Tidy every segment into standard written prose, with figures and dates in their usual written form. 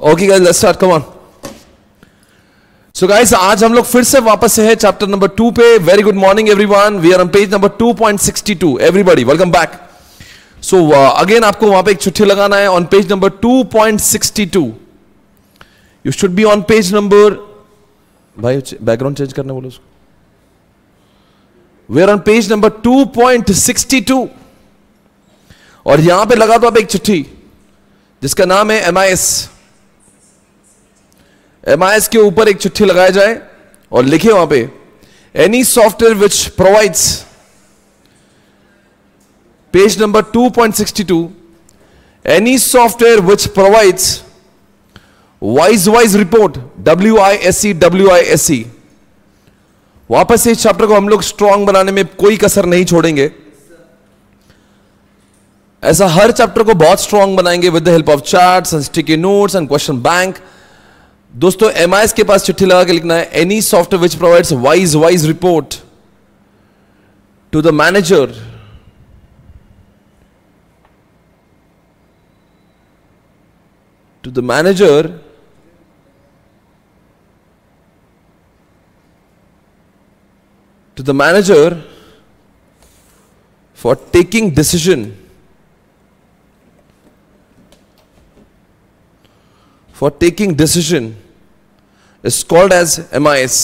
Okay guys, let's start, come on. So guys, आज हम लोग फिर से वापस से है चैप्टर नंबर 2 पे। Very good morning everyone, we are on page number 2.62। Everybody welcome back. So again आपको वहां पे एक चिट्ठी लगाना है on page number 2.62। You should be on page number, भाई बैकग्राउंड चेंज करना बोलो उसको। We are on page number 2.62 और यहां पे लगा दो आप एक चिट्ठी जिसका नाम है MIS। MIS के ऊपर एक चिट्ठी लगाया जाए और लिखे वहां पे any software which provides, page number 2.62, any software which provides wise report, WISE। वापस इस चैप्टर को हम लोग स्ट्रांग बनाने में कोई कसर नहीं छोड़ेंगे। ऐसा हर चैप्टर को बहुत स्ट्रांग बनाएंगे with the help of charts and sticky notes and question bank. दोस्तों, MIS के पास चिट्ठी लगा के लिखना है any software which provides wise report to the manager, to the manager for taking decision, is called as MIS.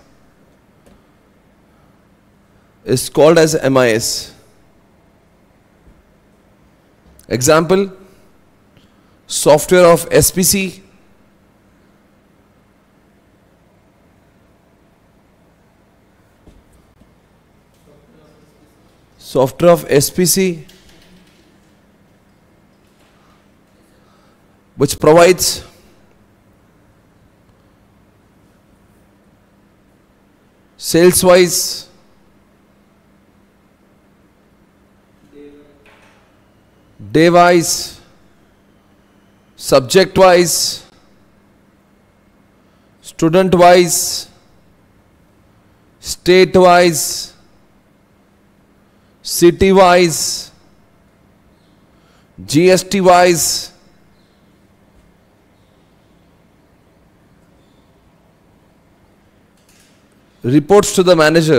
Example, software of SPC, which provides sales wise, day wise, subject wise, student wise, state wise, city wise, GST wise, reports to the manager,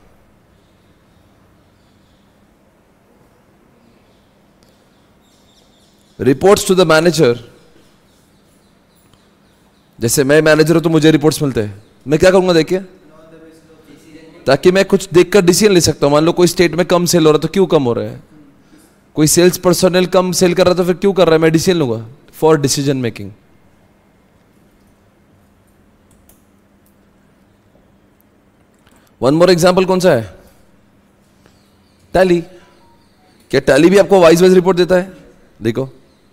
जैसे मैं manager हूं तो मुझे reports मिलते हैं, मैं क्या करूंगा देखिए, ताकि मैं कुछ देखकर डिसीजन ले सकता हूं। मान लो कोई स्टेट में कम सेल हो रहा है तो क्यों कम हो रहा है, कोई सेल्स पर्सनल कम सेल कर रहा है तो फिर क्यों कर रहा है, मैं डिसीजन लूंगा for decision making. One more example कौन सा है, टैली। क्या टैली भी आपको वाइज रिपोर्ट देता है? देखो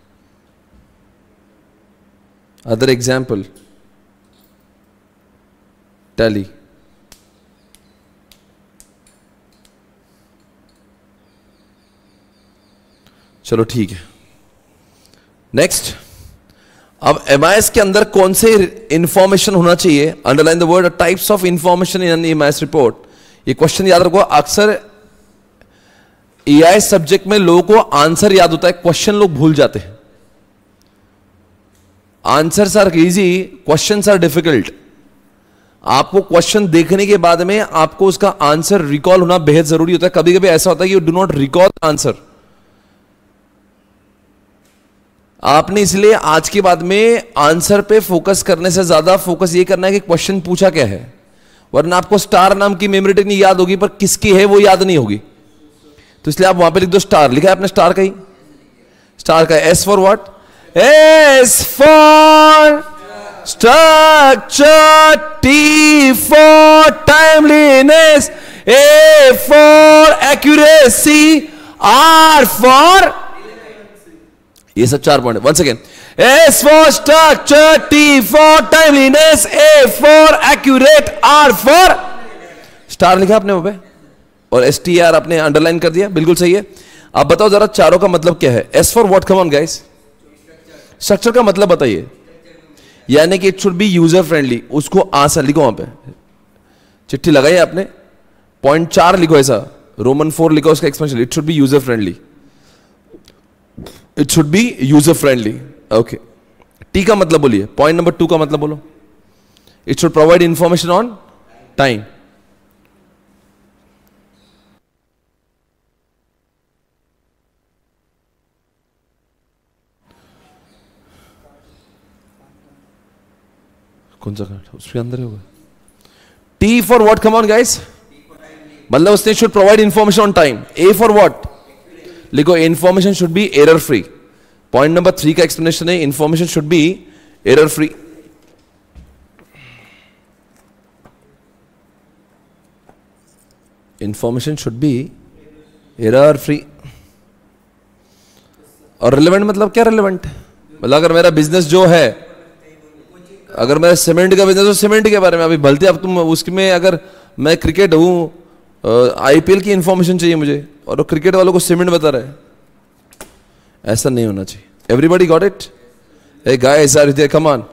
अदर एग्जाम्पल, टैली। चलो ठीक है, नेक्स्ट। अब MIS के अंदर कौन से इंफॉर्मेशन होना चाहिए, underline the word types of information in MIS report. ये क्वेश्चन याद रखो, अक्सर AI सब्जेक्ट में लोगों को आंसर याद होता है, क्वेश्चन लोग भूल जाते हैं। Answers are easy, questions are difficult. आपको क्वेश्चन देखने के बाद में आपको उसका आंसर रिकॉल होना बेहद जरूरी होता है। कभी कभी ऐसा होता है कि you do not recall answer. आपने इसलिए आज के बाद में आंसर पे फोकस करने से ज्यादा फोकस ये करना है कि क्वेश्चन पूछा क्या है, वरना आपको स्टार नाम की मेमोरी टेक्निक याद होगी पर किसकी है वो याद नहीं होगी। तो इसलिए आप वहां पे लिख दो स्टार। लिखा है आपने स्टार का ही, स्टार का S for what, S for structure, T for timeliness, A for accuracy, R for, ये सब 4 पॉइंट है। Once again, S for structure, T for timeliness, A for accurate, R for star. लिखा आपने वहां पे और STR आपने अंडरलाइन कर दिया, बिल्कुल सही है। अब बताओ जरा चारों का मतलब क्या है। S for what, come on guys, structure का मतलब बताइए। यानी कि it should be user friendly, उसको आसान लिखो। वहां पे चिट्ठी लगाई आपने, पॉइंट 4 लिखो, ऐसा रोमन 4 लिखो उसका expansion. It should be user friendly, it should be user friendly. Okay, T का मतलब बोलिए, पॉइंट नंबर 2 का मतलब बोलो। It should provide information on time. कौन सा कार्ड उसके अंदर ही होगा? T for what? Come on guys, मतलब उसने should provide information on time. A for what? लिखो information should be error free. Point number 3 का एक्सप्लेनेशन है information should be error free. Information should be error free. और relevant मतलब क्या? Relevant मतलब अगर मेरा बिजनेस जो है, अगर मेरा सीमेंट का बिजनेस हो, सीमेंट के बारे में अभी भलते अब तुम उसमें, अगर मैं क्रिकेट हूं, आईपीएल की इंफॉर्मेशन चाहिए मुझे और वो क्रिकेट वालों को सीमेंट बता रहा है, ऐसा नहीं होना चाहिए। Everybody got it? Hey guys are there, come on.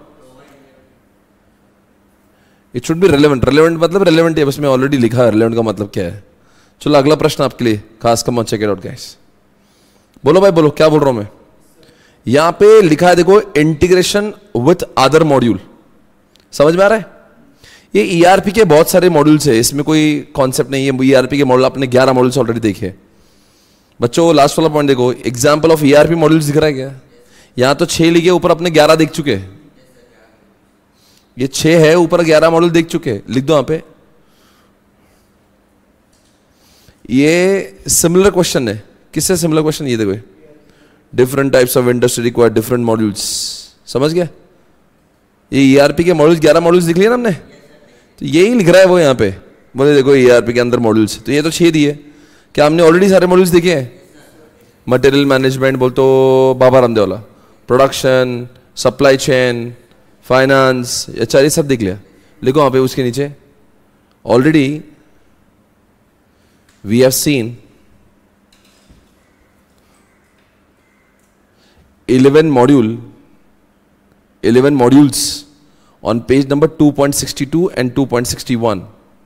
It should be relevant. Relevant मतलब रिलेवेंट है, बस मैं ऑलरेडी लिखा है रिलेवेंट का मतलब क्या है। चलो अगला प्रश्न आपके लिए खास, come on check it out guys. बोलो भाई बोलो, क्या बोल रहा हूं मैं? यहां पे लिखा है देखो, इंटीग्रेशन विथ अदर मॉड्यूल। समझ में आ रहा है? ये ईआरपी के बहुत सारे मॉड्यूल्स है, इसमें कोई कॉन्सेप्ट नहीं है। ईआरपी के मॉड्यूल आपने 11 मॉड्यूल्स ऑलरेडी देखे। बच्चों लास्ट वाला पॉइंट देखो, एग्जांपल ऑफ ईआरपी मॉड्यूल्स दिख रहा है क्या? यहां तो 6 लिखे, ऊपर अपने 11 देख चुके हैं। ये 6 है, ऊपर 11 मॉड्यूल देख चुके हैं। लिख दो यहां पे। ये सिमिलर क्वेश्चन है। किससे सिमिलर क्वेश्चन? ये देखो, different types of industry require different modules. समझ गया? ये ईआरपी के मॉड्यूल्स 11 मॉड्यूल्स दिख लिए ना हमने, तो यही लिख रहा है वो यहां पे। बोले देखो ईआरपी के अंदर मॉड्यूल्स, तो ये तो 6 दिए। क्या हमने ऑलरेडी सारे मॉड्यूल्स देखे हैं? मटेरियल मैनेजमेंट बोल तो बाबा रामदेव वाला, प्रोडक्शन, सप्लाई चेन, फाइनेंस, अच्छा ये सब देख लिया। लिखो वहां पे उसके नीचे, already we have seen 11 modules on page number 2.62 and 2.61.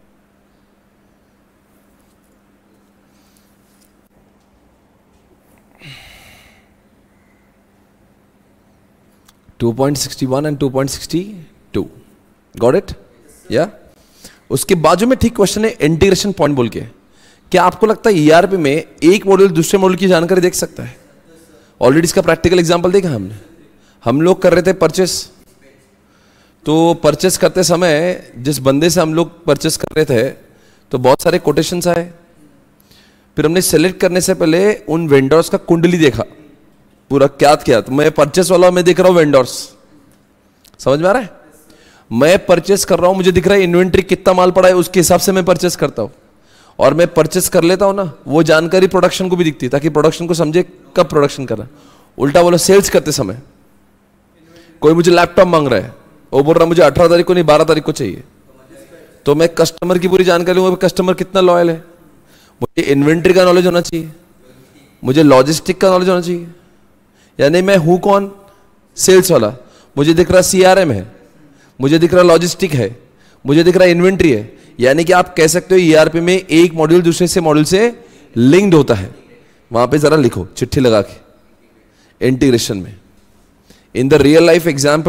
and 2.62. Got it? Yeah? उसके बाजू में ठीक क्वेश्चन है इंटीग्रेशन पॉइंट बोल के। क्या आपको लगता है ईआरपी में एक मॉड्यूल दूसरे मॉड्यूल की जानकारी देख सकता है? ऑलरेडी इसका प्रैक्टिकल एग्जांपल देखा हमने। हम लोग कर रहे थे परचेस, तो परचेस करते समय जिस बंदे से हम लोग परचेस कर रहे थे, तो बहुत सारे कोटेशंस आए। फिर हमने सेलेक्ट करने से पहले उन वेंडर्स का कुंडली देखा, पूरा क्या किया। तो मैं परचेस वाला, मैं देख रहा हूं वेंडर्स। समझ में आ रहा है? मैं परचेस कर रहा हूं, मुझे दिख रहा है इन्वेंट्री कितना माल पड़ा है, उसके हिसाब से मैं परचेस करता हूं। और मैं परचेस कर लेता हूं ना, वो जानकारी प्रोडक्शन को भी दिखती है, ताकि प्रोडक्शन को समझे कब प्रोडक्शन करना। उल्टा बोलो, सेल्स करते समय कोई मुझे लैपटॉप मांग रहा है, वो बोल रहा है मुझे 18 तारीख को नहीं 12 तारीख को चाहिए, तो मैं कस्टमर की पूरी जानकारी लूंगा, कस्टमर कितना लॉयल है। मुझे इन्वेंट्री का नॉलेज होना चाहिए, मुझे लॉजिस्टिक का नॉलेज होना चाहिए। यानी मैं हूं कौन? सेल्स वाला। मुझे दिख रहा सीआरएम है, मुझे दिख रहा लॉजिस्टिक है, मुझे दिख रहा इन्वेंट्री है। यानी कि आप कह सकते हो ईआरपी में एक मॉड्यूल दूसरे से मॉड्यूल से लिंक्ड होता है। वहां पे जरा लिखो चिट्ठी लगा के, इंटीग्रेशन में। In the real life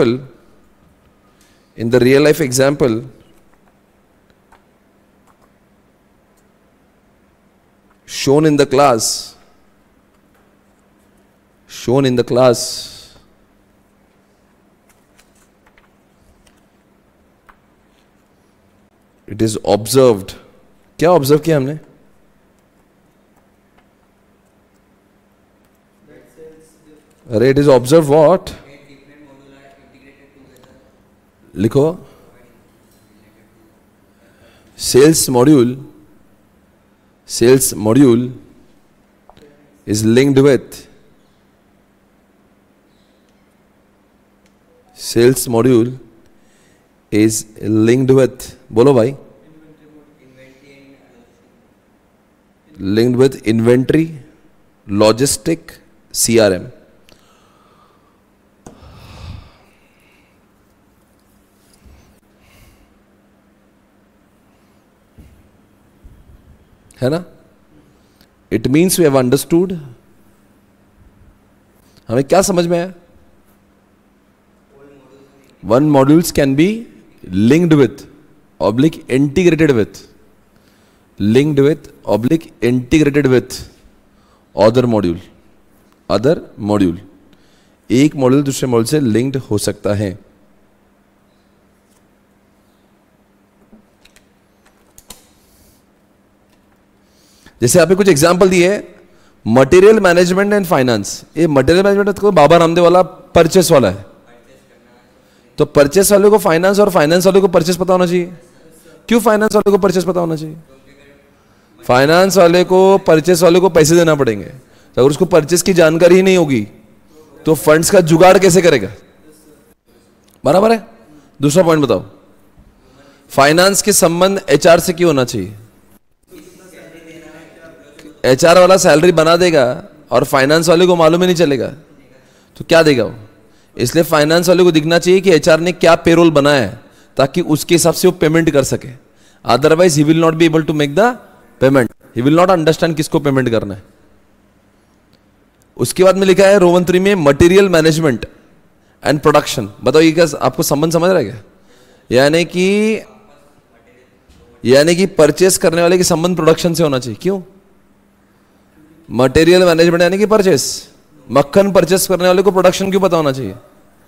example, shown in the class, it is observed। क्या ऑब्जर्व किया हमने? अरे इट इज ऑब्जर्व व्हाट? लिखो, sales module is linked with, sales module is linked with, बोलो भाई, linked with inventory, logistic, CRM। है ना? It means we have understood. हमें क्या समझ में आया? One modules can be linked with oblique integrated with, linked with oblique integrated with other module. एक मॉड्यूल दूसरे मॉड्यूल से लिंक्ड हो सकता है. जैसे आपने कुछ एग्जांपल दिए, मटेरियल मैनेजमेंट एंड फाइनेंस. ये मटेरियल मैनेजमेंट तो बाबा रामदेव वाला परचेस वाला है. तो परचेस वाले को फाइनेंस और फाइनेंस वाले को परचेस पता होना चाहिए. क्यों फाइनेंस वाले को परचेस पता होना चाहिए? फाइनेंस वाले को परचेस वाले को पैसे देना पड़ेंगे. तो अगर उसको परचेस की जानकारी ही नहीं होगी तो फंड्स का जुगाड़ कैसे करेगा? बराबर है. दूसरा पॉइंट बताओ, फाइनेंस के संबंध एचआर से क्यों होना चाहिए? एचआर वाला सैलरी बना देगा और फाइनेंस वाले को मालूम ही नहीं चलेगा तो क्या देगा वो? इसलिए फाइनेंस वाले को दिखना चाहिए कि एचआर ने क्या पेरोल बनाया है ताकि उसके हिसाब से वो पेमेंट कर सके. Otherwise he will not be able to make the payment. He will not understand किसको पेमेंट करना है. उसके बाद में लिखा है रोमन 3 में मटेरियल मैनेजमेंट एंड प्रोडक्शन. बताओ ये क्या आपको संबंध समझ रहा है क्या? यानी कि परचेस करने वाले के संबंध प्रोडक्शन से होना चाहिए. क्यों? मटेरियल मैनेजमेंट यानी कि परचेस. मक्खन परचेस करने वाले को प्रोडक्शन क्यों पता होना चाहिए?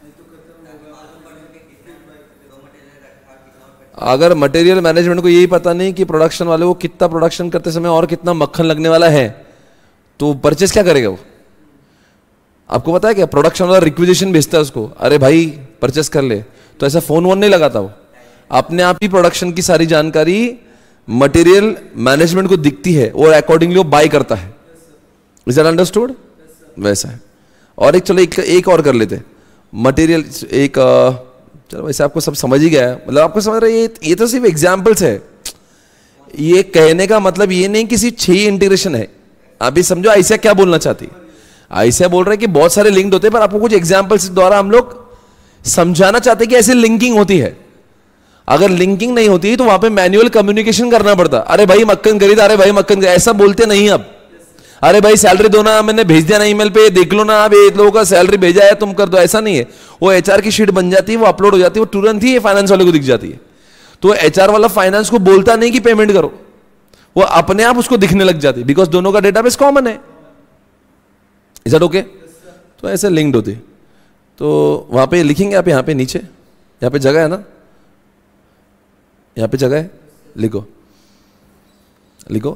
अगर मटेरियल मैनेजमेंट को यही पता नहीं कि प्रोडक्शन वाले को कितना प्रोडक्शन करते समय और कितना मक्खन लगने वाला है तो परचेस क्या करेगा वो? आपको पता है क्या? प्रोडक्शन वाला रिक्विजिशन भेजता है उसको, अरे भाई परचेस कर ले. तो ऐसा फोन वोन नहीं लगाता वो. अपने आप ही प्रोडक्शन की सारी जानकारी मटेरियल मैनेजमेंट को दिखती है और अकॉर्डिंगली वो बाय करता है. Is that understood? वैसा है. और चलो एक और कर लेते. मटेरियल चलो वैसे आपको सब समझ ही गया है. मतलब आपको समझ रहे ये तो सिर्फ एग्जाम्पल्स है. ये कहने का मतलब ये नहीं किसी 6 इंटीग्रेशन है. आप भी समझो ऐसा क्या बोलना चाहती है. ऐसा बोल रहे हैं कि बहुत सारे लिंक्ड होते हैं, पर आपको कुछ एग्जाम्पल्स द्वारा हम लोग समझाना चाहते हैं कि ऐसे लिंकिंग होती है. अगर लिंकिंग नहीं होती तो वहां पे मैन्युअल कम्युनिकेशन करना पड़ता. अरे भाई मक्खन खरीदा, अरे भाई मक्खन खरीदा, ऐसा बोलते नहीं. अब अरे भाई सैलरी दो ना, मैंने भेज दिया ना ईमेल पे, देख लो ना आप ये लोगों का सैलरी भेजा है, तुम कर दो. ऐसा नहीं है. वो एचआर की शीट बन जाती है, वो अपलोड हो जाती है, वो तुरंत ही फाइनेंस वाले को दिख जाती है. तो एचआर वाला फाइनेंस को बोलता नहीं कि पेमेंट करो, वो अपने आप उसको दिखने लग जाती है, बिकॉज दोनों का डेटाबेस कॉमन है. Is that okay? तो ऐसे लिंक्ड होती. तो वहां पे लिखेंगे आप, यहाँ पे नीचे, यहाँ पे जगह है ना, यहाँ पे जगह है, लिखो लिखो.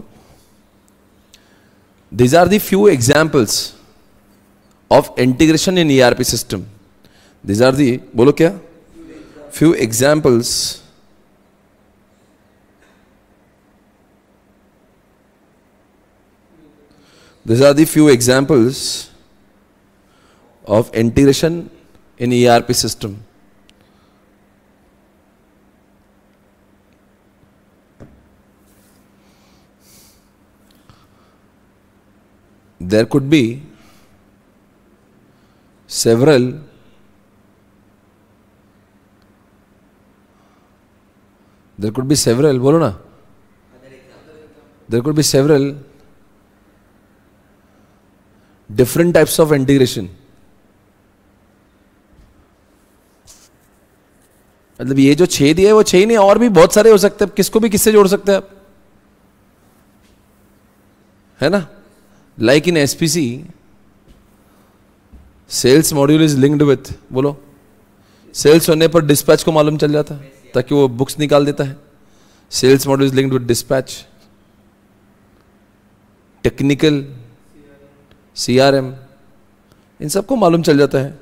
These are the few examples of integration in ERP system. These are the, बोलो क्या? Few examples these are the few examples of integration in ERP system. There could be several बोलो ना. There could be several different types of integration. मतलब ये जो 6 दिए वो 6 नहीं, और भी बहुत सारे हो सकते हैं. किसको भी किससे जोड़ सकते हैं आप, है ना? Like in SPC, sales module is linked with, बोलो, सेल्स होने पर डिस्पैच को मालूम चल जाता है ताकि वो बुक्स निकाल देता है. Sales module is linked with dispatch. Technical, CRM, इन सबको मालूम चल जाता है.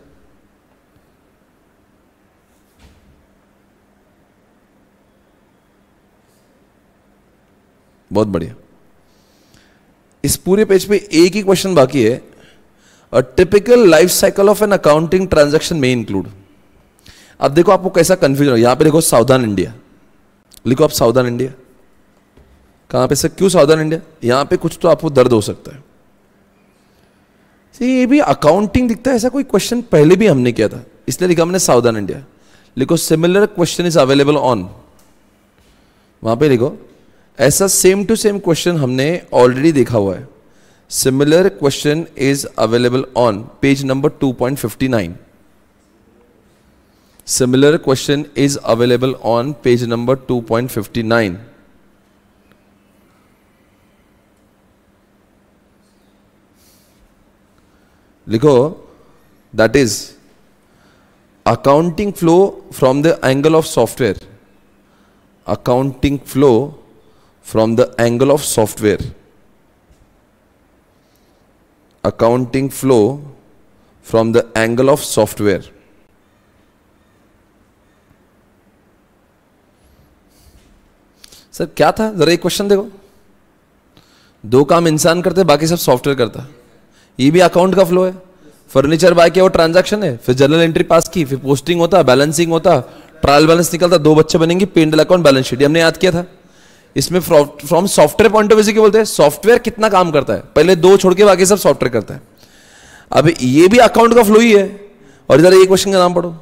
बहुत बढ़िया. इस पूरे पेज पे एक ही क्वेश्चन बाकी है. A typical life cycle of an accounting transaction में इंक्लूड. अब देखो आपको कैसा कंफ्यूजन हो. यहां पे देखो सावधान इंडिया, लिखो आप सावधान इंडिया. कहां पे से, क्यों सावधान इंडिया? यहां पे कुछ तो आपको दर्द हो सकता है. ये भी अकाउंटिंग दिखता है, ऐसा कोई क्वेश्चन पहले भी हमने किया था, इसलिए लिखा हमने सावधान इंडिया. लिखो similar question is available on, वहां पे लिखो ऐसा सेम टू सेम क्वेश्चन हमने ऑलरेडी देखा हुआ है. Similar question is available on page number 2.59. Similar question is available on page number 2.59. लिखो, that is accounting flow from the angle of software. Accounting flow from the angle of software. Accounting flow from the angle of software. Sir क्या था, जरा एक question देखो. दो काम इंसान करते, बाकी सब सॉफ्टवेयर करता. ये भी अकाउंट का फ्लो है. फर्नीचर बाय किया, वो ट्रांजैक्शन है. फिर जर्नल एंट्री पास की, फिर पोस्टिंग होता, बैलेंसिंग होता, ट्रायल बैलेंस निकलता, 2 बच्चे बनेंगे, P&L अकाउंट, बैलेंस शीट. हमने याद किया था. इसमें from software point of view क्या बोलते हैं, सॉफ्टवेयर कितना काम करता है, पहले 2 छोड़ के बाकी सब सॉफ्टवेयर करता है. अब ये भी अकाउंट का फ्लो ही है. और जरा ये क्वेश्चन का नाम पढ़ो,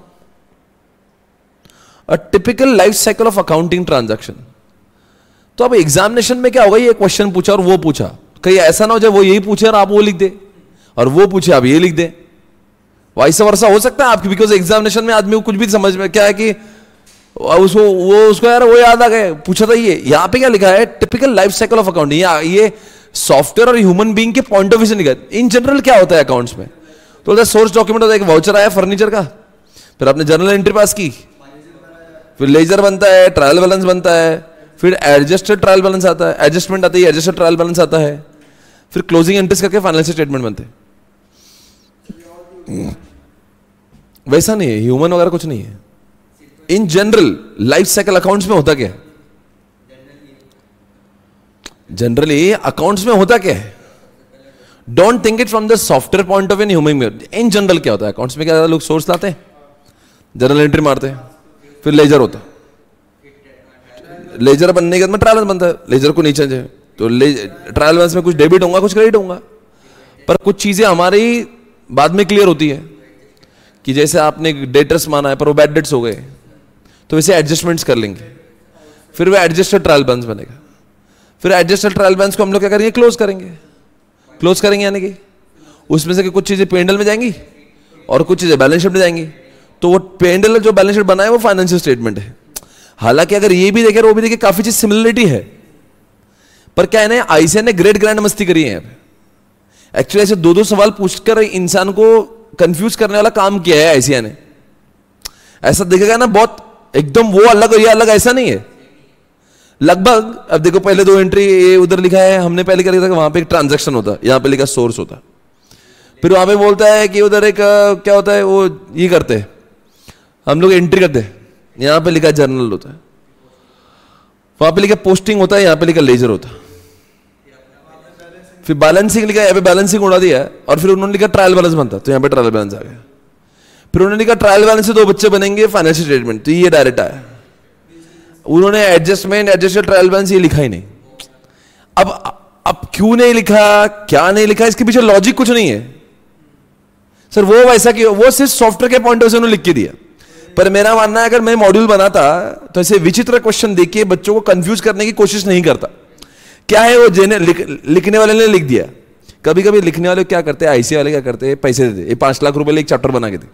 a typical life cycle of accounting transaction. तो अब एग्जामिनेशन में क्या होगा, ये क्वेश्चन पूछा और वो पूछा, कहीं ऐसा ना हो जाए वो यही पूछे और आप वो लिख दे, और वो पूछे आप ये लिख दे. वाइस वर्सा हो सकता है आपकी, बिकॉज एग्जामिनेशन में आदमी को कुछ भी समझ में क्या है कि उसको यार वो याद आ गए, पूछा था ये. यहां पे क्या लिखा है, typical life cycle of accounting. ये सॉफ्टवेयर और ह्यूमन बीइंग के पॉइंट ऑफ व्यू से लिखा है. इन जनरल क्या होता है अकाउंट्स में, तो सोर्स डॉक्यूमेंट होता है, एक वाउचर आया फर्नीचर का, फिर आपने जर्नल एंट्री पास की, फिर लेजर बनता है, ट्रायल बैलेंस बनता है, फिर एडजस्टेड ट्रायल बैलेंस आता है, एडजस्टमेंट आती है, एडजस्टेड ट्रायल बैलेंस आता है, फिर क्लोजिंग एंट्रीज करके फाइनेंशियल स्टेटमेंट बनते हैं. वैसा नहीं है, ह्यूमन वगैरह कुछ नहीं है. In general life cycle accounts में होता क्या है, जनरली अकाउंट्स में होता क्या है. Don't think it from the software point of view, human में. इन जनरल क्या होता है अकाउंट्स में, क्या लोग सोर्स लाते हैं, जर्नल एंट्री मारते हैं, फिर लेजर होता है. लेजर बनने के बाद में ट्रायल बैलेंस बनता है. लेजर को नीचे जाए तो ट्रायल बैलेंस में कुछ डेबिट होगा, कुछ क्रेडिट होगा, पर कुछ चीजें हमारी बाद में क्लियर होती है कि जैसे आपने डेटर्स माना है पर वो बैड डेट्स हो गए, तो वैसे एडजस्टमेंट्स कर लेंगे, फिर वो एडजस्टेड ट्रायल बैलेंस बनेगा. फिर एडजस्टेड ट्रायल बैलेंस को हम लोग क्या करेंगे, क्लोज करेंगे यानी कि उसमें से कुछ चीजें P&L में जाएंगी और कुछ चीजें बैलेंस शीट में जाएंगी. तो वो P&L जो बैलेंस शीट बना है वो फाइनेंशियल स्टेटमेंट है. हालांकि अगर ये भी देखे और वो भी देखे, काफी चीज सिमिलरिटी है, पर क्या है ना, आईसीआई ने ग्रेट ग्रैंड मस्ती करी है. एक्चुअली ऐसे 2-2 सवाल पूछकर इंसान को कंफ्यूज करने वाला काम किया है आईसीआई ने. ऐसा देखेगा ना, बहुत एकदम वो अलग और ये अलग, ऐसा नहीं है लगभग. अब देखो, पहले 2 एंट्री ये उधर लिखा है, हमने पहले क्या लिखा था, वहां पे एक ट्रांजैक्शन होता है, यहां पे लिखा सोर्स होता. फिर वहां पे बोलता है कि उधर एक क्या होता है, वो ये करते हैं हम लोग, एंट्री करते हैं, यहां पे लिखा जर्नल होता है, वहां पे लिखा पोस्टिंग होता है, यहां पे लिखा लेजर होता है. फिर बैलेंसिंग लिखा, यहाँ पे बैलेंसिंग उड़ा दिया, और फिर उन्होंने लिखा ट्रायल बैलेंस बनता, तो यहाँ पे ट्रायल बैलेंस आ गया. फिर उन्होंने लिखा ट्रायल बैलेंस से 2 बच्चे बनेंगे, फाइनेंशियल स्टेटमेंट, तो ये डायरेक्ट आया. उन्होंने एडजस्टमेंट, एडजस्टेड ट्रायल बैलेंस ये लिखा ही नहीं. अब क्यों नहीं लिखा, क्या नहीं लिखा, इसके पीछे लॉजिक कुछ नहीं है सर. वो वैसा कि वो सिर्फ सॉफ्टवेयर के पॉइंट ऑफ व्यू से उन्होंने लिख के दिया. पर मेरा मानना है, अगर मैं मॉड्यूल बनाता तो ऐसे विचित्र क्वेश्चन देखिए, बच्चों को कंफ्यूज करने की कोशिश नहीं करता. क्या है वो, लिखने वाले ने लिख दिया. कभी कभी लिखने वाले क्या करते हैं, आईसीआई वाले क्या करते हैं, पैसे देते, ये 5 लाख रुपए ले एक चैप्टर बना के दे.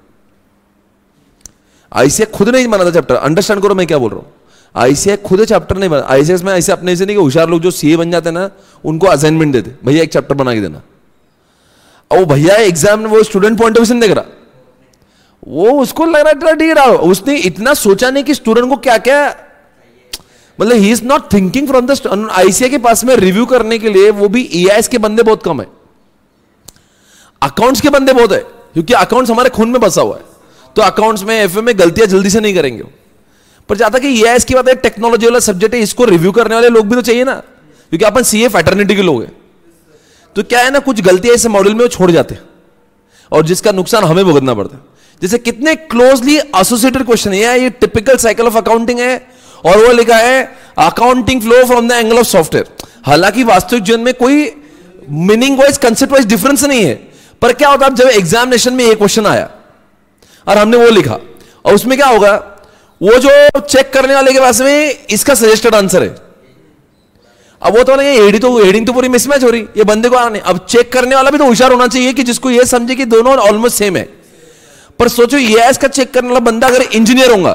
आईसीआई खुद नहीं बनाता चैप्टर, अंडरस्टैंड करो मैं क्या बोल रहा हूं. आईसीआई खुद चैप्टर नहीं बना. आईसीआई में ऐसे अपने से नहीं कि होशियार लोग जो सीए बन जाते हैं ना, उनको असाइनमेंट देते, भैया एक चैप्टर बना के देना. और भैया एग्जाम में वो स्टूडेंट पॉइंट ऑफ व्यू से देख रहा, वो उसको लग रहा ठीक रहा, उसने इतना सोचा नहीं कि स्टूडेंट को क्या क्या, मतलब he is not thinking from the. ICI के पास में रिव्यू करने के लिए वो भी ईआईएस के बंदे बहुत कम है, अकाउंट्स के बंदे बहुत है, क्योंकि अकाउंट्स हमारे खून में बसा हुआ है. तो अकाउंट्स में, एफए में गलतियां जल्दी से नहीं करेंगे. पर जाता कि ईआईएस की बात है, टेक्नोलॉजी वाला सब्जेक्ट है, इसको रिव्यू करने वाले लोग भी तो चाहिए ना, क्योंकि अपन सीए फैटर्निटी के लोग हैं. तो क्या है ना, कुछ गलतियां इस मॉड्यूल में वो छोड़ जाते हैं, और जिसका नुकसान हमें भुगतना पड़ता है. जैसे कितने क्लोजली एसोसिएटेड क्वेश्चन है, ये टिपिकल साइकिल ऑफ अकाउंटिंग है, और वो लिखा है accounting flow from the angle of software. हालांकि वास्तविक जीवन में कोई meaning wise, concept wise difference नहीं है, पर क्या होता है, जब एग्जामिनेशन में ये क्वेश्चन आया और हमने वो लिखा, और उसमें क्या होगा, वो जो चेक करने वाले के पास में इसका सजेस्टेड आंसर है. अब वो तो नहीं, हेडिंग तो पूरी मिसमैच हो रही, ये बंदे को आना नहीं. अब चेक करने वाला भी तो होशियार होना चाहिए कि जिसको ये समझे कि दोनों ऑलमोस्ट सेम है. पर सोचो ईआईएस का चेक करने वाला बंदा अगर इंजीनियर होगा,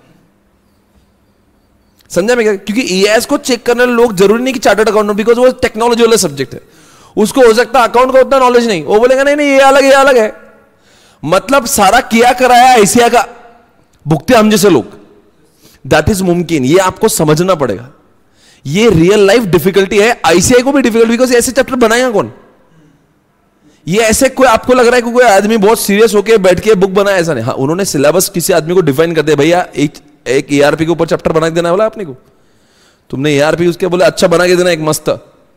समझा मैं क्या? क्योंकि ईआईएस को चेक करने वाले लोग जरूरी नहीं कि चार्टर्ड अकाउंटेंट, बिकॉज वो टेक्नोलॉजी वाला सब्जेक्ट है, उसको हो सकता है अकाउंट का उतना नॉलेज नहीं, वो बोलेगा नहीं नहीं ये अलग है। मतलब सारा किया कराया आईसीआई का भुगते हम जैसे लोग, दैट इज मुमकिन। ये आपको समझना पड़ेगा, ये रियल लाइफ डिफिकल्टी है। आईसीआई को भी डिफिकल्ट, बिकॉज ऐसे चैप्टर बनाएगा कौन? ये ऐसे कोई आपको लग रहा है कि कोई आदमी बहुत सीरियस होकर बैठ के बुक बनाया, ऐसा नहीं। हाँ, उन्होंने सिलेबस किसी आदमी को डिफाइन कर दिया, भैया एक ईआरपी के ऊपर चैप्टर बना के देना बोला आपने को, तुमने ईआरपी उसके बोले अच्छा बना के देना एक मस्त।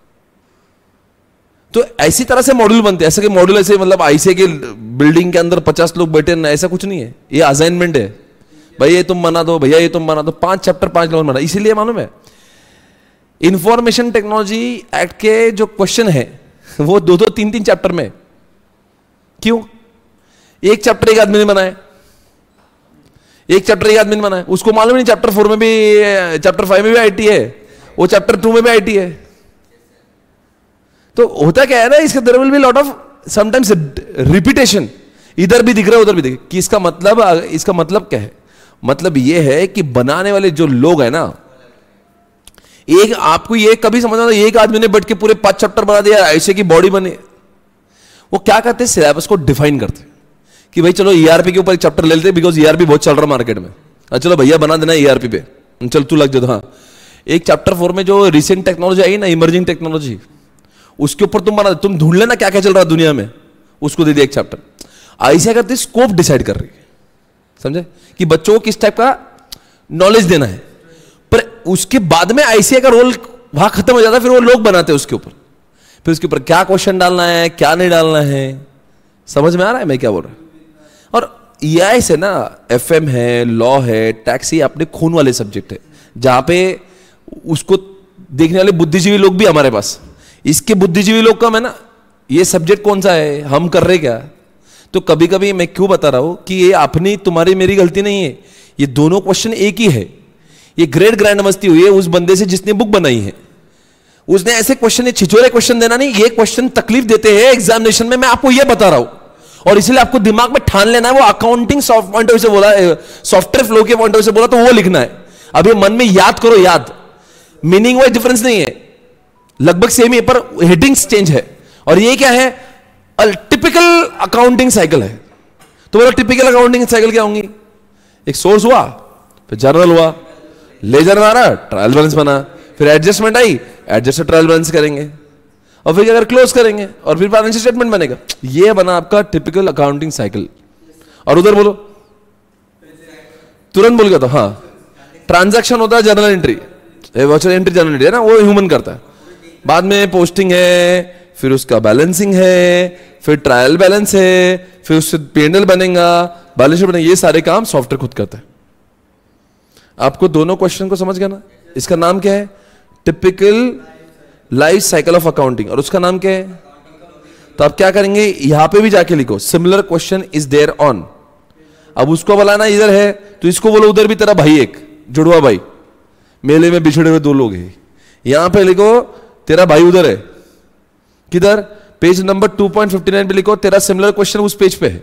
तो ऐसी तरह से मॉड्यूल बनते हैं, ऐसे कि मॉड्यूल ऐसे मतलब आईसीआई के बिल्डिंग के अंदर 50 लोग बैठे ना, ऐसा कुछ नहीं है, ये असाइनमेंट है। भाई ये तुम बना दो, भैया ये तुम बना दो, 5 चैप्टर 5 लोग बना। इसीलिए मालूम है इंफॉर्मेशन टेक्नोलॉजी एक्ट के जो क्वेश्चन है वो 2-2, 3-3 चैप्टर में। क्यों? एक चैप्टर एक आदमी ने बनाया, एक चैप्टर एक आदमी ने बनाया, उसको मालूम नहीं चैप्टर 4 में भी, चैप्टर 5 में भी आईटी है, वो चैप्टर 2 में भी आईटी है। तो होता क्या है ना, इसका there will be lot of sometimes repetition, इधर भी दिख रहा है उधर भी दिख रहा है। कि इसका मतलब क्या है? मतलब ये है कि बनाने वाले जो लोग हैं ना, एक आपको ये कभी समझना, एक आदमी ने बैठ के पूरे 5 चैप्टर बना दिया, ऐसे की बॉडी बने। वो क्या करते हैं, सिलेबस को डिफाइन करते हैं कि भाई चलो ईआरपी के ऊपर एक चैप्टर ले लेते, बिकॉज ईआरपी बहुत चल रहा है मार्केट में, चलो भैया बना देना ईआरपी पे, चल तू लग जा। हाँ, एक चैप्टर 4 में जो रिसेंट टेक्नोलॉजी आई ना, इमर्जिंग टेक्नोलॉजी, उसके ऊपर तुम ढूंढ लेना क्या क्या चल रहा है दुनिया में, उसको दे दिया एक चैप्टर। ऐसा करते स्कोप डिसाइड कर रही है, समझे, कि बच्चों को किस टाइप का नॉलेज देना है। पर उसके बाद में आईसीआई का रोल वहां खत्म हो जाता है, फिर वो लोग बनाते हैं उसके ऊपर, फिर उसके ऊपर क्या क्वेश्चन डालना है क्या नहीं डालना है। समझ में आ रहा है मैं क्या बोल रहा हूं? और ईआई से ना एफएम है, लॉ है, टैक्स, ये अपने खून वाले सब्जेक्ट है, जहां पे उसको देखने वाले बुद्धिजीवी लोग भी हमारे पास, इसके बुद्धिजीवी लोग कम है ना। ये सब्जेक्ट कौन सा है, हम कर रहे क्या? तो कभी कभी मैं क्यों बता रहा हूं कि ये अपनी तुम्हारी मेरी गलती नहीं है, ये दोनों क्वेश्चन एक ही है। ये ग्रेट ग्रैंड मस्ती हुई है उस बंदे से जिसने बुक बनाई है, उसने ऐसे क्वेश्चन, छिछोरे क्वेश्चन देना नहीं, ये क्वेश्चन तकलीफ देते हैं एग्जामिनेशन में, मैं आपको ये बता रहा हूं। और इसलिए आपको दिमाग में ठान लेना है, वो अकाउंटिंग सॉफ्ट पॉइंट से बोला, सॉफ्टवेयर फ्लो के पॉइंट से बोला तो वो लिखना है। अब ये मन में याद करो, याद, मीनिंग वाइज डिफरेंस नहीं है, लगभग सेम ही, पर हेडिंग्स चेंज है। और ये क्या है, टिपिकल अकाउंटिंग साइकिल है। तो बोलो टिपिकल अकाउंटिंग साइकिल क्या होंगी? एक सोर्स हुआ, फिर जर्नल हुआ, लेजर मारा, ट्रायल बैलेंस बना, फिर एडजस्टमेंट आई, एडजस्ट ट्रायल बैलेंस करेंगे, और फिर अगर क्लोज करेंगे, और फिर फाइनेंशियल स्टेटमेंट बनेगा। ये बना आपका टिपिकल अकाउंटिंग साइकिल। और उधर बोलो, तुरंत बोल गया तो हाँ, ट्रांजैक्शन होता है, journal entry, virtual entry journal entry है ना, वो ह्यूमन करता है। बाद में पोस्टिंग है, फिर उसका बैलेंसिंग है, फिर ट्रायल बैलेंस है, फिर उससे P&L बनेगा, बैलेंस शीट बनेगा, ये सारे काम सॉफ्टवेयर खुद करता है। आपको दोनों क्वेश्चन को समझ गया ना? इसका नाम क्या है, typical life cycle of accounting, और उसका नाम क्या है? तो आप क्या करेंगे, यहां पे भी जाके लिखो similar question is there on. अब उसको बुलाना इधर है, तो इसको बोलो उधर भी तेरा भाई एक जुड़वा भाई, मेले में बिछड़े हुए 2 लोग हैं। यहां पे लिखो तेरा भाई उधर है, किधर, पेज नंबर 2.59 पे लिखो तेरा सिमिलर क्वेश्चन उस पेज पे है।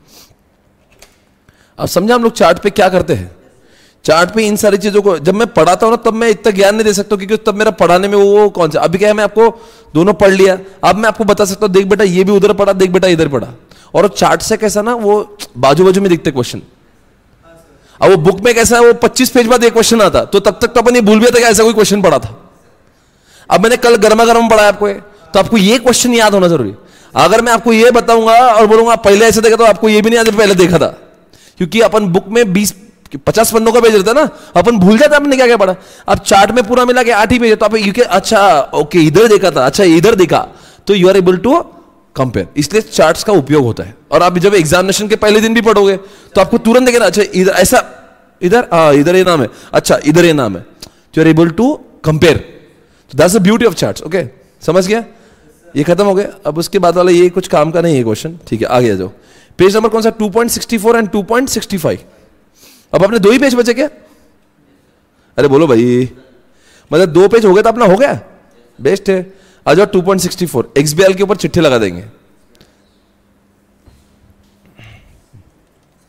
अब समझा हम लोग चार्ट पे क्या करते हैं? चार्ट पे इन सारी चीजों को जब मैं पढ़ाता हूं ना, तब मैं इतना ज्ञान नहीं दे सकता, क्योंकि तब मेरा पढ़ाने में वो कौन सा, अभी क्या है, मैं आपको दोनों पढ़ लिया, अब मैं आपको बता सकता हूं, देख बेटा ये भी उधर पढ़ा, देख बेटा इधर पढ़ा। और चार्ट से कैसा ना, वो बाजू बाजू में दिखते क्वेश्चन। अब वो बुक में कैसा है, वो 25 पेज बाद एक क्वेश्चन आता, तो तब तक तो अपन ये भूल गया था कि ऐसा कोई क्वेश्चन पढ़ा था। अब मैंने कल गर्मा गर्म पढ़ा आपको, तो आपको ये क्वेश्चन याद होना जरूरी। अगर मैं आपको ये बताऊंगा और बोलूंगा पहले ऐसे देखा, तो आपको ये भी नहीं याद पहले देखा था, क्योंकि अपन बुक में 20-50 पन्नों का पेज रहता है ना, अपन भूल जाता आपने क्या क्या पढ़ा। अब चार्ट में पूरा मिला के 8 ही पेज है, तो आप अच्छा ओके इधर देखा था, अच्छा इधर देखा, तो you are able to compare. इसलिए चार्ट्स का उपयोग होता है। और आप जब एग्जामिनेशन के पहले दिन भी पढ़ोगे तो आपको तुरंत देखेना, अच्छा इधर ऐसा, इधर इधर ये नाम है, अच्छा इधर ये नाम है, you are able to compare. That's the beauty of charts. Okay, समझ गया? ये खत्म हो गया। अब उसके बाद वाला ये कुछ काम का नहीं है क्वेश्चन, ठीक है? आगे आ जाओ। पेज नंबर कौन सा, 2.64 एंड 2.65। अब अपने 2 ही पेज बचे क्या? अरे बोलो भाई, मतलब 2 पेज हो गए तो अपना हो गया, बेस्ट है। आ जाओ 2.64, XBRL के ऊपर चिट्ठे लगा देंगे।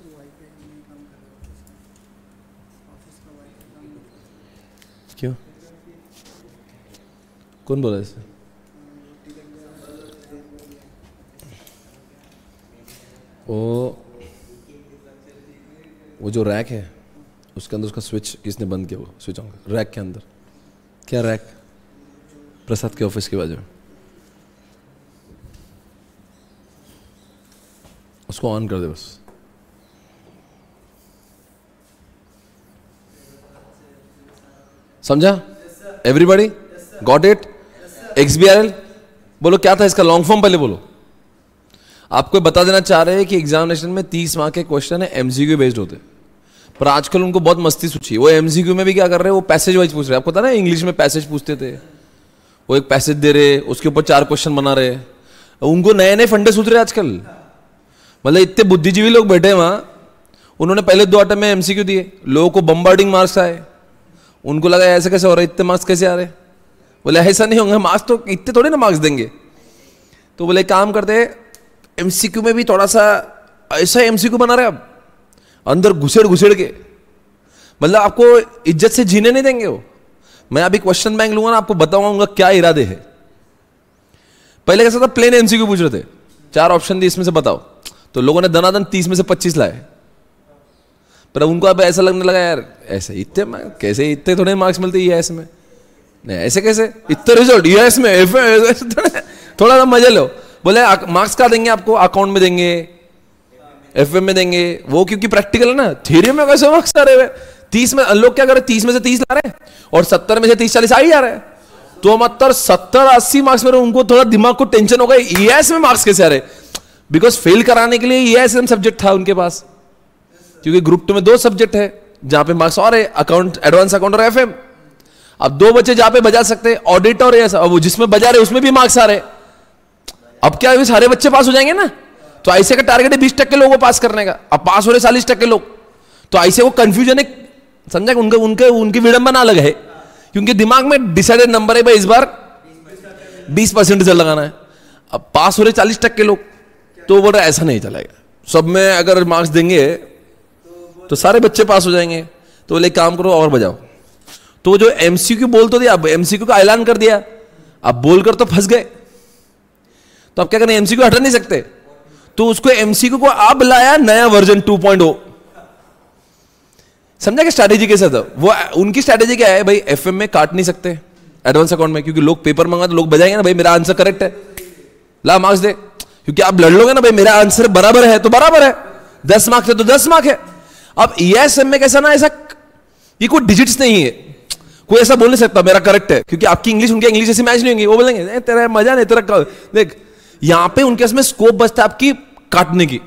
क्यों? कौन बोला इसे? वो जो रैक है उसके अंदर उसका स्विच किसने बंद किया? वो स्विच ऑन रैक के अंदर क्या रैक? प्रसाद के ऑफिस के बाजू में, उसको ऑन कर दे बस। समझा? Everybody got it? XBRL बोलो क्या था इसका लॉन्ग फॉर्म, पहले बोलो। आपको बता देना चाह रहे हैं कि एग्जामिनेशन में 30 मार्क के क्वेश्चन है MCQ बेस्ड होते, पर आजकल उनको बहुत मस्ती सूझी। वो MCQ में भी क्या कर रहे हैं, वो पैसेज वाइज पूछ रहे हैं। आपको पता ना इंग्लिश में पैसेज पूछते थे, वो एक पैसेज दे रहे, उसके ऊपर 4 क्वेश्चन बना रहे। उनको नए नए फंडे सूझ रहे आजकल। मतलब इतने बुद्धिजीवी लोग बैठे हैं वहां, उन्होंने पहले 2 अटेम्प्ट में MCQ दिए, लोगों को बम्बार्डिंग मार्क्स आए। उनको लगा ऐसे कैसे हो रहा है, इतने मार्क्स कैसे आ रहे? बोले ऐसा नहीं होंगे, मार्क्स तो इतने थोड़े ना मार्क्स देंगे। तो बोले काम करते MCQ में भी थोड़ा सा ऐसा MCQ बना रहे, अब अंदर घुसेड़ घुसेड़ के, मतलब आपको इज्जत से जीने नहीं देंगे वो। मैं अभी क्वेश्चन बैंक लूंगा ना, आपको बताऊंगा क्या इरादे है। पहले कैसा था, प्लेन MCQ पूछ रहे थे, 4 ऑप्शन दिए, इसमें से बताओ। तो लोगों ने दनादन 30 में से 25 लाए, पर उनको अब ऐसा लगने लगा यार ऐसे इतने कैसे, इतने थोड़े मार्क्स मिलते EIS में, नहीं ऐसे कैसे इतने रिजल्ट EIS में, थोड़ा सा मजा लो। बोले मार्क्स क्या देंगे आपको, अकाउंट में देंगे, FM में देंगे, वो क्योंकि प्रैक्टिकल है ना। थ्योरी में कैसे मार्क्स आ रहे हैं? 30 में लोग क्या कर रहे हैं, 30 में से 30 ला रहे हैं और 70 में से 30-40 आ ही जा रहे हैं। तो मतलब 70-80 मार्क्स में उनको थोड़ा दिमाग को टेंशन हो गई, EIS में मार्क्स कैसे आ रहे? बिकॉज फेल कराने के लिए EIS सब्जेक्ट था उनके पास, क्योंकि ग्रुप 2 में 2 सब्जेक्ट है जहां पे मार्क्स और है, अकाउंट, एडवांस अकाउंट और FM। अब 2 बच्चे जहां पे बजा सकते हैं, ऑडिट और EIS, अब वो जिसमें बजा रहे उसमें भी मार्क्स आ रहे। अब क्या है, सारे बच्चे पास हो जाएंगे ना। तो ऐसे का टारगेट है 20% लोगों को पास करने का, अब पास हो रहे 40% लोग। तो ऐसे वो कंफ्यूजन है, समझा? उनकी विडंबना अलग है, क्योंकि दिमाग में डिसाइडेड नंबर है भाई इस बार 20% रिजल्ट लगाना है। अब पास हो रहे 40% लोग, तो बोल रहे ऐसा नहीं चलेगा, सब में अगर मार्क्स देंगे तो सारे बच्चे पास हो जाएंगे। तो बोले काम करो और बजाओ। तो जो MCQ बोल तो दिया, अब MCQ का ऐलान कर दिया, अब बोलकर तो फंस गए। तो अब क्या करें, MCQ हटा नहीं सकते, तो उसको MCQ को अब लाया नया वर्जन 2.0। समझा कि स्ट्रैटेजी कैसा था वो? उनकी स्ट्रैटेजी क्या है भाई, FM में काट नहीं सकते एडवांस अकाउंट में, क्योंकि लोग पेपर मंगा तो लोग बजाएंगे ना भाई मेरा आंसर करेक्ट है, ला मार्क्स दे। क्योंकि आप लड़ लोगे ना भाई मेरा आंसर बराबर है तो बराबर है, 10 मार्क्स है तो 10 मार्क है। अब EIS में कैसा ना, ऐसा ये कोई डिजिट्स नहीं है, कोई ऐसा बोल नहीं सकता मेरा करेक्ट है, क्योंकि आपकी इंग्लिश उनकी इंग्लिश जैसी मैच नहीं होंगी। वो बोलेंगे तेरा मजा नहीं, तेरा देख। यहां पे उनके इसमें स्कोप बचता है आपकी काटने की।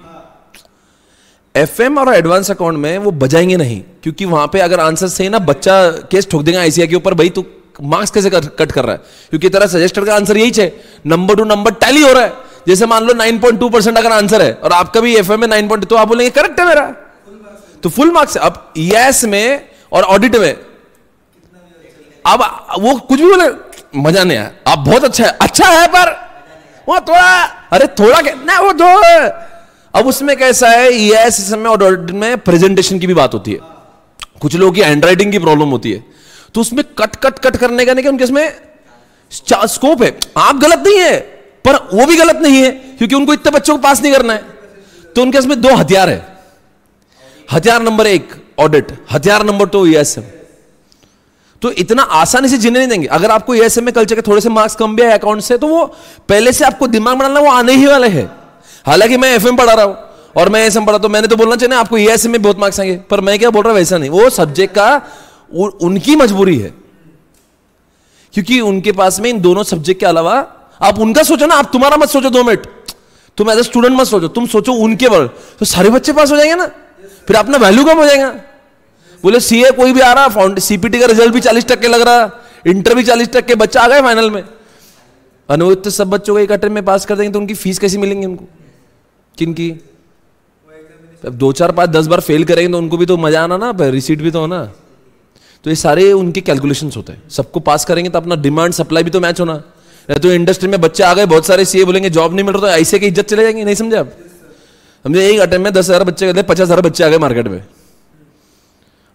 FM और एडवांस अकाउंट में वो बजाएंगे नहीं, क्योंकि वहां पे अगर आंसर सही ना, बच्चा केस ठोक देगा ICI के ऊपर, भाई तू मार्क्स कैसे कट कर रहा है, क्योंकि तेरा सजेस्टेड का आंसर यही है, नंबर टू नंबर टैली हो रहा है। जैसे मान लो 9.2% अगर आंसर है और आपका भी FM में 9.2, तो आप बोलेंगे करेक्ट है मेरा, तो फुल मार्क्स। अब EIS में और ऑडिट में अब वो कुछ भी बोले मजा नहीं आया, आप बहुत अच्छा है पर वो थोड़ा, अरे थोड़ा ना वो दो। अब उसमें कैसा है, EIS में और ऑडिट में प्रेजेंटेशन की भी बात होती है, कुछ लोगों की हैंडराइटिंग की प्रॉब्लम होती है, तो उसमें कट करने का नहीं, उनके इसमें स्कोप है। आप गलत नहीं है पर वो भी गलत नहीं है, क्योंकि उनको इतने बच्चों को पास नहीं करना है। तो उनके इसमें 2 हथियार है, हथियार नंबर 1 ऑडिट, हथियार नंबर 2 EIS। तो इतना आसानी से जीने नहीं देंगे। अगर आपको EIS में कल्चर के थोड़े से मार्क्स कम भी आए अकाउंट से, तो वो पहले से आपको दिमाग बनाना, वो आने ही वाले हैं। हालांकि मैं FM पढ़ा रहा हूं और मैं EIS पढ़ा, तो मैंने तो बोलना चाहिए ना आपको EIS में बहुत मार्क्स आएंगे, पर मैं क्या बोल रहा हूं वैसा नहीं, वो सब्जेक्ट का उनकी मजबूरी है, क्योंकि उनके पास में इन दोनों सब्जेक्ट के अलावा, आप उनका सोचो ना, आप तुम्हारा मत सोचो 2 मिनट, तुम एज ए स्टूडेंट मत सोचो, तुम सोचो उनके बारे, तो सारे बच्चे पास हो जाएंगे ना, फिर अपना वैल्यू कम हो जाएगा। बोले CA कोई भी आ रहा, CPT का रिजल्ट भी 40% लग रहा, इंटर भी 40%, बच्चा आ गए फाइनल में, अनुचित सब बच्चों को एक अटेम्प्ट में पास कर देंगे, तो उनकी फीस कैसी मिलेंगी उनको, किनकी? अब 2, 4, 5, 10 बार फेल करेंगे तो उनको भी तो मजा आना ना, रिसीट भी तो होना। तो ये सारे उनके कैलकुलेशंस होते हैं। सबको पास करेंगे तो अपना डिमांड सप्लाई भी तो मैच होना। तो इंडस्ट्री में बच्चे आ गए बहुत सारे, CA बोलेंगे जॉब नहीं मिल रहा, तो ऐसे की इज्जत चले जाएंगे। नहीं समझे आप? समझे, एक अटेम्प्ट में 10,000 बच्चे गए, 50,000 बच्चे आ गए मार्केट में,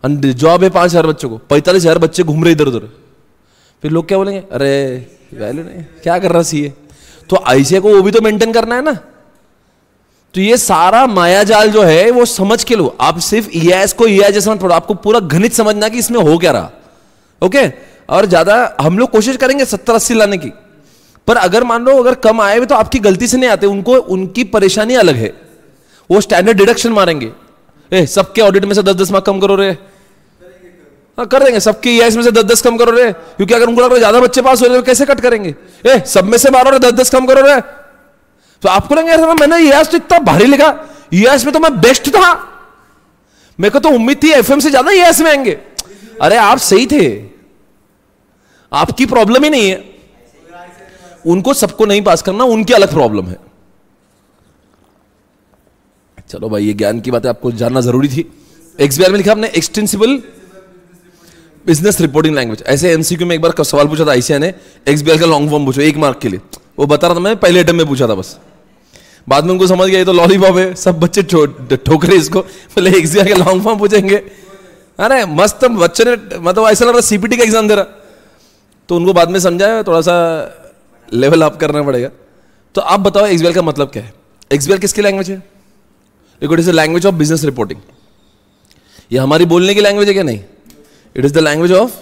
जॉब है 5,000 बच्चों को, 45,000 बच्चे घूम रहे इधर उधर, फिर लोग क्या बोलेंगे, अरे वैल्यू नहीं, क्या कर रहा सीए। तो ऐसे को वो भी तो मेंटेन करना है ना। तो ये सारा माया जाल जो है वो समझ के लो। आप सिर्फ ईआईएस को ईआईएस जैसा मत पढ़ो, आपको पूरा गणित समझना कि इसमें हो क्या रहा। ओके, और ज्यादा हम लोग कोशिश करेंगे 70-80 लाने की, पर अगर मान लो अगर कम आए भी तो आपकी गलती से नहीं आते, उनको उनकी परेशानी अलग है, वो स्टैंडर्ड डिडक्शन मारेंगे। सबके ऑडिट में से 10-10 मार्क कम करो रे, हाँ कर देंगे, सबके ईआईएस में से 10-10 कम करो रे, क्योंकि अगर उनको लग रहा है ज्यादा बच्चे पास हो रहे तो कैसे कट करेंगे, सब में से मारो रे 10-10 कम करो रे। तो आपको लगेगा मैंने ईआईएस तो इतना भारी लिखा, ईआईएस में तो मैं बेस्ट था, मेरे को तो उम्मीद थी एफएम से ज्यादा ईआईएस में आएंगे। अरे आप सही थे, आपकी प्रॉब्लम ही नहीं है, उनको सबको नहीं पास करना उनकी अलग प्रॉब्लम है। चलो भाई, ये ज्ञान की बातें आपको जानना जरूरी थी। एक्सबीआर में लिखा आपने एक्सटेंसिबल बिजनेस रिपोर्टिंग लैंग्वेज। ऐसे एमसीक्यू में एक बार सवाल पूछा था आईसीआई ने, एक्सबीआर का लॉन्ग फॉर्म पूछो 1 मार्क के लिए, वो बता रहा था, मैं पहले अटेम्प्ट में पूछा था बस, बाद में उनको समझ गया ये तो लॉलीपॉप है, सब बच्चे ठोकरे इसको, बोले एक्सबीआर के लॉन्ग फॉर्म पूछेंगे। अरे मस्त बच्चे ने, मतलब ऐसा लग रहा सीपीटी का एग्जाम दे रहा। तो उनको बाद में समझाया, थोड़ा सा लेवल अप करना पड़ेगा। तो आप बताओ एक्सबीआर का मतलब क्या है? एक्सबीआर किसकी लैंग्वेज है? It is the language of business reporting. ये हमारी बोलने की लैंग्वेज है क्या? नहीं, it is the language of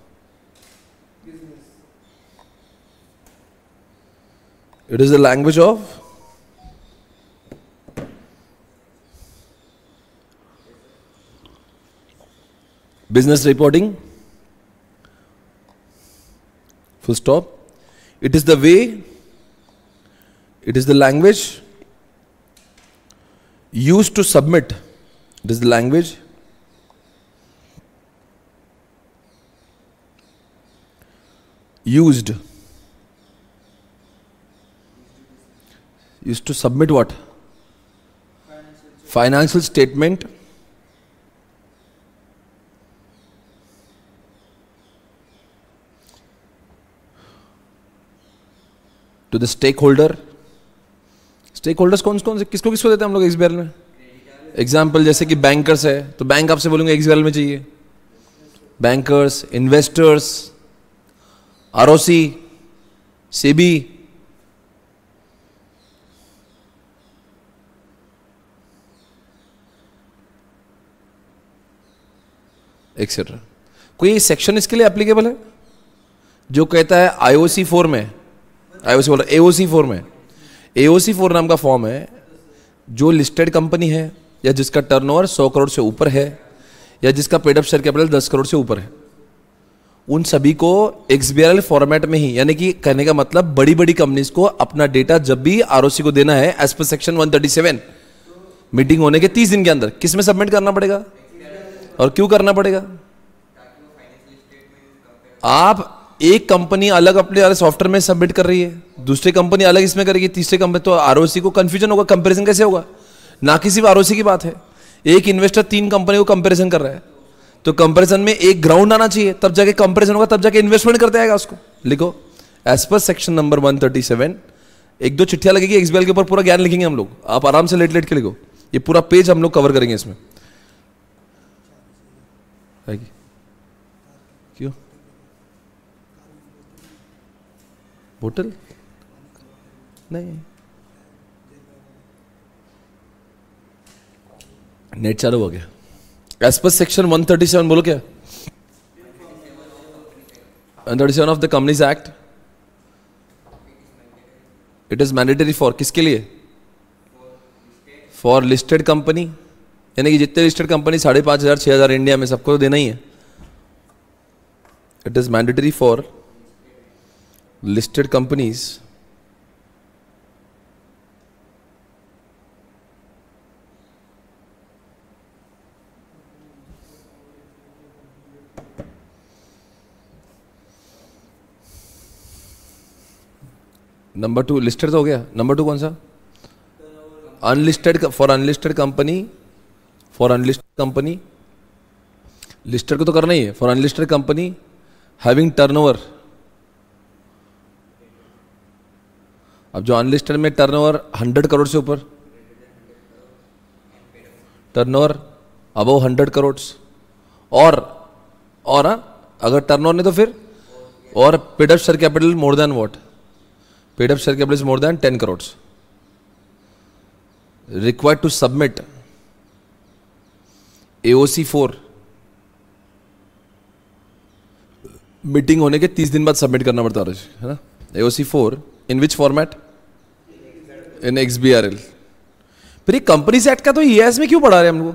it is the language of business reporting, full stop. It is the way, it is the language used to submit, it is the language used to submit what? Financial statement to the stakeholder. Stakeholders कौन कौन से, किसको किसको देते हैं हम लोग एक्सबीआर में? एग्जाम्पल जैसे कि बैंकर्स है, तो बैंक आपसे बोलेंगे एक्सबीआर में चाहिए, bankers, investors, ROC, SEBI, etcetera. कोई सेक्शन इसके लिए एप्लीकेबल है जो कहता है आईओसी 4 में, आईओसी बोल रहा, एओसी 4 में, एओसी 4 नाम का फॉर्म है, जो लिस्टेड कंपनी है या जिसका टर्नओवर 100 करोड़ से ऊपर है या जिसका paid up share capital 10 crore से ऊपर है, उन सभी को एक्सबीआरएल फॉर्मेट में ही, यानी कि कहने का मतलब बड़ी बड़ी कंपनीज को अपना डेटा जब भी आरओसी को देना है एज पर सेक्शन 137 मीटिंग होने के 30 दिन के अंदर किस में सबमिट करना पड़ेगा? और क्यों करना पड़ेगा? आप एक कंपनी अलग अपने वाले सॉफ्टवेयर में सबमिट कर रही है, दूसरी कंपनी अलग इसमें करेगी, तीसरी कंपनी, तो आरओसी को कंफ्यूजन होगा, कंपैरिजन कैसे होगा? ना कि सिर्फ आरओसी की बात है, एक इन्वेस्टर 3 कंपनी को कंपैरिजन कर रहा है, तो कंपैरिजन में एक ग्राउंड आना चाहिए, तब जाके कंपैरिजन होगा, तब जाके इन्वेस्टमेंट करते आएगा उसको। लिखो एज पर सेक्शन नंबर 137, 1-2 चिट्ठियां लगेगी एक्सबीआर के ऊपर, पूरा ज्ञान लिखेंगे हम लोग, आप आराम से लेट लेट के लिखो, ये पूरा पेज हम लोग कवर करेंगे इसमें। क्यों बोतल नहीं, नेट चालू हो गया। एज पर सेक्शन 137 बोलो क्या? 137 of the companies act, it is mandatory for, किसके लिए? फॉर लिस्टेड कंपनी, यानी कि जितने लिस्टेड कंपनी 5,500-6,000 इंडिया में, सबको देना ही है। It is mandatory for listed companies number 2 listed तो हो गया, नंबर 2 कौन सा? Unlisted, for unlisted company, for unlisted company, listed को तो करना ही है, for unlisted company having turnover, अब जो अनलिस्टेड में टर्नओवर 100 करोड़ से ऊपर, टर्नओवर अबव 100 करोड़, और अगर टर्न ओवर नहीं तो फिर और paid up share capital more than what? Paid up share capital is more than 10 crore required to submit AOC 4 meeting होने के 30 दिन बाद सबमिट करना पड़ता है ना? AOC 4 in which format? In XBRL। फिर ये कंपनीज एक्ट का तो EIS में क्यों पढ़ा रहे हैं हम लोग?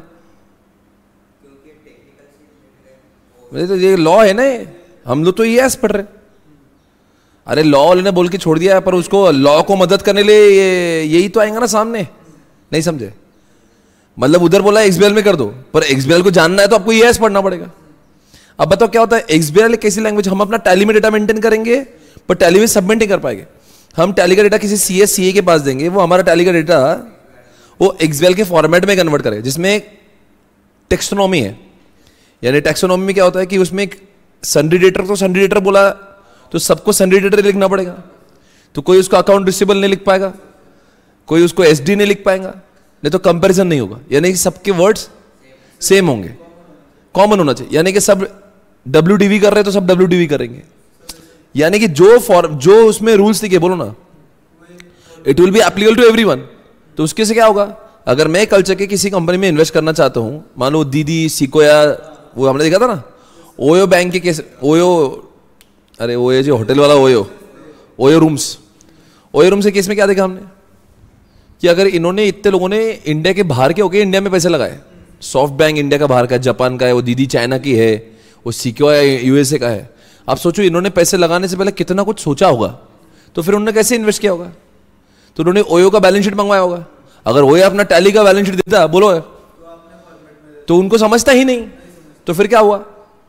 तो ये लॉ है ना, हम लोग तो EIS पढ़ रहे हैं। अरे लॉ वाले ने बोल के छोड़ दिया है, पर उसको लॉ को मदद करने के लिए यही तो आएगा ना सामने। नहीं समझे? मतलब उधर बोला XBRL में कर दो, पर XBRL को जानना है तो आपको EIS पढ़ना पड़ेगा। अब बताओ क्या होता है? XBRL एक ऐसी लैंग्वेज, हम अपना टैली में डेटा मेंटेन करेंगे पर टैली में सबमिट नहीं कर पाएंगे। हम टैली का डेटा किसी CS CA के पास देंगे, वो हमारा टैली का डेटा वो XBRL के फॉर्मेट में कन्वर्ट करे, जिसमें टेक्सोनॉमी है। यानी टेक्सोनॉमी में क्या होता है कि उसमें सन्ड्री डेटर, तो सन्ड्री डेटर बोला तो सबको सन्ड्री डेटर लिखना पड़ेगा, तो कोई उसको अकाउंट रिसीवेबल नहीं लिख पाएगा, कोई उसको SD नहीं लिख पाएगा, नहीं तो कंपैरिजन नहीं होगा। यानी कि सबके वर्ड्स सेम होंगे, कॉमन होना चाहिए। यानी कि सब WDV कर रहे हैं तो सब WDV करेंगे। यानी कि जो उसमें रूल्स लिखे, बोलो ना, it will be applicable to everyone. तो उसके से क्या होगा? अगर मैं कल चल के किसी कंपनी में इन्वेस्ट करना चाहता हूं, मान लो दीदी सिकोया, वो हमने देखा था ना ओयो बैंक के केस, ओयो जो होटल वाला ओयो रूम्स के केस में क्या देखा हमने कि अगर इन्होंने इतने लोगों ने इंडिया के बाहर के होके इंडिया में पैसे लगाए, सॉफ्ट बैंक इंडिया का बाहर का है, जापान का है, वो दीदी चाइना की है, वो सिकोया USA का है। आप सोचो इन्होंने पैसे लगाने से पहले कितना कुछ सोचा होगा, तो फिर उन्होंने कैसे इन्वेस्ट किया होगा? तो उन्होंने ओयो का बैलेंस शीट मंगवाया होगा। अगर ओयो अपना टैली का बैलेंस शीट देता, बोलो, तो उनको समझता ही नहीं, तो फिर क्या हुआ?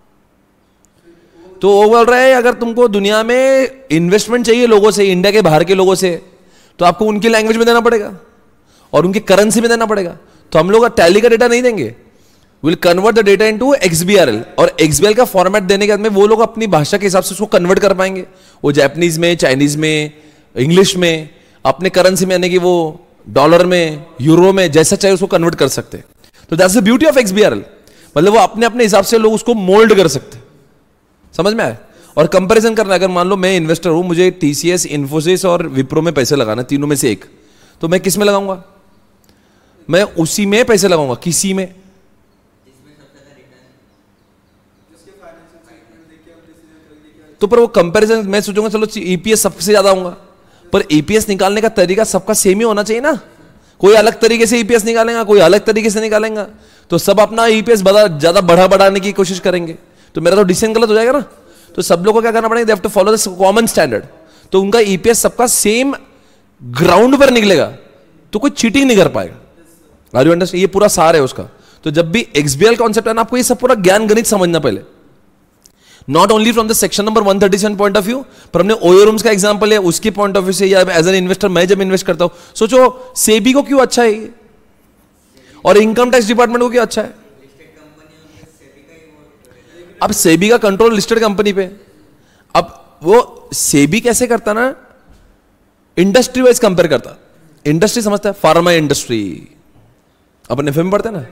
तो वो बोल रहा है अगर तुमको दुनिया में इन्वेस्टमेंट चाहिए लोगों से, इंडिया के बाहर के लोगों से, तो आपको उनकी लैंग्वेज में देना पड़ेगा और उनकी करेंसी में देना पड़ेगा। तो हम लोग टैली का डेटा नहीं देंगे, will convert the data into XBRL, और XBRL का फॉर्मेट देने के बाद में वो लोग अपनी भाषा के हिसाब से उसको कन्वर्ट कर पाएंगे। वो जापानीज में, चाइनीज में, इंग्लिश में, अपने करेंसी में, यानी कि वो डॉलर में, यूरो में, जैसा चाहे उसको कन्वर्ट कर सकते। तो that's the beauty of XBRL। मतलब वो अपने अपने हिसाब से लोग उसको मोल्ड कर सकते। समझ में आया? और कंपैरिजन करना, अगर मान लो मैं इन्वेस्टर हूं, मुझे TCS, इन्फोसिस और विप्रो में पैसे लगाना, तीनों में से एक, तो मैं किस में लगाऊंगा? मैं उसी में पैसे लगाऊंगा, किसी में। तो पर वो कंपैरिजन मैं सोचूंगा चलो EPS सबसे ज्यादा होगा, पर EPS निकालने का तरीका सबका सेम ही होना चाहिए ना। कोई अलग तरीके से EPS निकालेगा, कोई अलग तरीके से निकालेगा, तो सब अपना EPS ज्यादा बढ़ाने की कोशिश करेंगे, तो मेरा तो डिसीजन गलत हो जाएगा ना। तो सब लोगों को क्या करना पड़ेगा? They have to follow the common standard. तो उनका EPS सबका सेम ग्राउंड पर निकलेगा, तो कोई चीटिंग नहीं कर पाएगा। Are you understand? ये पूरा सार है उसका। तो जब भी XBRL कॉन्सेप्ट है ना, आपको ये सब पूरा ज्ञान गणित समझना पहले, not only from the section number 137 point of view, पर हमने ओयो रूम्स का एग्जांपल है, उसके पॉइंट ऑफ व्यू से, या एज एन इन्वेस्टर मैं जब इन्वेस्ट करता हूं, सोचो सेबी को क्यों अच्छा है और इनकम टैक्स डिपार्टमेंट को क्यों अच्छा है? अब सेबी का कंट्रोल लिस्टेड कंपनी पे, अब वो सेबी कैसे करता ना, इंडस्ट्री वाइज कंपेयर करता। इंडस्ट्री समझता है, फार्मा इंडस्ट्री अपने फिल्म पढ़ते ना,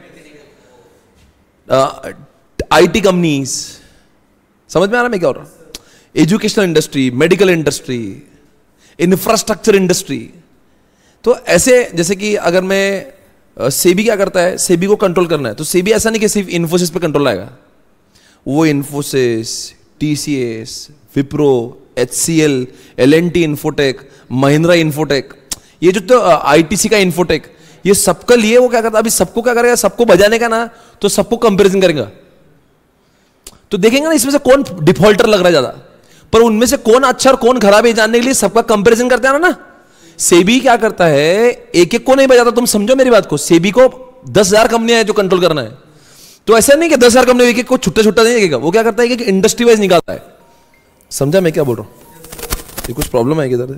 IT कंपनीज, समझ में आ रहा मैं क्या हो रहा? Educational industry, medical industry, infrastructure industry. तो ऐसे जैसे कि अगर मैं सेबी क्या करता है, सेबी को कंट्रोल करना है, तो सेबी ऐसा नहीं कि सिर्फ इन्फोसिस पे कंट्रोल आएगा, वो Infosys, TCS, Wipro, HCL, L&T infotech, Mahindra infotech, ये जो तो ITC का इन्फोटेक, ये सबका लिए वो क्या करता है? अभी सबको क्या करेगा? सबको बजाने का ना, तो सबको कंपेरिजन करेगा, तो देखेंगे ना इसमें से कौन डिफॉल्टर लग रहा है ज्यादा, पर उनमें से कौन अच्छा और कौन खराब है जानने के लिए सबका कंपैरिजन करते हैं ना। सेबी क्या करता है? एक एक को नहीं बजाता, तुम समझो मेरी बात को। सेबी को 10,000 कंपनियां हैं जो कंट्रोल करना है, तो ऐसा नहीं कि 10,000 कंपनी एक एक को छुट्टा छुट्टा नहीं देखेगा, वो क्या करता है कि इंडस्ट्री वाइज निकालता है। समझा मैं क्या बोल रहा हूं? ये कुछ प्रॉब्लम है किधर?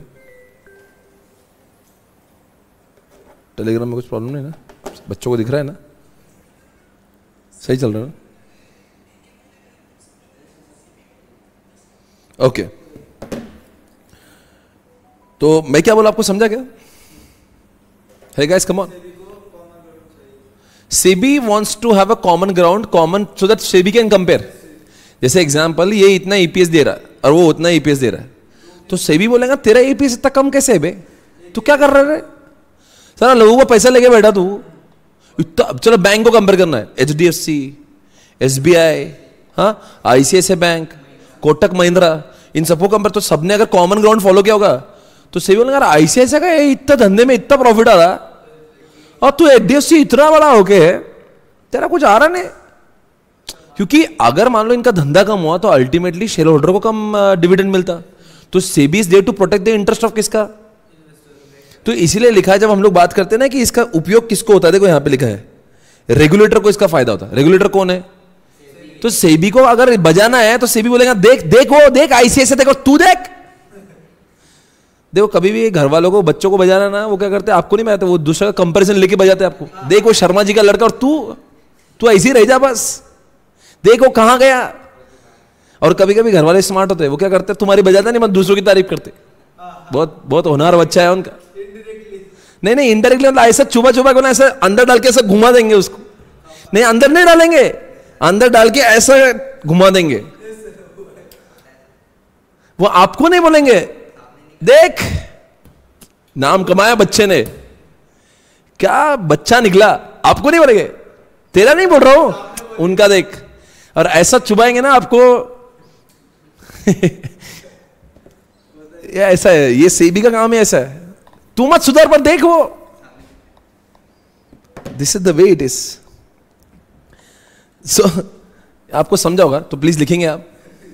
टेलीग्राम में कुछ प्रॉब्लम नहीं ना? बच्चों को दिख रहा है ना? सही चल रहा है ना? ओके तो मैं क्या बोला आपको समझा क्या? है guys, come on. SEBI wants to have a common ground, common, so that SEBI can compare. जैसे एग्जाम्पल, ये इतना ईपीएस दे रहा है और वो उतना ईपीएस दे रहा है, तो सेबी बोलेगा तेरा ईपीएस इतना कम कैसे है बे, तू क्या कर रहा है सारा लोगों को पैसा लेके बैठा तू इतना. चलो बैंक को कंपेयर करना है, एचडीएफसी, एसबीआई, हाँ, आईसीआईसीआई बैंक, कोटक महिंद्रा, इन सबको कंपेयर, तो सबने अगर कॉमन ग्राउंड फॉलो किया होगा तो सेबी बोलेगा यार आईसीआईसीआई का इतना धंधे में इतना प्रॉफिट आ रहा और तू एचडीएफसी इतना बड़ा होके तेरा कुछ आ रहा नहीं. क्योंकि अगर मान लो इनका धंधा कम हुआ तो अल्टीमेटली शेयर होल्डर को कम डिविडेंड मिलता. तो SEBI is there to protect the interest of किसका, तो इसीलिए लिखा है, जब हम लोग बात करते हैं ना कि इसका उपयोग किसको होता है, देखो यहां पे लिखा है रेगुलेटर को इसका फायदा होता है. रेगुलेटर कौन है, तो सेबी को अगर बजाना है तो सेबी बोलेगा देख देख वो देख आईसीआईसीआई देखो तू देख. देखो कभी भी घर वालों को बच्चों को बजाना ना, वो क्या करते हैं आपको नहीं बजाते, वो दूसरा का कंपेरिजन लेके बजाते हैं आपको. देख वो शर्मा जी का लड़का और तू ऐसे ही रह जा बस, देखो कहां गया. और कभी कभी घर वाले स्मार्ट होते हैं, वो क्या करते हैं तुम्हारी बजाता नहीं, मत दूसरों की तारीफ करते. बहुत बहुत होनहार बच्चा है उनका. नहीं इनडायरेक्टली मतलब ऐसा चुबा चुबा को ना ऐसा अंदर डाल के ऐसा घुमा देंगे उसको. नहीं अंदर नहीं डालेंगे, अंदर डाल के ऐसा घुमा देंगे. वो आपको नहीं बोलेंगे देख नाम कमाया बच्चे ने, क्या बच्चा निकला, आपको नहीं बोलेंगे, तेरा नहीं बोल रहा हूं, उनका देख. और ऐसा चुबाएंगे ना आपको ये ऐसा है, ये सेबी का काम है ऐसा है, तू मत सुधर पर देख वो. This is the way it is. So आपको समझा होगा तो प्लीज लिखेंगे आप.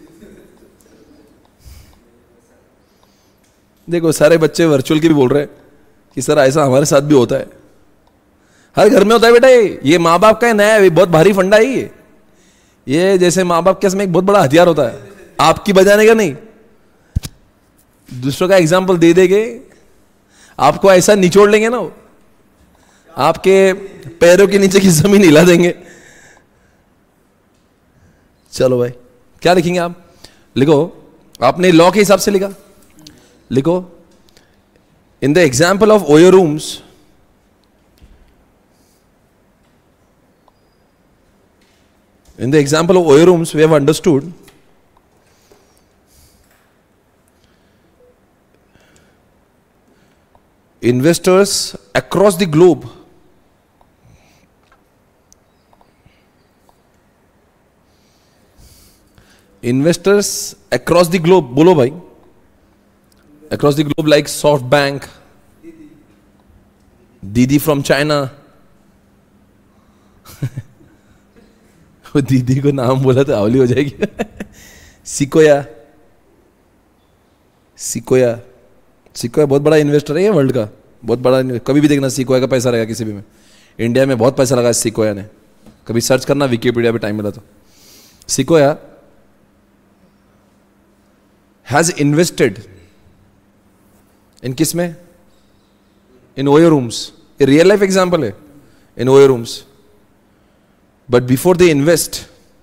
देखो सारे बच्चे वर्चुअल के भी बोल रहे हैं कि सर ऐसा हमारे साथ भी होता है. हर घर में होता है बेटा, ये माँ बाप का नया है, बहुत भारी फंडा है ये जैसे माँ बाप के इसमें एक बहुत बड़ा हथियार होता है, आपकी बजाने का नहीं, दूसरों का एग्जाम्पल दे देंगे, आपको ऐसा निचोड़ लेंगे ना, आपके पैरों के नीचे की जमीन हिला देंगे. चलो भाई क्या लिखेंगे आप, लिखो, आपने लॉ के हिसाब से लिखा, लिखो in the example of OYO rooms in the example of oil rooms, we have understood investors across the globe bolo bhai, across the globe like SoftBank, Didi from China वो दीदी को नाम बोला तो आवली हो जाएगी. सिकोया बहुत बड़ा इन्वेस्टर है ये वर्ल्ड का, बहुत बड़ा. कभी भी देखना सिकोया का पैसा रहेगा किसी भी में. इंडिया में बहुत पैसा लगा सिकोया ने, कभी सर्च करना विकिपीडिया पे टाइम मिला तो. सिकोया हैज इन्वेस्टेड इन किस में, इन ओयो रूम्स. ये रियल लाइफ एग्जाम्पल है, in OYO rooms. But before they invest,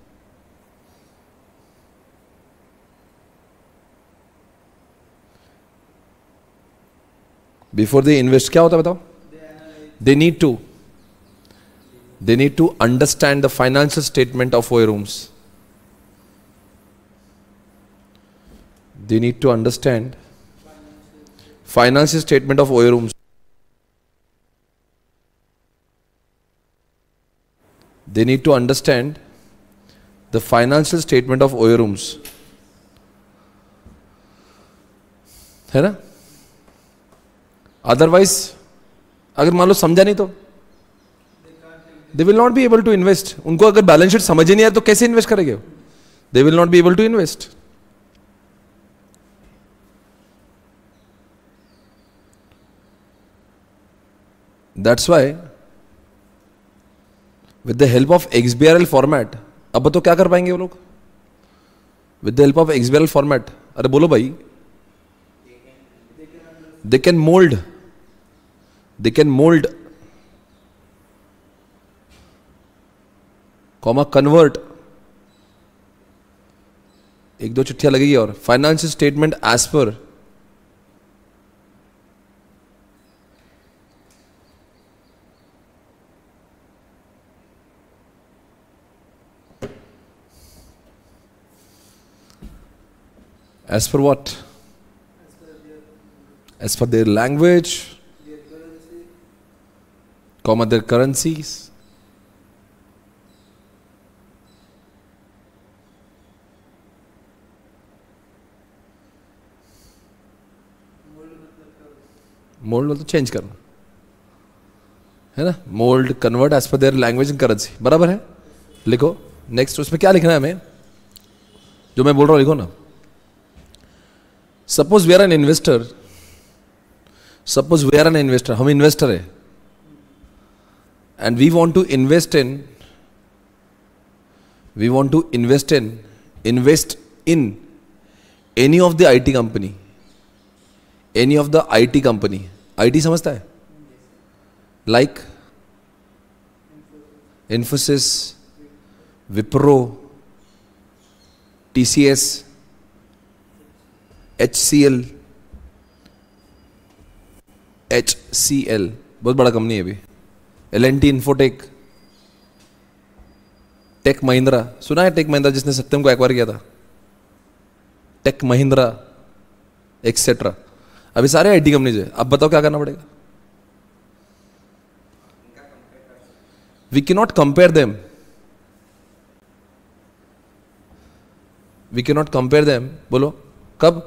क्या होता है बताओ? They need to understand the financial statement of oil rooms. They need to understand financial statement of oil rooms. They need to understand the financial statement of oil rooms. है ना? Otherwise, अगर मान लो समझा नहीं तो they will not be able to invest. उनको अगर balance sheet समझ ही नहीं आया तो कैसे इन्वेस्ट करेंगे? They will not be able to invest. That's why with the help of XBRL format, अब तो क्या कर पाएंगे वो लोग with the help of XBRL format? अरे बोलो भाई, they can mold comma convert, एक दो चिट्ठियां लगेगी और financial statement as per As per what? As per their language, comma their currencies. Mold मतलब चेंज करना है ना, mold convert as per their language and currency, बराबर है। लिखो नेक्स्ट, उसमें क्या लिखना है हमें, जो मैं बोल रहा हूं लिखो ना। Suppose we are an investor, suppose we are an investor, हम इन्वेस्टर है and we want to invest in any of the IT company, any of the IT company, IT समझता है, like Infosys, Wipro, TCS, HCL, बहुत बड़ा company है अभी, L&T infotech, take Mahindra, सुना है टेक महिंद्रा जिसने सत्यम को एक्वायर किया था, टेक महिंद्रा एक्सेट्रा, अभी सारे आईटी कंपनीज है। अब बताओ क्या करना पड़ेगा? We can not compare them, we can not compare them, बोलो कब?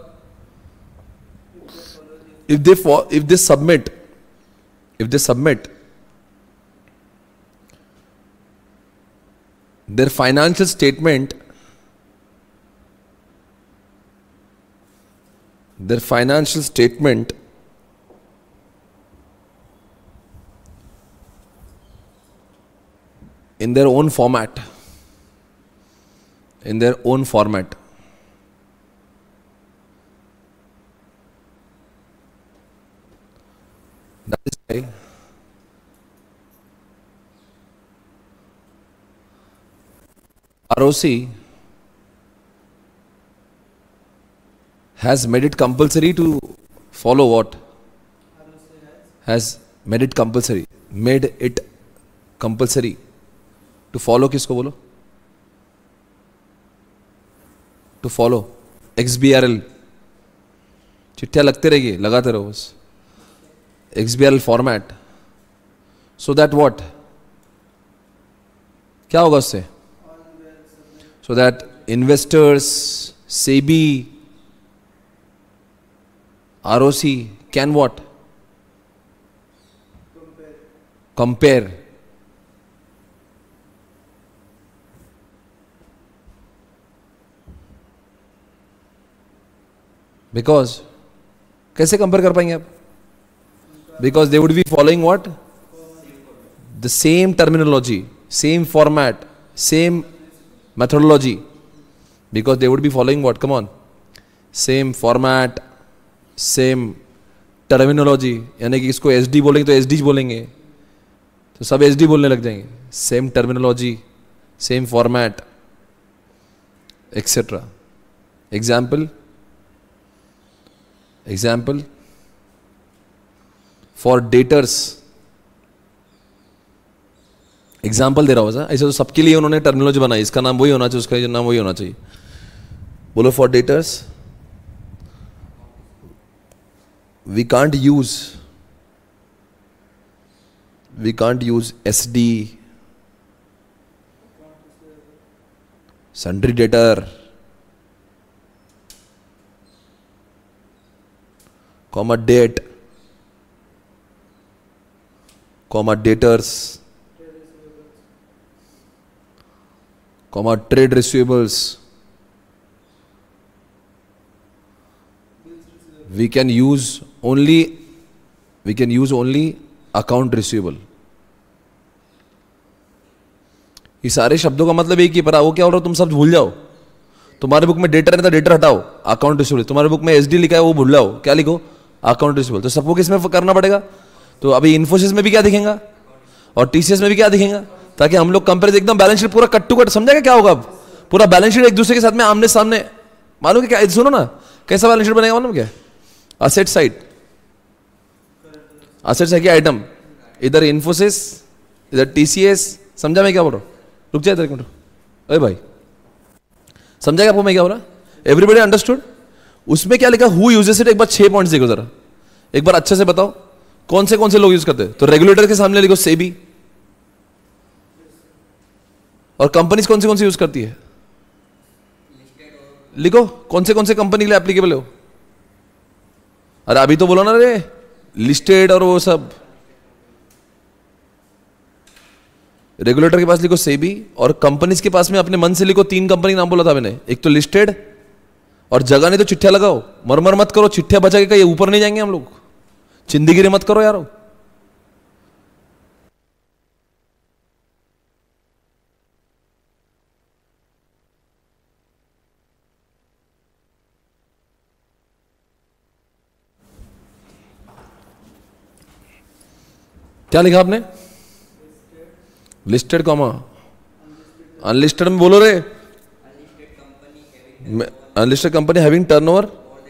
if they submit their financial statement, in their own format, that is why ROC has made it compulsory to follow what? Has made it compulsory to follow, किसको बोलो? To follow XBRL, चिट्ठियां लगते रहेगी, लगाते रहो बस, XBRL format, so that what, क्या होगा उससे? So that investors, SEBI, ROC can what? Compare. Because कैसे कंपेयर कर पाएंगे आप? Because they would be following what? The same terminology, same format, same methodology. Because they would be following what? Come on. Same format, same terminology. यानी कि इसको SD बोलेंगे तो SD बोलेंगे, तो सब SD बोलने लग जाएंगे. Same terminology, same format, etc. Example. For daters, example दे रहा होगा, ऐसे तो सबके लिए उन्होंने टर्मिनोलॉजी बनाई, इसका नाम वही होना चाहिए, उसका नाम वही होना चाहिए। बोलो for debtors we can't use SD, sundry debtor, comma date, comma debtors, comma trade receivables. We can use only account receivable. ये सारे शब्दों का मतलब एक ही, पर वो क्या हो रहा है, तुम सब भूल जाओ। तुम्हारे बुक में डेटर है तो डेटर हटाओ, अकाउंट रिसीवेबल। तुम्हारे बुक में SD लिखा है वो भूल जाओ, क्या लिखो? Account receivable. तो सबको किसमें करना पड़ेगा? तो अभी इन्फोसिस में भी क्या दिखेगा और TCS में भी क्या दिखेगा, ताकि हम लोग कंपेयर, एकदम बैलेंस शीट पूरा कट टू कट, समझेगा क्या होगा? अब पूरा बैलेंस शीट एक दूसरे के साथ में आमने सामने, मालूम क्या? सुनो ना, कैसा बैलेंस शीट बनेगा मालूम क्या? असेट साइड की आइटम, इधर इन्फोसिस, इधर TCS। समझा मैं क्या बोल रहा हूँ? रुक जाए इधर एक मिनट। अरे भाई समझा क्या आपको मैं क्या बोल रहा? Everybody understood? उसमें क्या लिखा, हु यूजेस इट, एक बार 6 पॉइंट्स देखो जरा, एक बार अच्छे से बताओ कौन से लोग यूज करते हैं। तो रेगुलेटर के सामने लिखो सेबी, और कंपनीज कौन सी यूज करती है, लिखो कौन से कंपनी के लिए एप्लीकेबल हो। अरे अभी तो बोलो ना रे, लिस्टेड और वो सब। रेगुलेटर के पास लिखो सेबी, और कंपनीज के पास में अपने मन से लिखो 3 कंपनी नाम बोला था मैंने, एक तो लिस्टेड, और जगह नहीं तो चिट्ठिया लगाओ, मरमर मत करो, चिट्ठिया बचा के कहीं ऊपर नहीं जाएंगे हम लोग, चिंदीगिरी मत करो यारो। क्या लिखा आपने, लिस्टेड कॉमा अनलिस्टेड में बोलो रे, अनलिस्टेड कंपनी हैविंग टर्नओवर,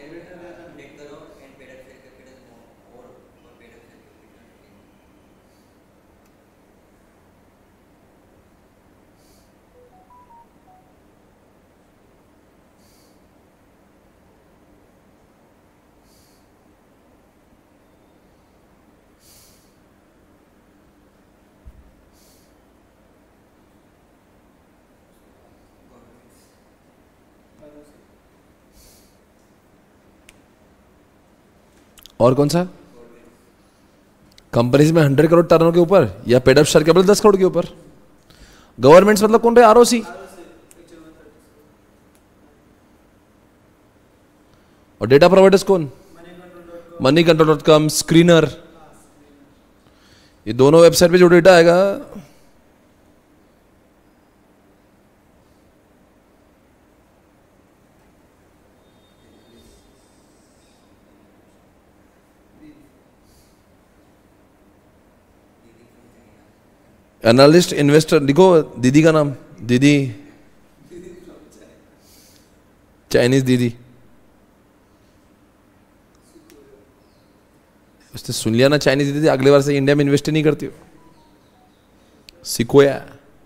और कौन सा कंपनीज में 100 करोड़ टर्नओवर के ऊपर, या paid up share capital 10 crore के ऊपर। गवर्नमेंट्स मतलब कौन रहे, आरओसी, और डेटा प्रोवाइडर्स कौन, moneycontrol.com, स्क्रीनर, ये दोनों वेबसाइट पे जो डेटा आएगा, एनालिस्ट, इन्वेस्टर, लिखो दीदी का नाम, दीदी, चाइनीज दीदी, उसने सुन लिया ना चाइनीज दीदी, अगले बार से इंडिया में इन्वेस्ट नहीं करती हो। सिकोया,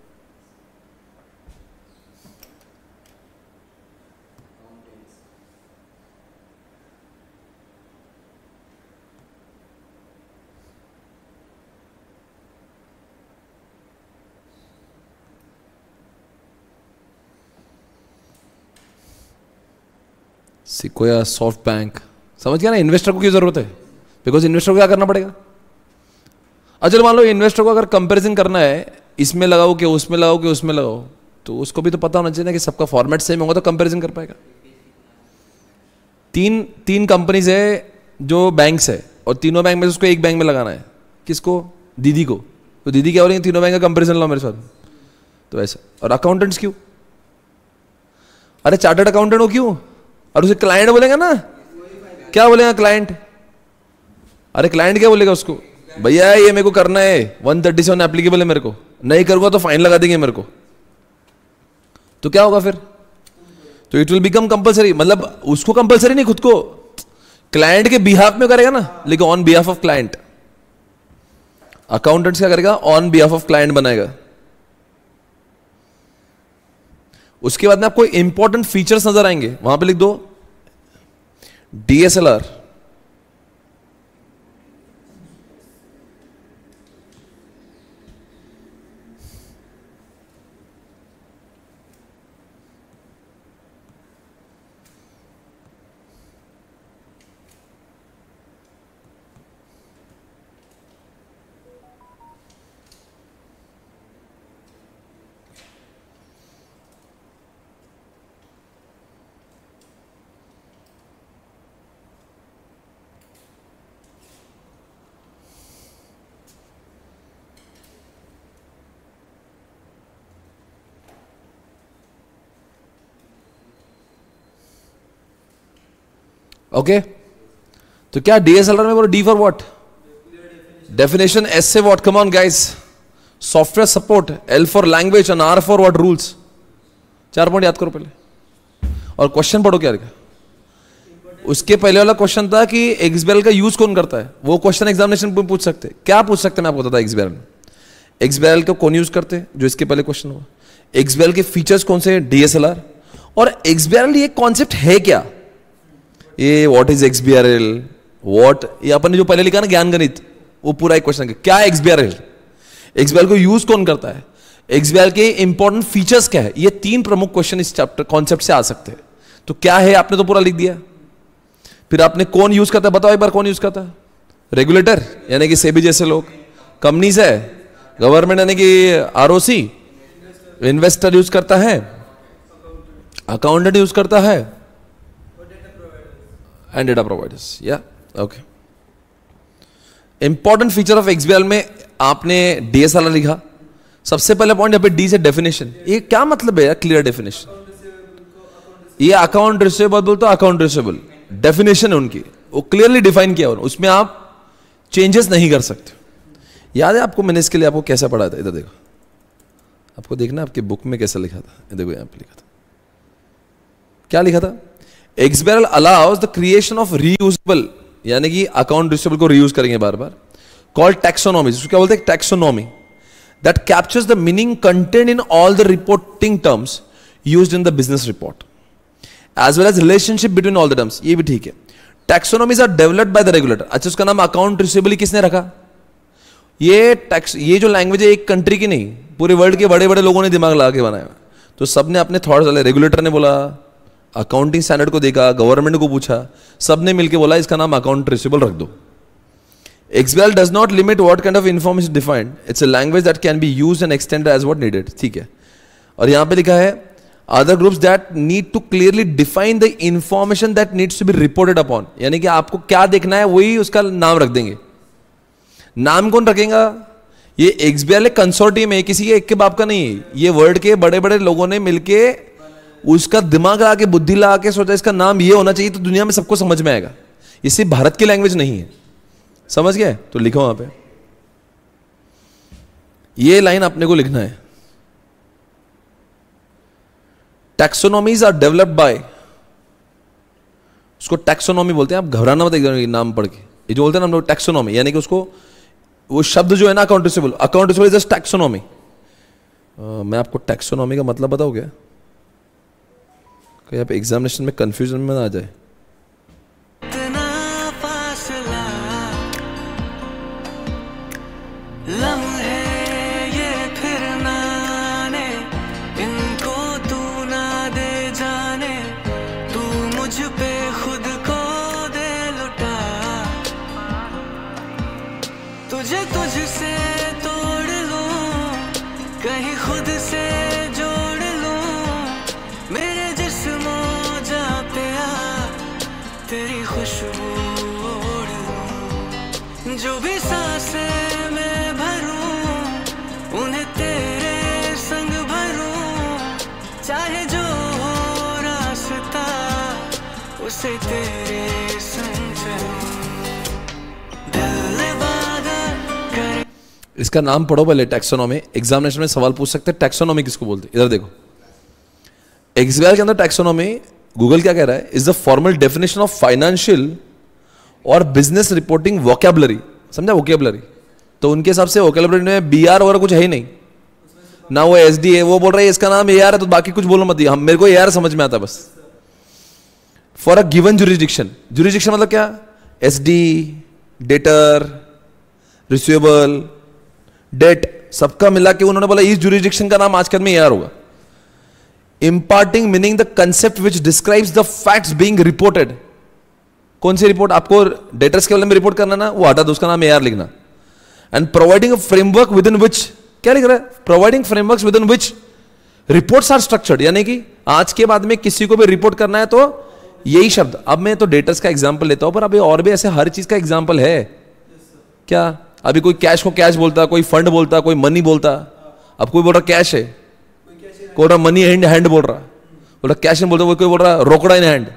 सिकोया, सॉफ्ट बैंक, समझ गया ना। इन्वेस्टर को क्यों जरूरत है, बिकॉज इन्वेस्टर को क्या करना पड़ेगा। अच्छा मान लो इन्वेस्टर को अगर कंपैरिजन करना है, इसमें लगाओ कि उसमें लगाओ कि उसमें लगाओ, तो उसको भी तो पता होना चाहिए ना कि सबका फॉर्मेट सेम होगा तो कंपैरिजन कर पाएगा। तीन कंपनीज है जो बैंक्स है, और तीनों बैंक में से उसको एक बैंक में लगाना है, किसको, दीदी को। तो दीदी क्या हो रही है, तीनों बैंक का कंपैरिजन लाओ मेरे साथ, तो ऐसा। और अकाउंटेंट्स क्यों, अरे चार्टर्ड अकाउंटेंट हो क्यों, और उसे क्लाइंट बोलेगा ना, क्या बोलेगा क्लाइंट, अरे क्लाइंट क्या बोलेगा उसको, भैया ये मेरे को करना है, 137 एप्लीकेबल है मेरे को, नहीं करूंगा तो फाइन लगा देंगे मेरे को। तो क्या होगा फिर, तो इट विल बिकम कंपलसरी, मतलब उसको कंपलसरी नहीं, खुद को, क्लाइंट के बिहाफ में करेगा ना, लेकिन on behalf of client. Accountants क्या करेगा, ऑन बिहाफ ऑफ क्लाइंट बनाएगा। उसके बाद में आपको इंपॉर्टेंट फीचर्स नजर आएंगे, वहां पे लिख दो डीएसएलआर, ओके। तो क्या डीएसएलआर में बोलो, D for what, definition, S से what, come on guys, software support, L for language, और R for what, rules. 4 point याद करो पहले, और क्वेश्चन पढ़ो क्या लिखा। उसके पहले वाला क्वेश्चन था कि एक्सबेल का यूज कौन करता है, वो क्वेश्चन एग्जामिनेशन में पूछ सकते, क्या पूछ सकते, मैं आपको बताता एक्सबेल में, एक्सबेल को कौन यूज करते, जो इसके पहले क्वेश्चन हुआ, एक्सबेल के फीचर्स कौन से, डीएसएलआर, और एक्सबेल ये कॉन्सेप्ट है क्या, ये व्हाट इज XBRL, व्हाट, ये अपन ने जो पहले लिखा ना ज्ञान गणित, वो पूरा एक क्वेश्चन है क्या है XBRL, XBRL को यूज कौन करता है, XBRL के इंपॉर्टेंट फीचर्स क्या है, ये 3 प्रमुख क्वेश्चन इस चैप्टर कॉन्सेप्ट से आ सकते हैं। तो क्या है आपने तो पूरा लिख दिया, फिर आपने कौन यूज करता है बताओ एक बार, कौन यूज करता है, रेगुलेटर यानी कि सेबी जैसे लोग, कंपनीज है, गवर्नमेंट यानी कि ROC, इन्वेस्टर यूज करता है, अकाउंटेंट यूज करता है, एंड डेटा प्रोवाइडर्स। या okay, important feature of XBRL में आपने DSLR लिखा। सबसे पहले पॉइंट यहाँ पे D से डेफिनेशन, ये क्या मतलब है यार, क्लियर डेफिनेशन, ये अकाउंट रिसीवेबल तो अकाउंट रिसीवेबल डेफिनेशन है उनकी, वो क्लियरली डिफाइन किया, उसमें आप चेंजेस नहीं कर सकते। याद है आपको मैंने इसके लिए आपको कैसा पढ़ाया था, इधर देखो, आपको देखना आपके बुक में कैसा लिखा था, देखो यहाँ पे लिखा था, क्या लिखा था, XBRL allows the creation of reusable, यानी कि अकाउंट रिसीवेबल को रीयूज करेंगे बार बार, कॉल्ड टैक्सोनॉमी, जिसको क्या बोलते हैं taxonomy, that captures the meaning content in all the reporting terms used in the business report as well as relationship between all the terms. ये भी ठीक है। Taxonomies are developed by the regulator. अच्छा, उसका नाम अकाउंट रिसीवेबल किसने रखा, ये जो लैंग्वेज है एक कंट्री की नहीं, पूरे वर्ल्ड के बड़े बड़े लोगों ने दिमाग लगा के बनाया, तो सबने अपने थॉट्स डाले, रेगुलेटर ने बोला, अकाउंटिंग स्टैंडर्ड को देखा, गवर्नमेंट को पूछा, सबने मिलकर बोला इसका नाम अकाउंट रिसीवेबल रख दो। XBRL does not limit what kind of information defined. It's a language that can be used and extended as what needed. ठीक है। और यहाँ पे लिखा है other groups that need to clearly define the information that needs to be reported upon. यानी कि आपको क्या देखना है वही उसका नाम रख देंगे। नाम कौन रखेगा? ये XBRL एक कंसोर्टियम है, किसी के एक के बाप का नहीं है। ये वर्ल्ड के बड़े बड़े लोगों ने मिलके उसका दिमाग लगा के, बुद्धि लगा के सोचा इसका नाम ये होना चाहिए तो दुनिया में सबको समझ में आएगा। ये सिर्फ भारत की लैंग्वेज नहीं है, समझ गए? तो लिखो वहां पे, ये लाइन अपने को लिखना है। टैक्सोनॉमीज आर डेवलप्ड बाय, उसको टैक्सोनॉमी बोलते हैं। आप घबराना मत एकदम नाम पढ़ के, ये जो बोलते हैं ना हम लोग टैक्सोनॉमी, यानी कि उसको वो शब्द जो है ना account receivable is just taxonomy. मैं आपको टैक्सोनॉमी का मतलब बताऊं क्या? कहीं आप एग्जामिनेशन में कंफ्यूजन में ना आ जाए। तुझसे तोड़ लूं, कहीं खुद से जोड़ लूं, मेरे जिस्मों जा पे आ, तेरी खुशबू ओढ़ लूं, जो भी सांसें मैं भरूं उन्हें तेरे संग भरूं, चाहे जो हो रास्ता उसे तेरे संग चलूं। इसका नाम पढ़ो पहले, टैक्सोनॉमी। एग्जामिनेशन में सवाल पूछ सकते हैं टैक्सोनॉमी किसको बोलते हैं। इधर देखो, XBRL के अंदर टैक्सोनॉमी, गूगल क्या कह रहा है, is the formal definition of financial और बिजनेस रिपोर्टिंग वोकैबुलरी। समझा? वोकैबुलरी। तो उनके हिसाब से वोकैबुलरी में BR वगैरह कुछ है ही नहीं ना, वो SD है। वो बोल रहा है इसका नाम AR है तो बाकी कुछ बोलो मत, हम मेरे को AR समझ में आता बस। For a given jurisdiction, jurisdiction मतलब क्या? SD, डेटर, रिसीवेबल, डेट, सबका मिला के उन्होंने बोला इस जुरिडिक्शन का नाम आज के में AR होगा। Imparting meaning the concept which describes the facts being reported. कौन सी रिपोर्ट? आपको डेटर्स के बारे में रिपोर्ट करना ना, वो हटा दो, उसका नाम AR लिखना। And providing a framework within which, क्या लिख रहा है? Providing framework within which reports are structured, यानी कि आज के बाद में किसी को भी रिपोर्ट करना है तो यही शब्द। अब मैं तो डेटर्स का एग्जाम्पल लेता हूं, पर अभी और भी ऐसे हर चीज का एग्जाम्पल है क्या? अभी कोई कैश को कैश बोलता, कोई फंड बोलता, कोई मनी बोलता। अब कोई बोल रहा कैश है, कोई बोल रहा मनी हैंड बोल रहा, बोल रहा कैश इन बोलता, कोई बोल रहा रोकड़ा इन हैंड,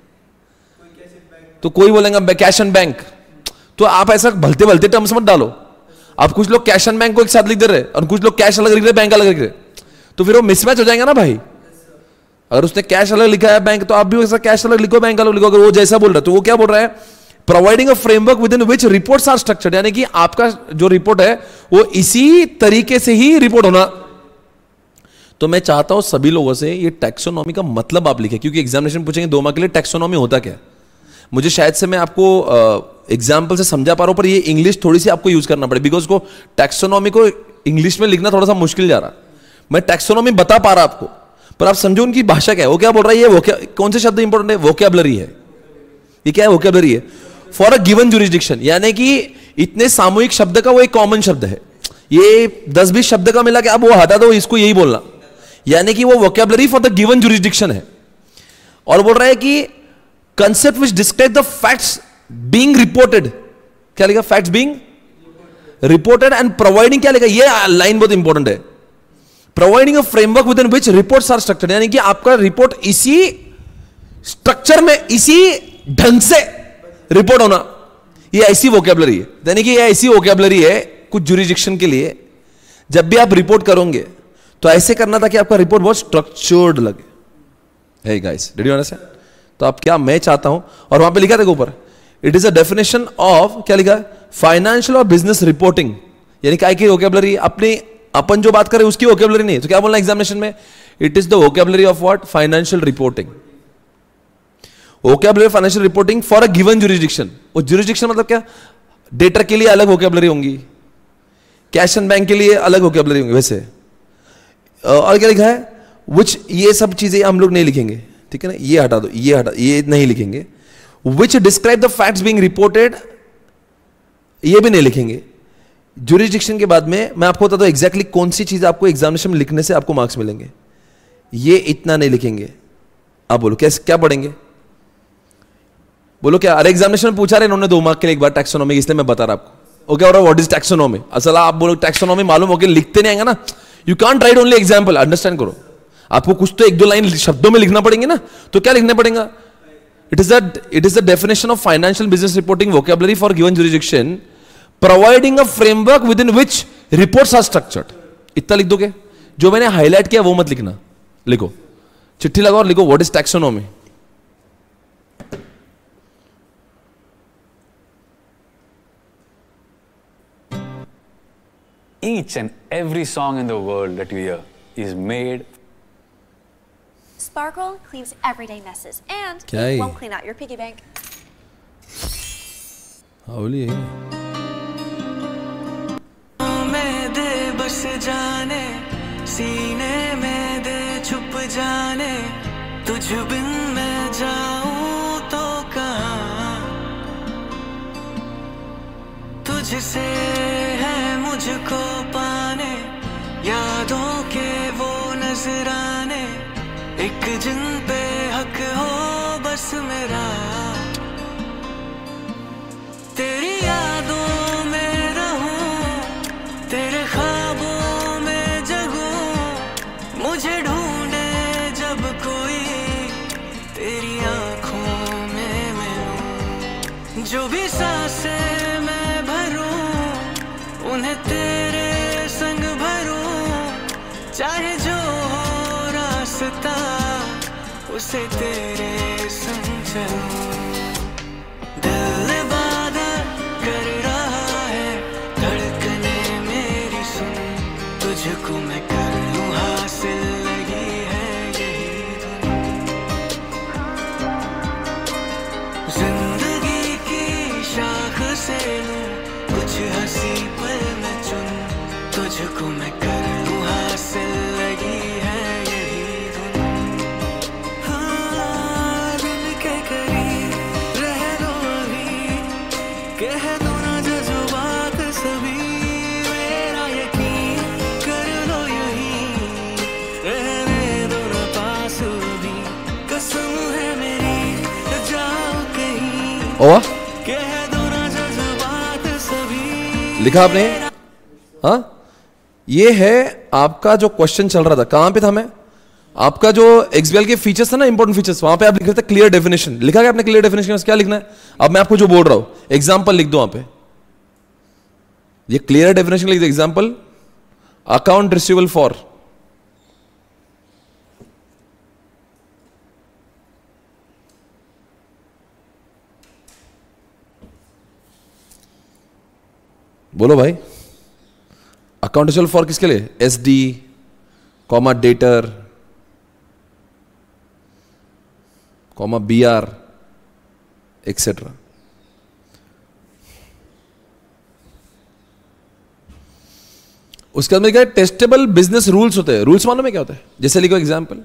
तो कोई बोलेगा कैश एंड बैंक। तो आप ऐसा भलते भलते टर्म्स मत डालो। आप कुछ लोग कैश एंड बैंक को एक साथ लिख दे रहे और कुछ लोग कैश अलग लिख रहे, बैंक अलग लिख रहे, तो फिर वो मिसमैच हो जाएगा ना भाई। अगर उसने कैश अलग लिखा है बैंक, तो आप भी वैसा कैश अलग लिखो, बैंक अलग लिखो। अगर वो जैसा बोल रहा है तो वो क्या बोल रहा है? Providing a framework within which reports are structured, यानी कि आपका जो रिपोर्ट है वो इसी तरीके से ही रिपोर्ट होना। तो मैं चाहता हूं सभी लोगों से ये टैक्सोनॉमी का मतलब आप लिखें, क्योंकि एग्जामिनेशन पूछेंगे 2 मार्क के लिए टैक्सोनॉमी होता क्या। मुझे शायद से मैं आपको एग्जाम्पल से समझा पा रहा हूं, पर ये इंग्लिश थोड़ी सी आपको यूज करना पड़े, बिकॉज को टैक्सोनॉमी को इंग्लिश में लिखना थोड़ा सा मुश्किल जा रहा। मैं टैक्सोनॉमी बता पा रहा आपको, पर आप समझो उनकी भाषा क्या है, वो क्या बोल रहा है। ये कौन से शब्द इंपॉर्टेंट है? वोकैबुलरी है। ये क्या है? वोकैबुलरी है फॉर अ गिवन जुरिस्डिक्शन, यानी कि इतने सामूहिक शब्द का वो एक कॉमन शब्द है। ये 10-20 शब्द का मिला के अब वो हटा दो, इसको यही बोलना, यानी कि वो vocabulary for the given jurisdiction है। और बोल रहा है कि concept which describe the facts being reported, क्या लिखा? Facts being reported and providing, क्या लिखा? ये लाइन बहुत इंपॉर्टेंट है। Providing a framework within which reports are structured, यानी कि आपका रिपोर्ट इसी स्ट्रक्चर में, इसी ढंग से रिपोर्ट होना, ये ऐसी वोकैबुलरी है। यानी कि ये ऐसी वोकैबुलरी है कुछ जुरिस्डिक्शन के लिए, जब भी आप रिपोर्ट करोगे तो ऐसे करना था कि आपका रिपोर्ट बहुत स्ट्रक्चर्ड लगे। Hey guys, did you understand? तो आप क्या मैं चाहता हूं, और वहां पे लिखा था ऊपर, it is a definition of, क्या लिखा? फाइनेंशियल और बिजनेस रिपोर्टिंग, यानी क्या की वोकैबुलरी अपनी, अपन जो बात करें उसकी वोकैबुलरी नहीं है। तो क्या बोलना एग्जामिनेशन में? It is the vocabulary of what? Financial reporting. Vocabulary financial reporting for a given jurisdiction. वो जुरिस्डिक्शन मतलब क्या? डेटर के लिए अलग वोकैबुलरी होंगी, कैश एंड बैंक के लिए अलग वोकैबुलरी होंगी वैसे। और क्या लिखा है? विच, ये सब चीजें हम लोग नहीं लिखेंगे, ठीक है ना, ये हटा दो, ये हटा, ये नहीं लिखेंगे। Which describe the facts being reported, ये भी नहीं लिखेंगे। जुरिस्डिक्शन के बाद में मैं आपको बता दूं एग्जैक्टली कौन सी चीज आपको एग्जामिनेशन में लिखने से आपको मार्क्स मिलेंगे। ये इतना नहीं लिखेंगे। आप बोलो कैसे, क्या पढ़ेंगे? बोलो क्या? अरे एग्जामिनेशन में पूछा रहे इन्होंने 2 मार्क के लिए एक बार टैक्सोनॉमी, इसलिए मैं बता रहा आपको। ओके, और व्हाट इज टैक्सोनॉमी? असल आप बोलो टैक्सोनॉमी मालूम हो, लिखते नहीं आएगा ना। You can't write only example, understand करो। आपको कुछ तो 1-2 लाइन शब्दों में लिखना पड़ेंगे ना, तो क्या लिखना पड़ेगा? It is the definition of financial business reporting vocabulary for given jurisdiction, providing a framework within which reports are structured. इतना लिख दोगे। जो मैंने हाईलाइट किया वो मत लिखना, लिखो, चिट्ठी लगाओ और लिखो what is taxonomy. Each and every song in the world that you hear is made. Sparkle cleans everyday messes and क्या है? it won't clean out your piggy bank. Holi है। में दे बस जाने, सीने में दे छुप जाने, तुझ बिन मैं जाऊं तो कहां? तुझसे है मुझको पाने, यादों के वो नजराने, एक जिन पे हक हो बस मेरा। तेरी यादों में रहूं, तेरे ख्वाबों में जगूं, मुझे ढूंढे जब कोई, तेरी आंखों में मिलूं। जो भी सांसें मैं भरूं, उन्हें तेरे संग भरूं, चाहे जो हो रास्ता उसे तेरे संग चलूं। दिल वादा कर रहा है, धड़कने मेरी सुन, तुझको मैं कर लूं हासिल, लगी है यही धुन। जिंदगी की शाख से लूं कुछ हंसी पल में चुन, तुझको मैं कर लूं हासिल, लगी है यही धुन। हाँ, दिल के करीब रह लो अभी, कह दो ना जज्बात सभी, मेरा यकीन कर लो यही, रहने दो ना पास भी, कसम है मेरी जाओ कहीं, ओह, कह दो ना जज्बात सभी। लिखा आपने? हाँ, ये है आपका जो क्वेश्चन चल रहा था। कहां पे था मैं? आपका जो एक्सबीएल के फीचर्स था ना, इंपॉर्टेंट फीचर्स, वहां पे आप लिख रहे थे क्लियर डेफिनेशन। लिखा क्या आपने क्लियर डेफिनेशन? क्या लिखना है? अब मैं आपको जो बोल रहा हूं एग्जांपल लिख दो वहां पे। ये क्लियर डेफिनेशन लिख दो। एग्जांपल, अकाउंट रिसीवेबल फॉर, बोलो भाई, अकाउंट रिसीवेबल फॉर किसके लिए? SD comma debtor comma BR etcetera. उसके अंदर क्या है, टेस्टेबल बिजनेस रूल्स होते हैं। रूल्स मालूम है क्या होता है? जैसे लिखो एग्जाम्पल,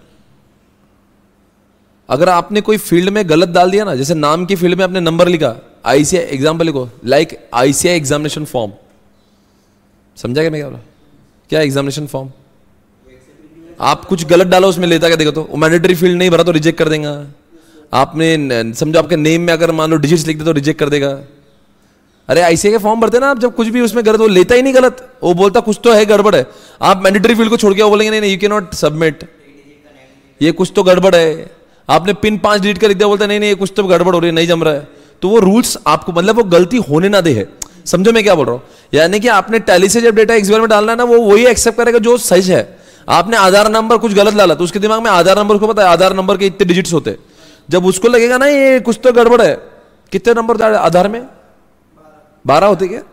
अगर आपने कोई फील्ड में गलत डाल दिया ना, जैसे नाम की फील्ड में आपने नंबर लिखा, आईसीआई एग्जाम्पल लिखो, लाइक आईसीआई एग्जामिनेशन फॉर्म, समझा क्या मैं क्या बोला? क्या एग्जामिनेशन फॉर्म? आप कुछ गलत डालो उसमें, लेता क्या देखो तो, मैंडेटरी फील्ड नहीं भरा तो रिजेक्ट कर देगा। आपने समझो आपके नेम में अगर मान लो डिजिट्स लिख दे तो रिजेक्ट कर देगा। अरे आईसीआई के फॉर्म भरते ना आप, जब कुछ भी उसमें गलत, वो लेता ही नहीं गलत, वो बोलता कुछ तो है गड़बड़ है। आप मैंडेटरी फील्ड को छोड़ के वो बोलेंगे नहीं यू कैन नॉट सबमिट, ये कुछ तो गड़बड़ है। आपने पिन 5 डिलीट कर लिख दिया, बोलता नहीं नहीं ये कुछ तो गड़बड़ हो रही है, नहीं जम रहा है। तो वो रूल्स आपको, मतलब वो गलती होने ना दे है। समझो मैं क्या बोल रहा हूं? यानी कि आपने टैली से जब डेटा एक्सएल में डालना है ना, वो वही एक्सेप्ट करेगा जो सच है। आपने आधार नंबर कुछ गलत डाला तो उसके दिमाग में आधार नंबर, को पता है आधार नंबर के इतने डिजिट्स होते हैं, जब उसको लगेगा ना ये कुछ तो गड़बड़ है। कितने नंबर आधार में? 12 होते क्या?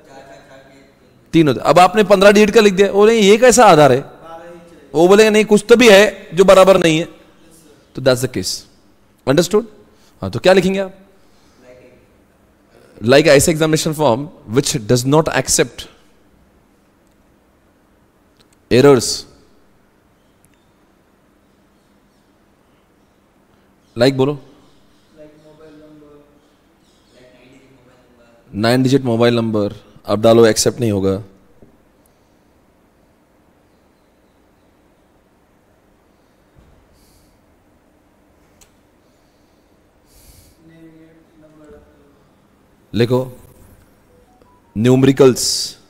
3 होते। अब आपने 15 डिजिट का लिख दिया, वो नहीं ये कैसा आधार है, वो बोलेगा नहीं कुछ तो भी है जो बराबर नहीं है। तो दैट्स द केस, अंडरस्टूड? हाँ, तो क्या लिखेंगे आप? लाइक ऐसे examination form which does not accept errors, like बोलो 9 डिजिट मोबाइल नंबर, अब डालो एक्सेप्ट नहीं होगा। लिखो numericals,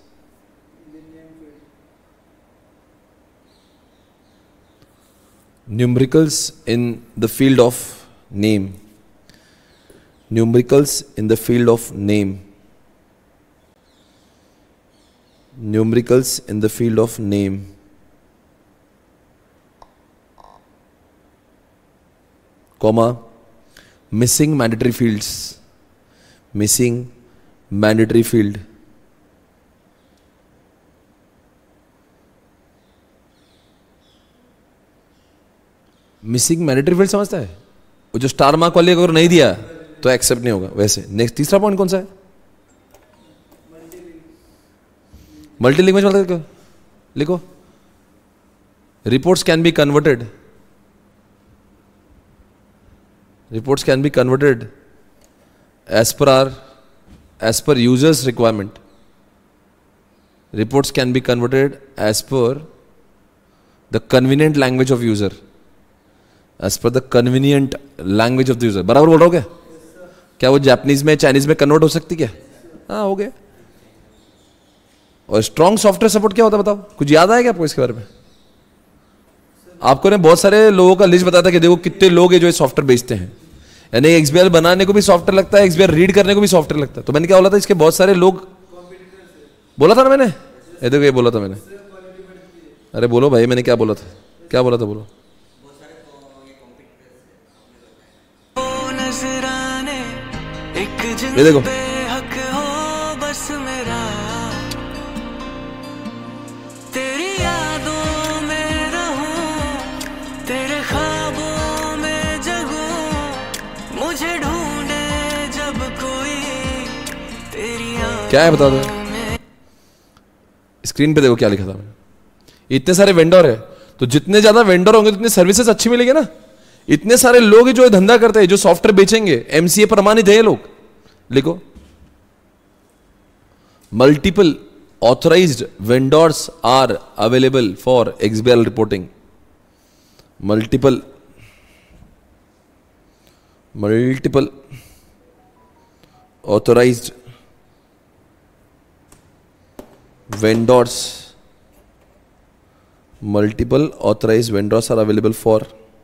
numericals in the field of name, numericals in the field of name, numericals in the field of name, comma, missing mandatory fields, missing mandatory field, missing mandatory field समझता है? वो जो star mark वाले अगर नहीं दिया तो accept नहीं होगा। वैसे नेक्स्ट तीसरा पॉइंट कौन सा है? मल्टी लिंग्वेज मतलब लिखो reports can be converted, reports can be converted as per users requirement, reports can be converted as per the convenient language of user, as per the convenient language of the user. बराबर बोल रहा हो क्या? क्या वो Japanese में Chinese में convert हो सकती क्या? हाँ हो गया। और स्ट्रॉन्ग सॉफ्टवेयर सपोर्ट क्या होता है बताओ? कुछ याद आया क्या आपको इसके बारे में? आपको ने बहुत सारे लोगों का लिस्ट बताया था कि देखो कितने लोग हैं जो ये सॉफ्टवेयर बेचते हैं, यानी एक्सबीएल बनाने को भी सॉफ्टवेयर लगता है, एक्सबीएल रीड करने को भी सॉफ्टवेयर लगता है। तो मैंने क्या बोला था, इसके बहुत सारे लोग, बोला था ना मैंने, ये देखो ये बोला था मैंने। अरे बोलो भाई, मैंने क्या बोला था, क्या बोला था बोलो। ये देखो क्या है बता दो, स्क्रीन पे देखो क्या लिखा था मैंने। इतने सारे वेंडर है, तो जितने ज्यादा वेंडर होंगे उतनी सर्विसेज अच्छी मिलेगी ना। इतने सारे लोग जो धंधा करते हैं, जो सॉफ्टवेयर बेचेंगे, एमसीए प्रमाणित है ये लोग। लिखो multiple authorized vendors are available for XBL reporting, multiple authorized vendors, multiple authorized vendors are available for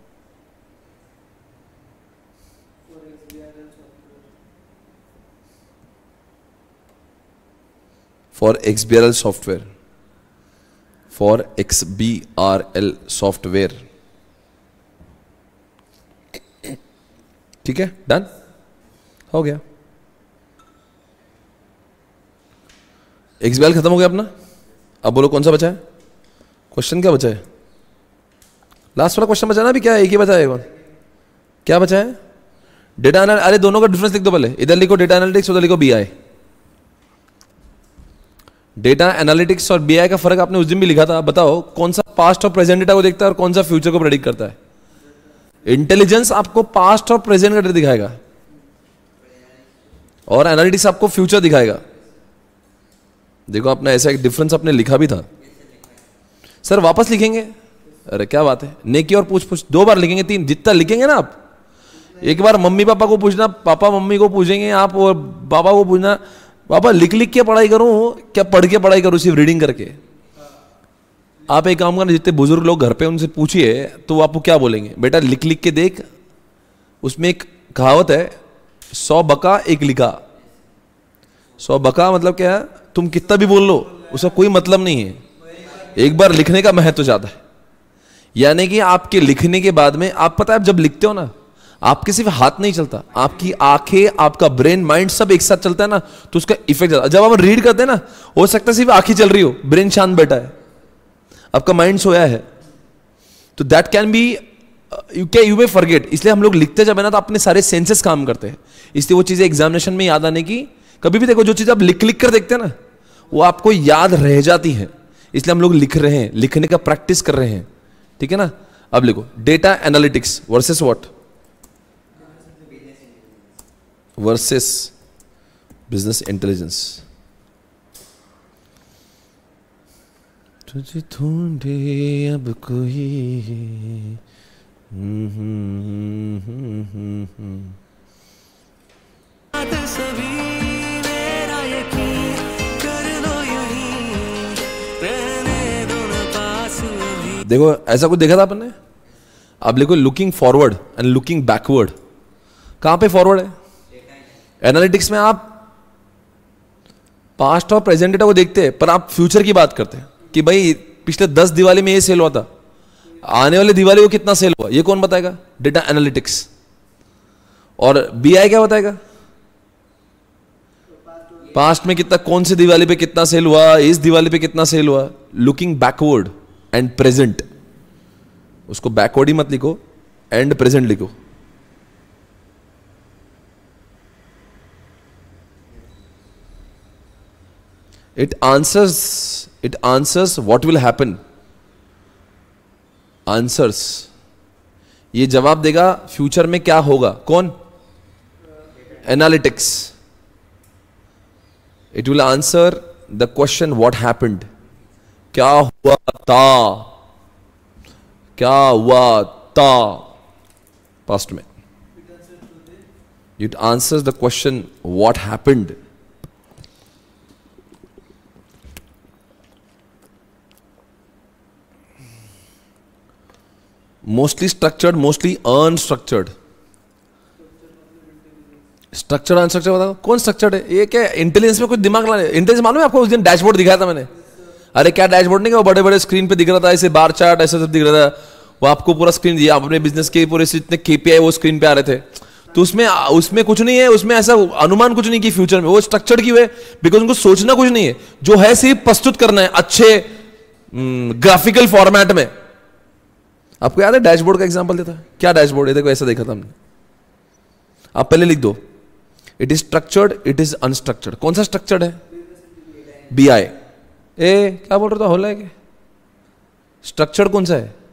XBRL software, for XBRL software। ठीक है, डन हो गया। एक्सबीएल खत्म हो गया अपना। अब बोलो कौन सा बचा है? क्वेश्चन क्या बचा है? लास्ट वाला क्वेश्चन बचा ना, अभी क्या है? एक ही बचा है। कौन क्या बचा है? डेटा अरे दोनों का डिफरेंस लिख दो पहले, इधर लिखो डेटा एनालिटिक्स, उधर लिखो बीआई। डेटा एनालिटिक्स और बीआई का फर्क आपने उस दिन भी लिखा था। बताओ कौन सा पास्ट और प्रेजेंट डेटा को देखता है और कौन सा फ्यूचर को प्रेडिक्ट करता है? इंटेलिजेंस आपको पास्ट और प्रेजेंट का डेटा दिखाएगा और एनालिटिक्स आपको फ्यूचर दिखाएगा। देखो आपने ऐसा एक डिफरेंस आपने लिखा भी था। सर वापस लिखेंगे? अरे क्या बात है, नेकी और पूछ पूछ 2 बार लिखेंगे, 3, जितना लिखेंगे ना आप। एक बार मम्मी पापा को पूछना, पापा मम्मी को पूछेंगे आप, और पापा को पूछना पापा लिख लिख के पढ़ाई करूं क्या पढ़ के पढ़ाई करूं, सिर्फ रीडिंग करके? आप एक काम करना, जितने बुजुर्ग लोग घर पे उनसे पूछिए तो आपको क्या बोलेंगे, बेटा लिख लिख के देख। उसमें एक कहावत है, 100 बका 1 लिखा। 100 बका मतलब क्या है, तुम कितना भी बोल लो उसका कोई मतलब नहीं है, एक बार लिखने का महत्व ज्यादा है। यानी कि आपके लिखने के बाद में, आप पता है आप जब लिखते हो ना, आपके सिर्फ हाथ नहीं चलता, आपकी आंखें, आपका ब्रेन, माइंड सब एक साथ चलता है ना, तो उसका इफेक्ट ज्यादा। जब आप रीड करते हैं ना, हो सकता है सिर्फ आंखें चल रही हो, ब्रेन शांत बैठा है, आपका माइंड सोया है, तो that can be you may forget. इसलिए हम लोग लिखते जब है ना तो अपने सारे सेंसेस काम करते हैं, इसलिए वो चीजें एग्जामिनेशन में याद आने की, कभी भी देखो जो चीज आप लिख लिख कर देखते हैं ना वो आपको याद रह जाती है। इसलिए हम लोग लिख रहे हैं, लिखने का प्रैक्टिस कर रहे हैं, ठीक है ना। अब लिखो data analytics versus what, versus business intelligence. तुझे ढूंढे अब कोई सभी मेरा यकीन कर लो यूं रहने दो ना पास अभी। देखो ऐसा कुछ देखा था अपन ने? अब लिखो looking forward and looking backward. कहां पे फॉरवर्ड है? एनालिटिक्स में आप पास्ट और प्रेजेंट डेटा को देखते हैं, पर आप फ्यूचर की बात करते हैं कि भाई पिछले 10 दिवाली में ये सेल हुआ था, आने वाले दिवाली को कितना सेल हुआ, ये कौन बताएगा? Data analytics. और बीआई क्या बताएगा? पास्ट में कितना, कौन सी दिवाली पे कितना सेल हुआ, इस दिवाली पे कितना सेल हुआ। लुकिंग बैकवर्ड एंड प्रेजेंट, उसको बैकवर्ड ही मत लिखो, एंड प्रेजेंट लिखो। It answers what will happen. Answers, ये जवाब देगा फ्यूचर में क्या होगा। कौन? Analytics. It will answer the question what happened. क्या हुआ था, क्या हुआ था पास्ट में। It answers the question what happened. Mostly structured, mostly unstructured. Structured unstructured बताओ कौन स्ट्रक्चर्ड है? ये क्या इंटेलिजेंस में कुछ दिमाग लाने। इंटेलिजेंस मालूम है आपको? उस दिन डैशबोर्ड दिखाया था मैंने। अरे क्या डैशबोर्ड नहीं, वो बड़े बड़े स्क्रीन पे दिख रहा था, ऐसे बार चार्ट ऐसा सब दिख रहा था, वो आपको पूरा स्क्रीन दिया, अपने बिजनेस के पूरे जितने केपीआई वो स्क्रीन पे आ रहे थे। तो उसमें कुछ नहीं है, उसमें ऐसा अनुमान कुछ नहीं कि फ्यूचर में। वो स्ट्रक्चर्ड क्यों है? बिकॉज उनको सोचना कुछ नहीं है, जो है सिर्फ प्रस्तुत करना है अच्छे ग्राफिकल फॉर्मेट में। आपको याद है डैशबोर्ड का एग्जांपल देता है? क्या डैशबोर्ड है? देखो ऐसा देखा था हमने। आप पहले लिख दो, it is structured, it is unstructured. कौन सा स्ट्रक्चर्ड है? बीआई। क्या बोल रहे हो? होला है क्या? स्ट्रक्चर्ड कौन सा है?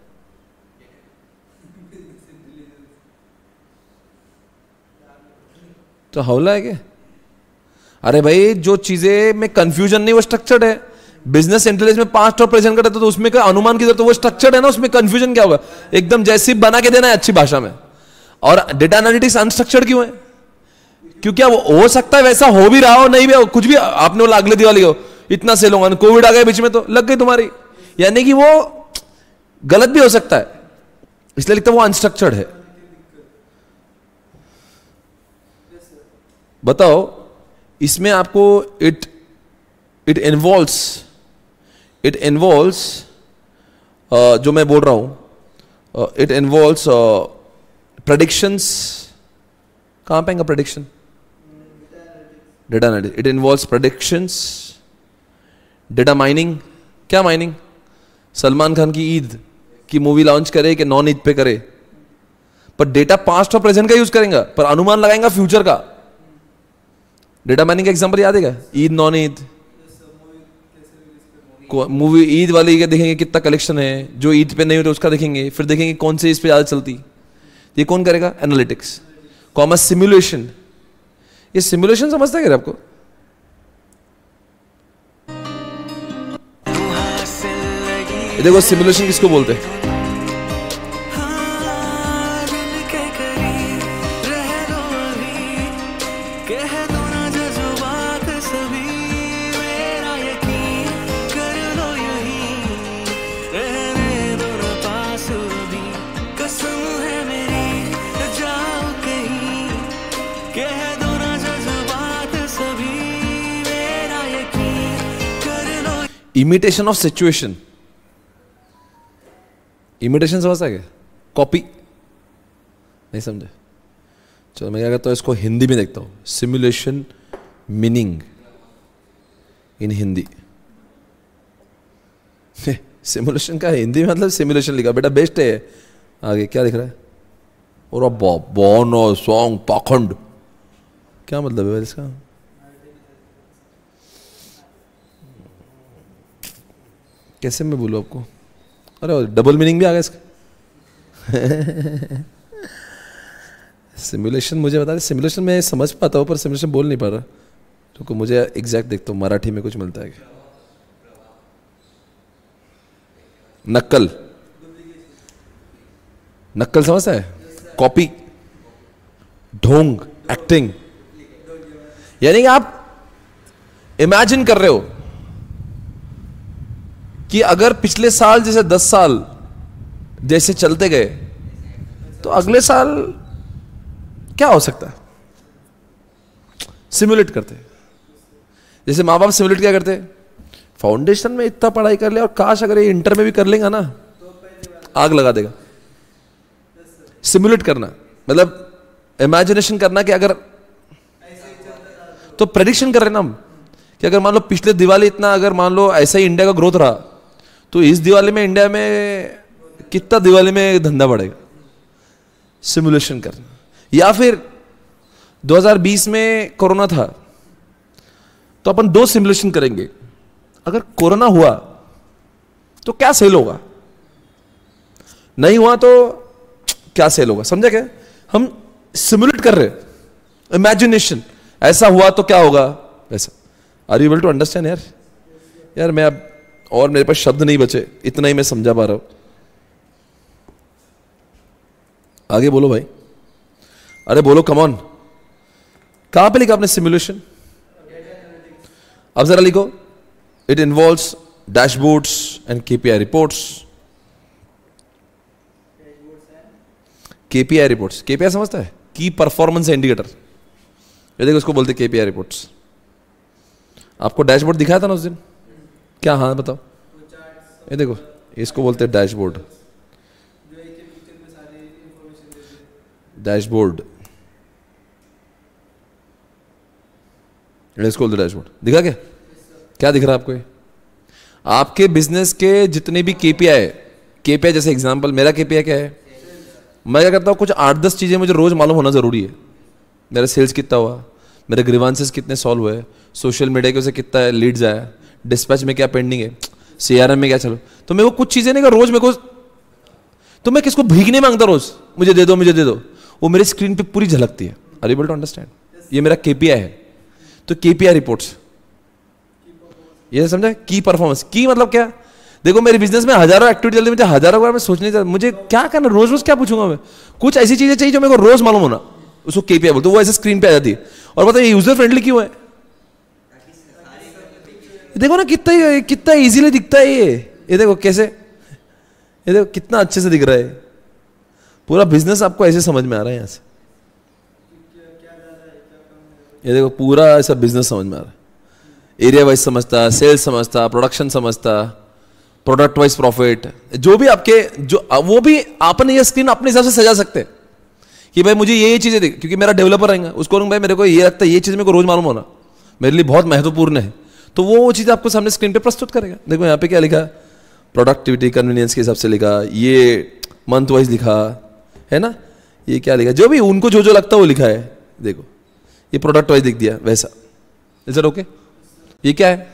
तो हौला है क्या? अरे भाई जो चीजें में कंफ्यूजन नहीं वो स्ट्रक्चर्ड है। बिजनेस इंटेलिजेंस में पास्ट और प्रेजेंट का रहता तो उसमें क्या अनुमान की जरूरत, तो वो स्ट्रक्चर्ड है ना, उसमें कंफ्यूजन क्या होगा? एकदम जैसे बना के देना है अच्छी भाषा में। और डेटा एनालिटिक्स अनस्ट्रक्चर्ड क्यों है? क्योंकि अब हो सकता है वैसा हो भी रहा हो, नहीं भी हो, कुछ भी। आपने बोला अगले दिवाली हो इतना सेल होगा, कोविड आ गया बीच में तो लग गई तुम्हारी, यानी कि वो गलत भी हो सकता है, इसलिए लिखता वो अनस्ट्रक्चर्ड है। बताओ इसमें आपको इट इन्वॉल्व्स जो मैं बोल रहा हूं, इट इन्वॉल्व्स प्रेडिक्शंस। कहां पाएंगे prediction? Data analytics. It involves predictions, data mining. क्या माइनिंग? सलमान खान की ईद की मूवी लॉन्च करे कि नॉन ईद पे करे, पर डेटा पास्ट और प्रेजेंट का यूज करेंगे, पर अनुमान लगाएंगे फ्यूचर का। डेटा माइनिंग का एग्जांपल याद है क्या? ईद नॉन ईद मूवी, ईद वाली का देखेंगे कितना कलेक्शन है, जो ईद पे नहीं होते उसका देखेंगे, फिर देखेंगे कौन से इस पे ज्यादा चलती। ये कौन करेगा? Analytics, commerce, simulation. ये सिमुलेशन समझता है क्या आपको? ये देखो सिमुलेशन किसको बोलते हैं? Imitation of situation. इमिटेशन समझता है क्या? कॉपी नहीं समझे? चलो मैं क्या करता हूँ, इसको हिंदी में देखता हूँ। Simulation meaning in Hindi. Simulation का हिंदी मतलब सिमुलेशन लिखा बेटा, बेस्ट है। आगे क्या लिख रहा है? और बोनो सॉन्ग पाखंड, क्या मतलब है इसका? कैसे मैं बोलूँ आपको? अरे डबल मीनिंग भी आ गया इसका। सिमुलेशन मुझे बता दे। सिमुलेशन मैं समझ पाता हूँ पर सिमुलेशन बोल नहीं पा रहा, क्योंकि मुझे एग्जैक्ट देखता हूँ मराठी में कुछ मिलता है क्या? नक्कल, नक्कल समझता है? कॉपी, ढोंग, एक्टिंग। यानी कि आप इमेजिन कर रहे हो कि अगर पिछले साल जैसे 10 साल जैसे चलते गए तो अगले साल क्या हो सकता है? सिमुलेट करते। जैसे माँ बाप सिमुलेट क्या करते? फाउंडेशन में इतना पढ़ाई कर लिया और काश अगर ये इंटर में भी कर लेगा ना, आग लगा देगा। सिमुलेट करना मतलब इमेजिनेशन करना कि अगर, तो प्रेडिक्शन कर रहे ना हम कि अगर मान लो पिछले दिवाली इतना, अगर मान लो ऐसा ही इंडिया का ग्रोथ रहा तो इस दिवाली में इंडिया में कितना दिवाली में धंधा बढ़ेगा। सिमुलेशन करना। या फिर 2020 में कोरोना था तो अपन 2 सिमुलेशन करेंगे। अगर कोरोना हुआ तो क्या सेल होगा, नहीं हुआ तो क्या सेल होगा। समझा क्या? हम सिमुलेट कर रहे, इमेजिनेशन। ऐसा हुआ तो क्या होगा ऐसा। Are you able to understand यार? यार मैं अब और मेरे पास शब्द नहीं बचे, इतना ही मैं समझा पा रहा हूं। आगे बोलो भाई, अरे बोलो कम ऑन। कहां पे लिखा आपने सिमुलेशन? अब जरा लिखो। It involves dashboards and KPI reports. KPI reports, KPI समझता है? की परफॉर्मेंस इंडिकेटर। ये देखो इसको बोलते केपीआई रिपोर्ट्स। आपको डैशबोर्ड दिखाया था ना उस दिन? क्या? हाँ बताओ। ये देखो इसको बोलते हैं डैशबोर्ड। डैशबोर्ड, इसको बोलते डैशबोर्ड। दिखा क्या? क्या दिख रहा है आपको? ये आपके बिजनेस के जितने भी केपीआई, केपीआई जैसे एग्जांपल मेरा केपीआई क्या है? मैं क्या करता हूँ, कुछ 8-10 चीजें मुझे रोज मालूम होना जरूरी है। मेरा सेल्स कितना हुआ, मेरे ग्रीवांसेस कितने सॉल्व हुए, सोशल मीडिया के उसे कितना लीड्स आया, डिस्पैच में क्या पेंडिंग है, सीआरएम में क्या चलो। तो मेरे को कुछ चीजें नहीं, रोज मेरे को, तो मैं किसको भीख नहीं मांगता रोज मुझे दे दो मुझे दे दो, वो मेरी स्क्रीन पे पूरी झलकती है। Are you able to understand? ये मेरा केपीआई है। तो केपीआई रिपोर्ट्स, ये समझा? की परफॉर्मेंस। की मतलब क्या? देखो मेरे बिजनेस में हजारों एक्टिविटी चलती है, मुझे हजारों बार मैं सोचने, मुझे क्या करना, रोज रोज क्या पूछूंगा मैं? कुछ ऐसी चीजें चाहिए जो मेरे को रोज मालूम होना, उसको केपीआई बोलते। वो ऐसे स्क्रीन पे आ जाती है। और बताइए यूजर फ्रेंडली क्यों है? देखो ना कितना इजीली दिखता है ये देखो कैसे, ये देखो कितना अच्छे से दिख रहा है। पूरा बिजनेस आपको ऐसे समझ में आ रहा है यहाँ से। ये देखो पूरा ऐसा बिजनेस समझ में आ रहा है। एरिया वाइज समझता, सेल्स समझता, प्रोडक्शन समझता, प्रोडक्ट वाइज प्रॉफिट, जो भी आपके, जो वो भी आपने ये स्क्रीन अपने हिसाब से सजा सकते हैं कि भाई मुझे ये चीजें देख, क्योंकि मेरा डेवलपर रहेगा उसको भाई मेरे को ये लगता है, ये चीज मेरे को रोज मालूम होना मेरे लिए बहुत महत्वपूर्ण है, तो वो चीज आपको सामने स्क्रीन पे प्रस्तुत करेगा। देखो यहाँ पे क्या लिखा, प्रोडक्टिविटी कन्वीनियंस के हिसाब से लिखा, ये मंथ वाइज लिखा है ना, ये क्या लिखा है, जो भी उनको जो जो लगता है वो लिखा है. देखो ये प्रोडक्ट वाइज लिख दिया वैसा. Is it okay? ये क्या है?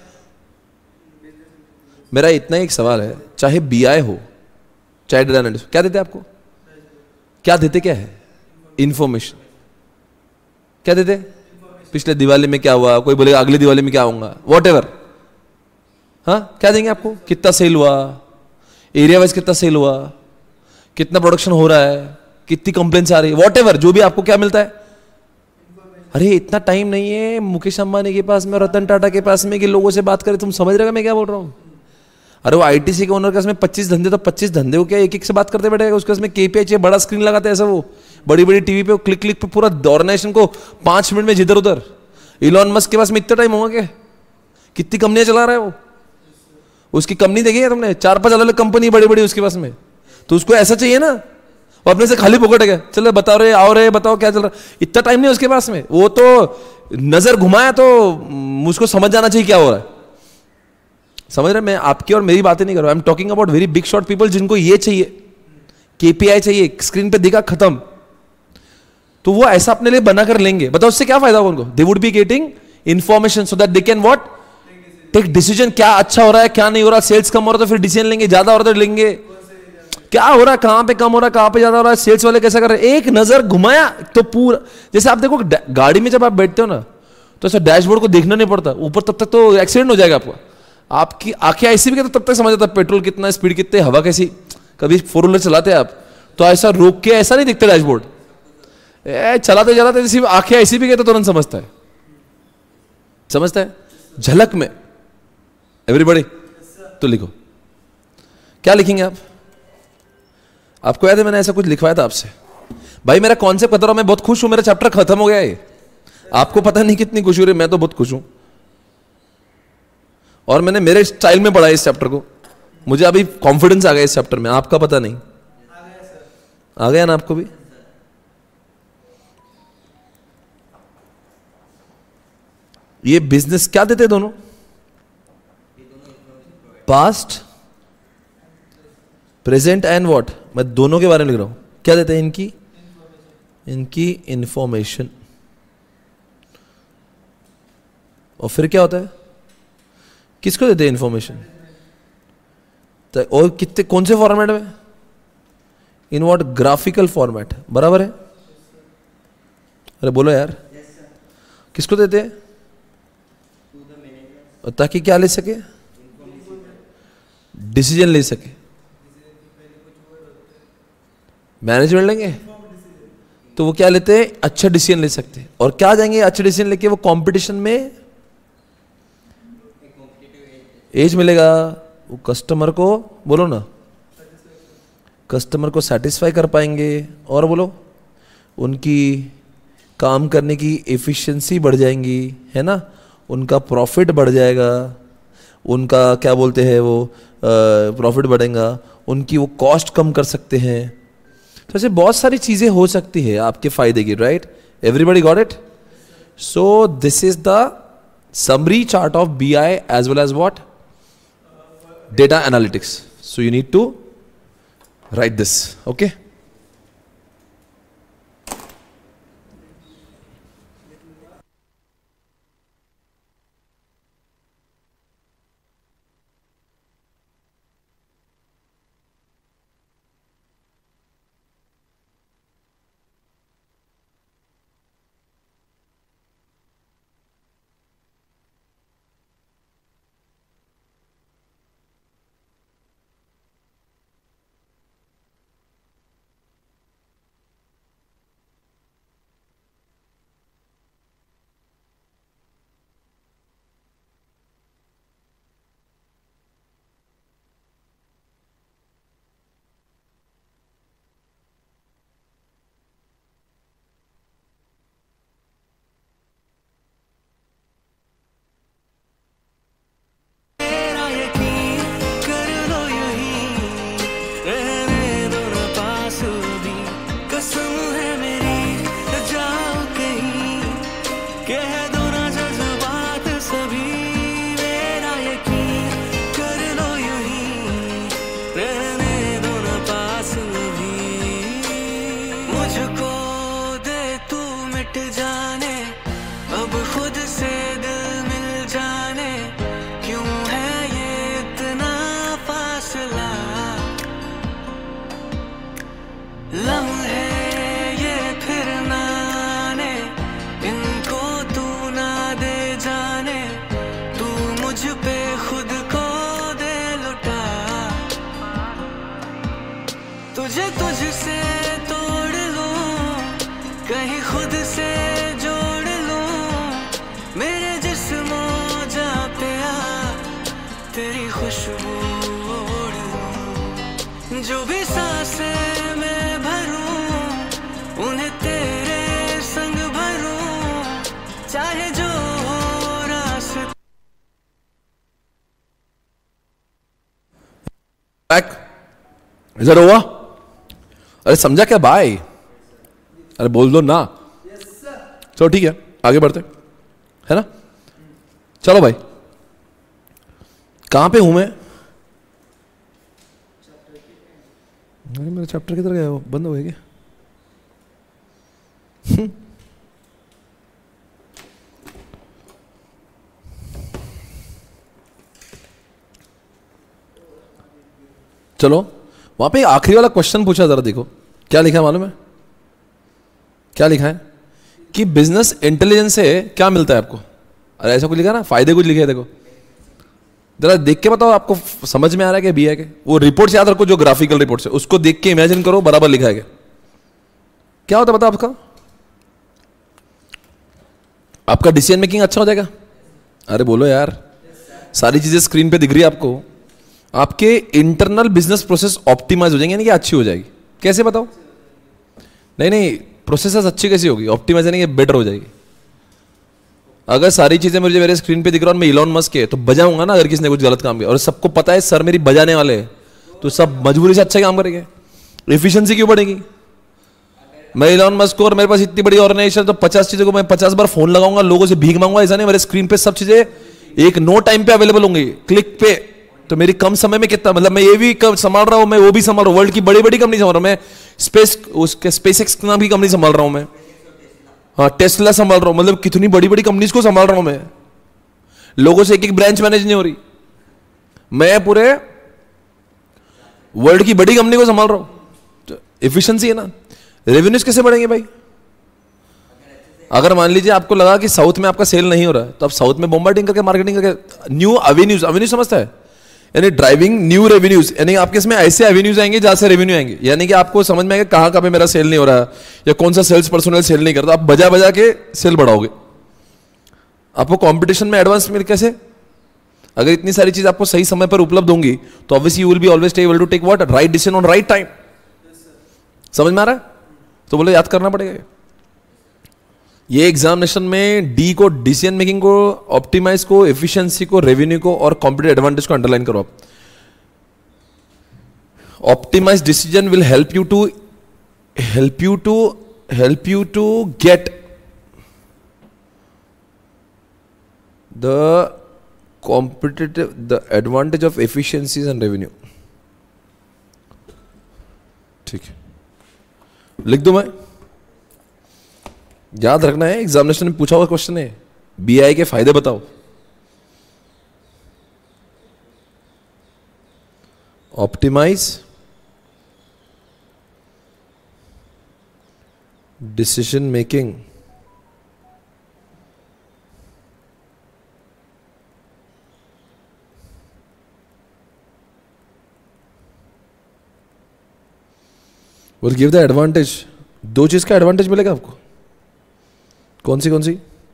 मेरा इतना एक सवाल है, चाहे बीआई हो चाहे डेटा एनालिस्ट, क्या देते आपको? क्या देते? क्या है? इंफॉर्मेशन. क्या देते? पिछले दिवाली में क्या हुआ, कोई बोलेगा अगली दिवाली में क्या होगा, वॉट एवर. हाँ, क्या देंगे आपको? कितना सेल हुआ, एरिया वाइज कितना सेल हुआ, कितना प्रोडक्शन हो रहा है, कितनी कंप्लेंट्स आ रही है, वॉट एवर जो भी आपको क्या मिलता है. अरे इतना टाइम नहीं है मुकेश अंबानी के पास में, रतन टाटा के पास में कि लोगों से बात करें. तुम समझ रहे हो मैं क्या बोल रहा हूँ? अरे वो आईटीसी के ओनर के पास में 25 धंधे, तो 25 धंधे को क्या एक एक से बात करते बैठेगा? उसके पास में केपीआई चाहिए, बड़ा स्क्रीन लगाते हैं ऐसा, वो बड़ी बड़ी टीवी पे क्लिक क्लिक पे पूरा ऑर्गेनाइजेशन को 5 मिनट में जिधर उधर. इलॉन मस्क के पास में इतना टाइम होगा क्या? कितनी कंपनियां चला रहा है वो. उसकी कंपनी देखी है तुमने? 4-5 अलग अलग कंपनी बड़ी बड़ी उसके पास में. तो उसको ऐसा चाहिए ना, वो अपने से खाली पकड़ गया, चलो बताओ रे, आओ रे, बताओ क्या चल रहा है. इतना टाइम नहीं उसके पास में. वो तो नजर घुमाया तो मुझको समझ जाना चाहिए क्या हो रहा है. समझ रहे? मैं आपकी और मेरी बातें नहीं कर रहा. I am talking about very big shot people जिनको ये चाहिए, केपीआई चाहिए, स्क्रीन पे दिखा खत्म. तो वो ऐसा अपने लिए बना कर लेंगे. बताओ उससे क्या फायदा होगा उनको? They would be getting information so that they can what take decision. क्या अच्छा हो रहा है, क्या नहीं हो रहा. सेल्स कम हो रहा है तो फिर डिसीजन लेंगे, ज्यादा हो रहा है तो लेंगे. क्या हो रहा है, कहां पे कम हो रहा है, कहां पे ज्यादा हो रहा है, सेल्स वाले कैसा कर रहे हैं. एक नजर घुमाया तो पूरा. जैसे आप देखो गाड़ी में जब आप बैठते हो ना, तो ऐसा डैशबोर्ड को देखना नहीं पड़ता ऊपर, तब तक तो एक्सीडेंट हो जाएगा आपका. आपकी आंखें ऐसी भी तब तक समझ आता पेट्रोल कितना, स्पीड कितने, हवा कैसी. कभी 4 व्हीलर चलाते हैं आप तो ऐसा रोक के ऐसा नहीं दिखता डैशबोर्ड. चलाते चलाते जैसी आंखें ऐसी भी गए तो तुरंत समझता है. समझता है झलक में. एवरीबॉडी तो लिखो. क्या लिखेंगे आप? आपको याद है मैंने ऐसा कुछ लिखवाया था आपसे? भाई मेरा कॉन्सेप्ट खत्म, मैं बहुत खुश हूं, मेरा चैप्टर खत्म हो गया है. आपको पता नहीं कितनी खुशी हो रही है, मैं तो बहुत खुश हूं. और मैंने मेरे स्टाइल में पढ़ा इस चैप्टर को. मुझे अभी कॉन्फिडेंस आ गया इस चैप्टर में. आपका पता नहीं आ गया ना आपको भी? ये बिजनेस क्या देते दोनों? Past, present and what. मैं दोनों के बारे में लिख रहा हूं. क्या देते हैं इनकी इंफॉर्मेशन. और फिर क्या होता है? किसको देते हैं इंफॉर्मेशन? और कितने, कौन से फॉर्मेट में? In what? Graphical format. बराबर है? अरे बोलो यार. किसको देते हैं? ताकि क्या ले सके? डिसीजन ले सके. मैनेजमेंट लेंगे तो वो क्या लेते हैं? अच्छा डिसीजन ले सकते हैं. और क्या जाएंगे अच्छे डिसीजन लेके? वो कंपटीशन में एज मिलेगा. वो कस्टमर को, बोलो ना, कस्टमर को सेटिस्फाई कर पाएंगे. और बोलो, उनकी काम करने की एफिशिएंसी बढ़ जाएंगी, है ना. उनका प्रॉफिट बढ़ जाएगा. उनका क्या बोलते हैं वो, प्रॉफिट बढ़ेगा. उनकी वो कॉस्ट कम कर सकते हैं. तो ऐसे बहुत सारी चीजें हो सकती है आपके फायदे की. Right? Everybody got it? So this is the summary chart of BI as well as what? Data analytics. So you need to write this. Okay? कहीं खुद से जोड़ लूं, मेरे जिस्मो जा पे आ तेरी खुशबू ओढ़ लूं, जो भी सांसें मैं भरूं उन्हें तेरे संग भरूं, चाहे जो हो रास्ता। बैक इधर हुआ। अरे समझा क्या भाई? अरे बोल दो ना। चलो ठीक है, आगे बढ़ते है ना। चलो भाई, कहां पे हूं मैं? अरे मेरा चैप्टर किधर गया? वो बंद हो गया क्या? चलो वहां पे आखिरी वाला क्वेश्चन पूछा, जरा देखो क्या लिखा है मालूम है? क्या लिखा है कि बिजनेस इंटेलिजेंस से क्या मिलता है आपको? अरे ऐसा कुछ लिखा ना, फायदे कुछ लिखे है, देखो जरा देख के बताओ, आपको समझ में आ रहा है कि बी है के? वो रिपोर्ट याद रखो, जो ग्राफिकल रिपोर्ट है उसको देख के इमेजिन करो, बराबर लिखा है क्या होता है बताओ आपका? आपका डिसीजन मेकिंग अच्छा हो जाएगा। अरे बोलो यार, सारी चीजें स्क्रीन पे दिख रही है आपको। आपके इंटरनल बिजनेस प्रोसेस ऑप्टिमाइज हो जाएंगे, यानी कि अच्छी हो जाएगी। कैसे बताओ? नहीं, प्रोसेस अच्छी कैसी होगी? ऑप्टिमाइज यानी कि बेटर हो जाएगी। अगर सारी चीजें मुझे मेरे स्क्रीन पे दिख रहा है और मैं इलॉन मस्क है तो बजाऊंगा ना, अगर किसी ने कुछ गलत काम किया और सबको पता है सर मेरी बजाने वाले हैं, तो सब मजबूरी से अच्छा काम करेंगे। एफिशिएंसी क्यों बढ़ेगी? मैं इलॉन मस्क को और मेरे पास इतनी बड़ी ऑर्गेनाइजेशन, तो 50 चीजों को मैं 50 बार फोन लगाऊंगा, लोगों से भीख मांगूंगा, ऐसा नहीं। मेरे स्क्रीन पे सब चीजें एक नो टाइम पे अवेलेबल होंगी, क्लिक पे। तो मेरी कम समय में कितना, मतलब मैं ये भी संभाल रहा हूं, मैं वो भी संभाल रहा हूं, वर्ल्ड की बड़ी बड़ी कंपनी संभाल रहा हूं मैं, स्पेसएक्स नाम की कंपनी संभाल रहा हूं मैं, हाँ टेस्ला संभाल रहा हूं, मतलब कितनी बड़ी बड़ी कंपनीज को संभाल रहा हूं मैं। लोगों से एक एक ब्रांच मैनेज नहीं हो रही, मैं पूरे वर्ल्ड की बड़ी कंपनी को संभाल रहा हूं। तो एफिशिएंसी है ना। रेवेन्यूज कैसे बढ़ेंगे भाई? अगर मान लीजिए आपको लगा कि साउथ में आपका सेल नहीं हो रहा है, तो आप साउथ में बॉम्बार्डिंग करके, मार्केटिंग करके, न्यू एवेन्यूज, एवेन्यूज समझता है, यानी ड्राइविंग न्यू रेवेन्यूज, यानी आपके इसमें ऐसे एवेन्यूज आएंगे जहां से रेवेन्यू आएंगे, यानी कि आपको समझ में आएगा कहां पे मेरा सेल नहीं हो रहा है या कौन सा सेल्स पर्सनल सेल नहीं करता, आप बजा बजा के सेल बढ़ाओगे। आपको कंपटीशन में एडवांस मिल कैसे? अगर इतनी सारी चीज आपको सही समय पर उपलब्ध होंगी तो obviously you will be always able to take what right decision on right time. समझ में आ रहा है? तो बोले याद करना पड़ेगा। ये एग्जामिनेशन में डी को, डिसीजन मेकिंग को, ऑप्टिमाइज को, एफिशिएंसी को, रेवेन्यू को और कॉम्पिटिटिव एडवांटेज को अंडरलाइन करो आप। Optimize decision will help you to get the competitive, the advantage of efficiencies and revenue. ठीक है, लिख दूं मैं? याद रखना है, एग्जामिनेशन में पूछा हुआ क्वेश्चन है, बीआई के फायदे बताओ। Optimize decision making, will give the advantage. दो चीज का एडवांटेज मिलेगा आपको। कौन सी?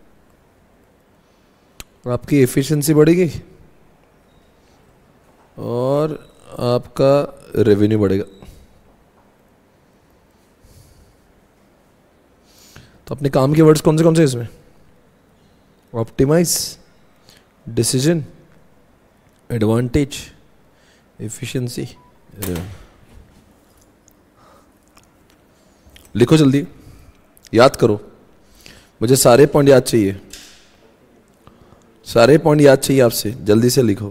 आपकी एफिशिएंसी बढ़ेगी और आपका रेवेन्यू बढ़ेगा। तो अपने काम के वर्ड्स कौन से इसमें? Optimize, decision, advantage, efficiency. लिखो जल्दी, याद करो। मुझे सारे पॉइंट याद चाहिए, सारे पॉइंट याद चाहिए आपसे, जल्दी से लिखो।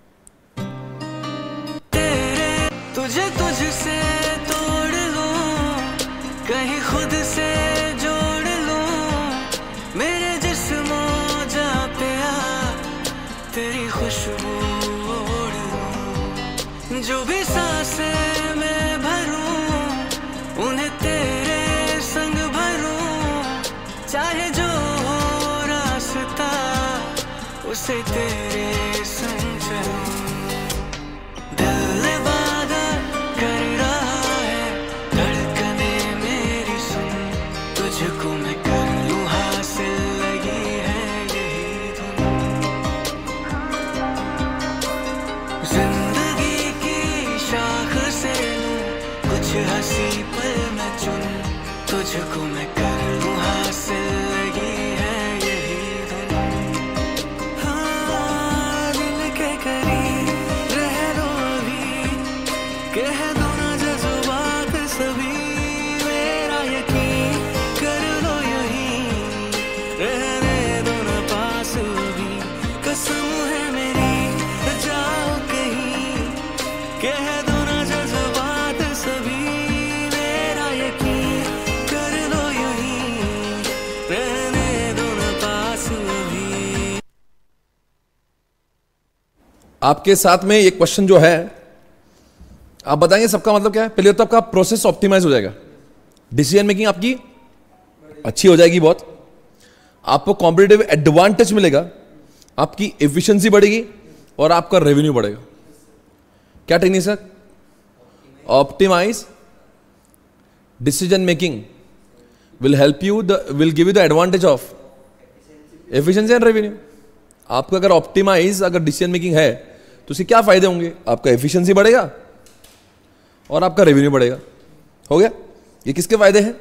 तुझसे तोड़ लूं, कहीं खुद से जोड़ लूं, मेरे जिस्मो जा पे आ तेरी खुशबू ओढ़ लूं, जो भी सांसें मैं भरूं उन्हें तेरे संग भरूं, चाहे जो हो रास्ता उसे तेरे संग चलूं। दिल वादा कर रहा है, धड़कने मेरी सुन, तुझ तुझको मैं कर लूं हासिल, लगी है यही धुन। जिंदगी की शाख से लूं कुछ हंसी पल मैं चुन, तुझको मैं कर लूं हासिल, लगी है यही धुन। हाँ, दिल के करीब रह लो अभी, कह दो ना जज्बात सभी, मेरा यकीन कर लो यहीं, रहने दो ना पास अभी, कसम है मेरी जाओ कहीं, कह दो ना जज्बात सभी, मेरा यकीन कर लो यहीं, रहने दो ना पास अभी। आपके साथ में एक क्वेश्चन जो है, आप बताएंगे सबका मतलब क्या है। पहले तो आपका प्रोसेस ऑप्टिमाइज हो जाएगा, डिसीजन मेकिंग आपकी अच्छी हो जाएगी बहुत, आपको कॉम्पिटिटिव एडवांटेज मिलेगा, आपकी एफिशिएंसी बढ़ेगी और आपका रेवेन्यू बढ़ेगा। क्या technique sir? Optimize decision making will help you, will give you the advantage of efficiency and revenue. आपको अगर ऑप्टिमाइज अगर डिसीजन मेकिंग है तो उसके क्या फायदे होंगे? आपका एफिशिएंसी बढ़ेगा और आपका रेवेन्यू बढ़ेगा। हो गया? ये किसके फायदे हैं?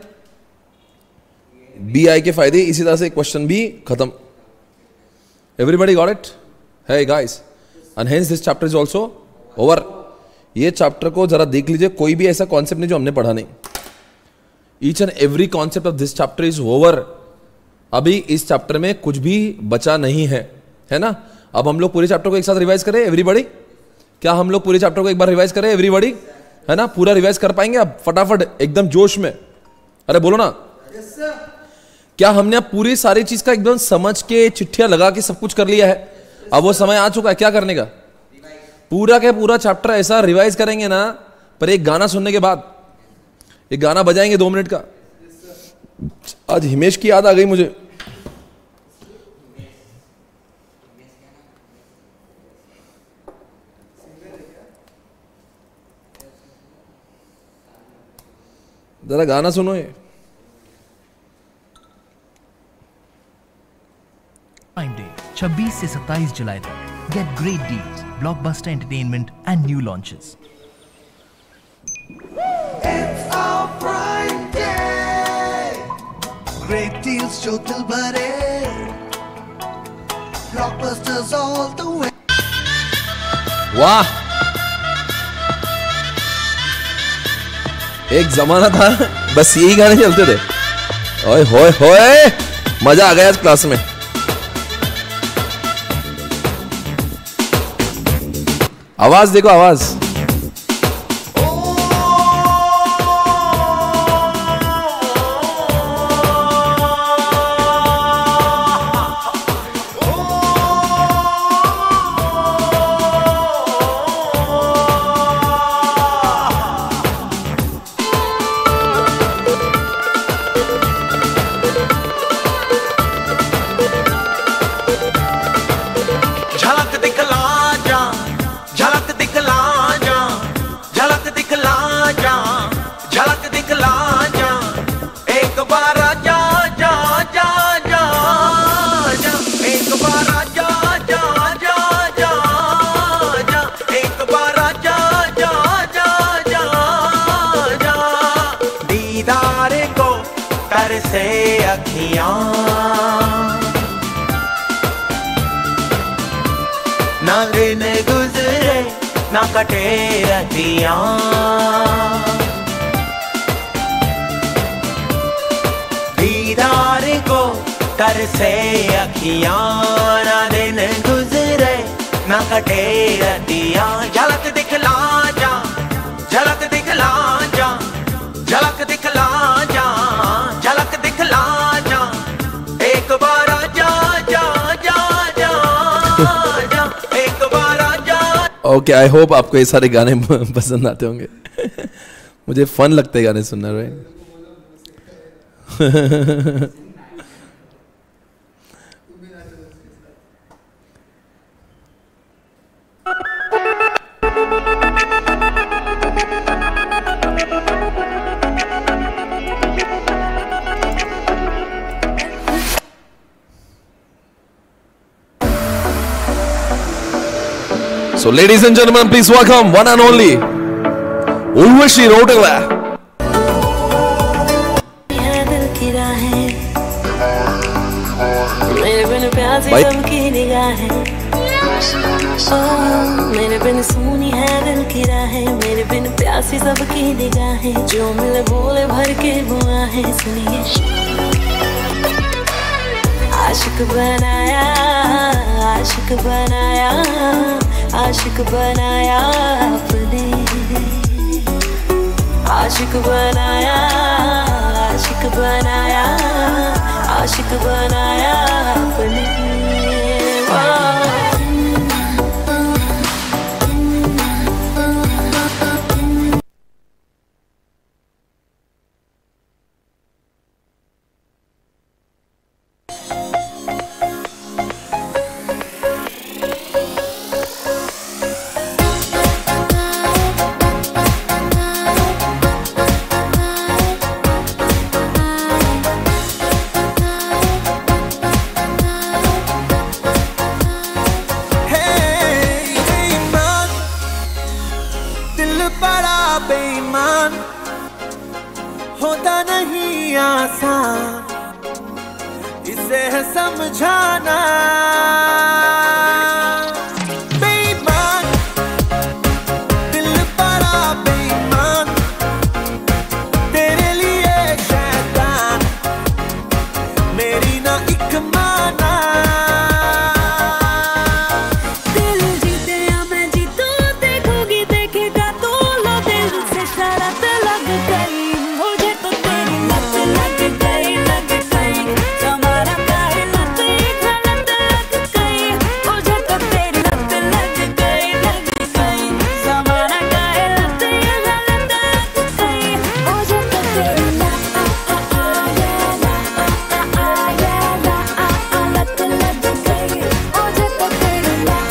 BI के फायदे। इसी तरह से क्वेश्चन भी खत्म। Everybody got it? है guys? And hence this chapter is also over. ये चैप्टर को जरा देख लीजिए, कोई भी ऐसा कॉन्सेप्ट नहीं जो हमने पढ़ा नहीं। Each and every concept of this chapter is over. अभी इस चैप्टर में कुछ भी बचा नहीं है ना? अब हम लोग पूरे चैप्टर को एक साथ रिवाइज करें एवरीबॉडी? क्या हम लोग पूरे चैप्टर को एक बार रिवाइज करें एवरीबॉडी? है ना? पूरा रिवाइज कर पाएंगे आप फटाफट एकदम जोश में? अरे बोलो ना। क्या हमने अब पूरी सारी चीज का एकदम समझ के चिट्ठियां लगा के सब कुछ कर लिया है? अब वो समय आ चुका है क्या करने का? पूरा के पूरा चैप्टर ऐसा रिवाइज करेंगे ना, पर एक गाना सुनने के बाद। एक गाना बजाएंगे 2 मिनट का। आज हिमेश की याद आ गई मुझे। जरा गाना सुनो ये। प्राइम डे 26 से 27 जुलाई तक। Get great deals, blockbuster entertainment and new launches. It's our Prime Day. Great deals जो दिल भरे, blockbusters all the way. वाह, एक जमाना था बस यही गाने चलते थे। ओए होए होए, मजा आ गया आज क्लास में। आवाज देखो, आवाज। ना दिन गुजरे ना कटे रतियां, दीदार को तरसे अखियां। ना दिन गुजरे ना कटे रतियां, झलक दिखला जा, झलक दिखला जा, झलक दिखला जा, झलक दिखला जा, एक बार आजा जा जा जा जा, एक बार आजा। ओके, आई होप आपको ये सारे गाने पसंद आते होंगे। मुझे फन लगते गाने सुनना, right? So ladies and gentlemen, please welcome one and only Urvashi Rautela. मेरे बिन सुनी है दिल की राहें, मेरे बिन प्यासी सबकी निगाहें, जो मिले बोले भर के बुआ है। सुनिए आशिक बनाया, आशिक बनाया, आशिक बनाया अपने, आशिक बनाया, आशिक बनाया, आशिक बनाया अपने। होता नहीं आसान इसे है समझाना। बेईमान दिल बड़ा बेईमान, तेरे लिए शैतान मेरी ना एक माना। दिल जीते या मैं जीतूं, देखोगी देखेगा तू, लो दिल से शरारत लग गई, मुझे तो तेरी लत लग गई, लग गई। तुम्हारा काहे लत गलत लग गई, मुझे तो तेरी लत लग गई, लग गई। तुम्हारा काहे लत गलत लग गई, मुझे तो तेरी लत लग गई, मुझे तो तेरी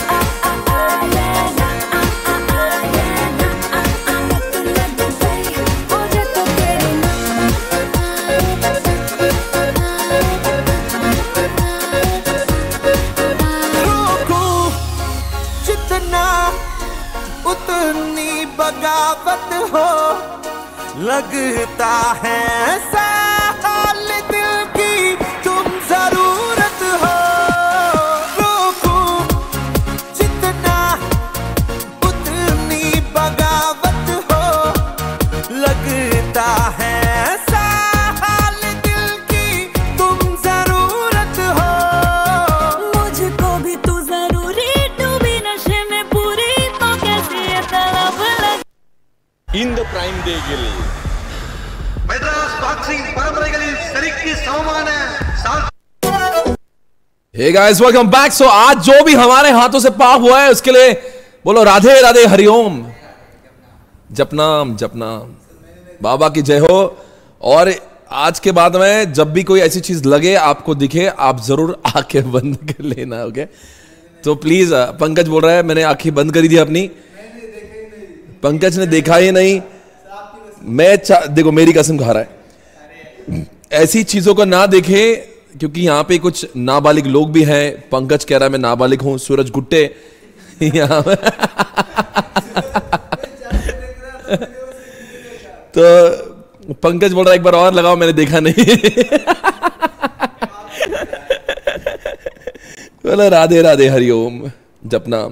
रोकूं जितना उतनी बगावत हो, लगता है साल दिल की तुम जरूरत हो। रोकूं जितना उतनी बगावत हो, लगता है साल दिल की तुम जरूरत हो। मुझको भी तू जरूरी, डूबी नशे में पूरी, तो कैसी ये तलब लग। இந்த பிரைம் டேயில் மெட்ராஸ் பாக்ஸிங் பரம்பரைகளில் சரிக்கு சமமான Hey guys, welcome back. So आज जो भी हमारे हाथों से पाप हुआ है उसके लिए बोलो राधे राधे हरिओम, जपनाम जपनाम, बाबा की जय हो। और आज के बाद में जब भी कोई ऐसी चीज लगे आपको दिखे, आप जरूर आंखें बंद कर लेना। ओके तो प्लीज, पंकज बोल रहा है मैंने आंखें बंद करी थी अपनी, पंकज ने देखा ही नहीं। मैं देखो मेरी कसम खा रहा है, ऐसी चीजों को ना देखे, क्योंकि यहाँ पे कुछ नाबालिग लोग भी हैं। पंकज कह रहा है मैं नाबालिग हूं, सूरज गुट्टे यहाँ तो पंकज बोल रहा है एक बार और लगाओ, मैंने देखा नहीं। बोला राधे राधे हरिओम जपनाम।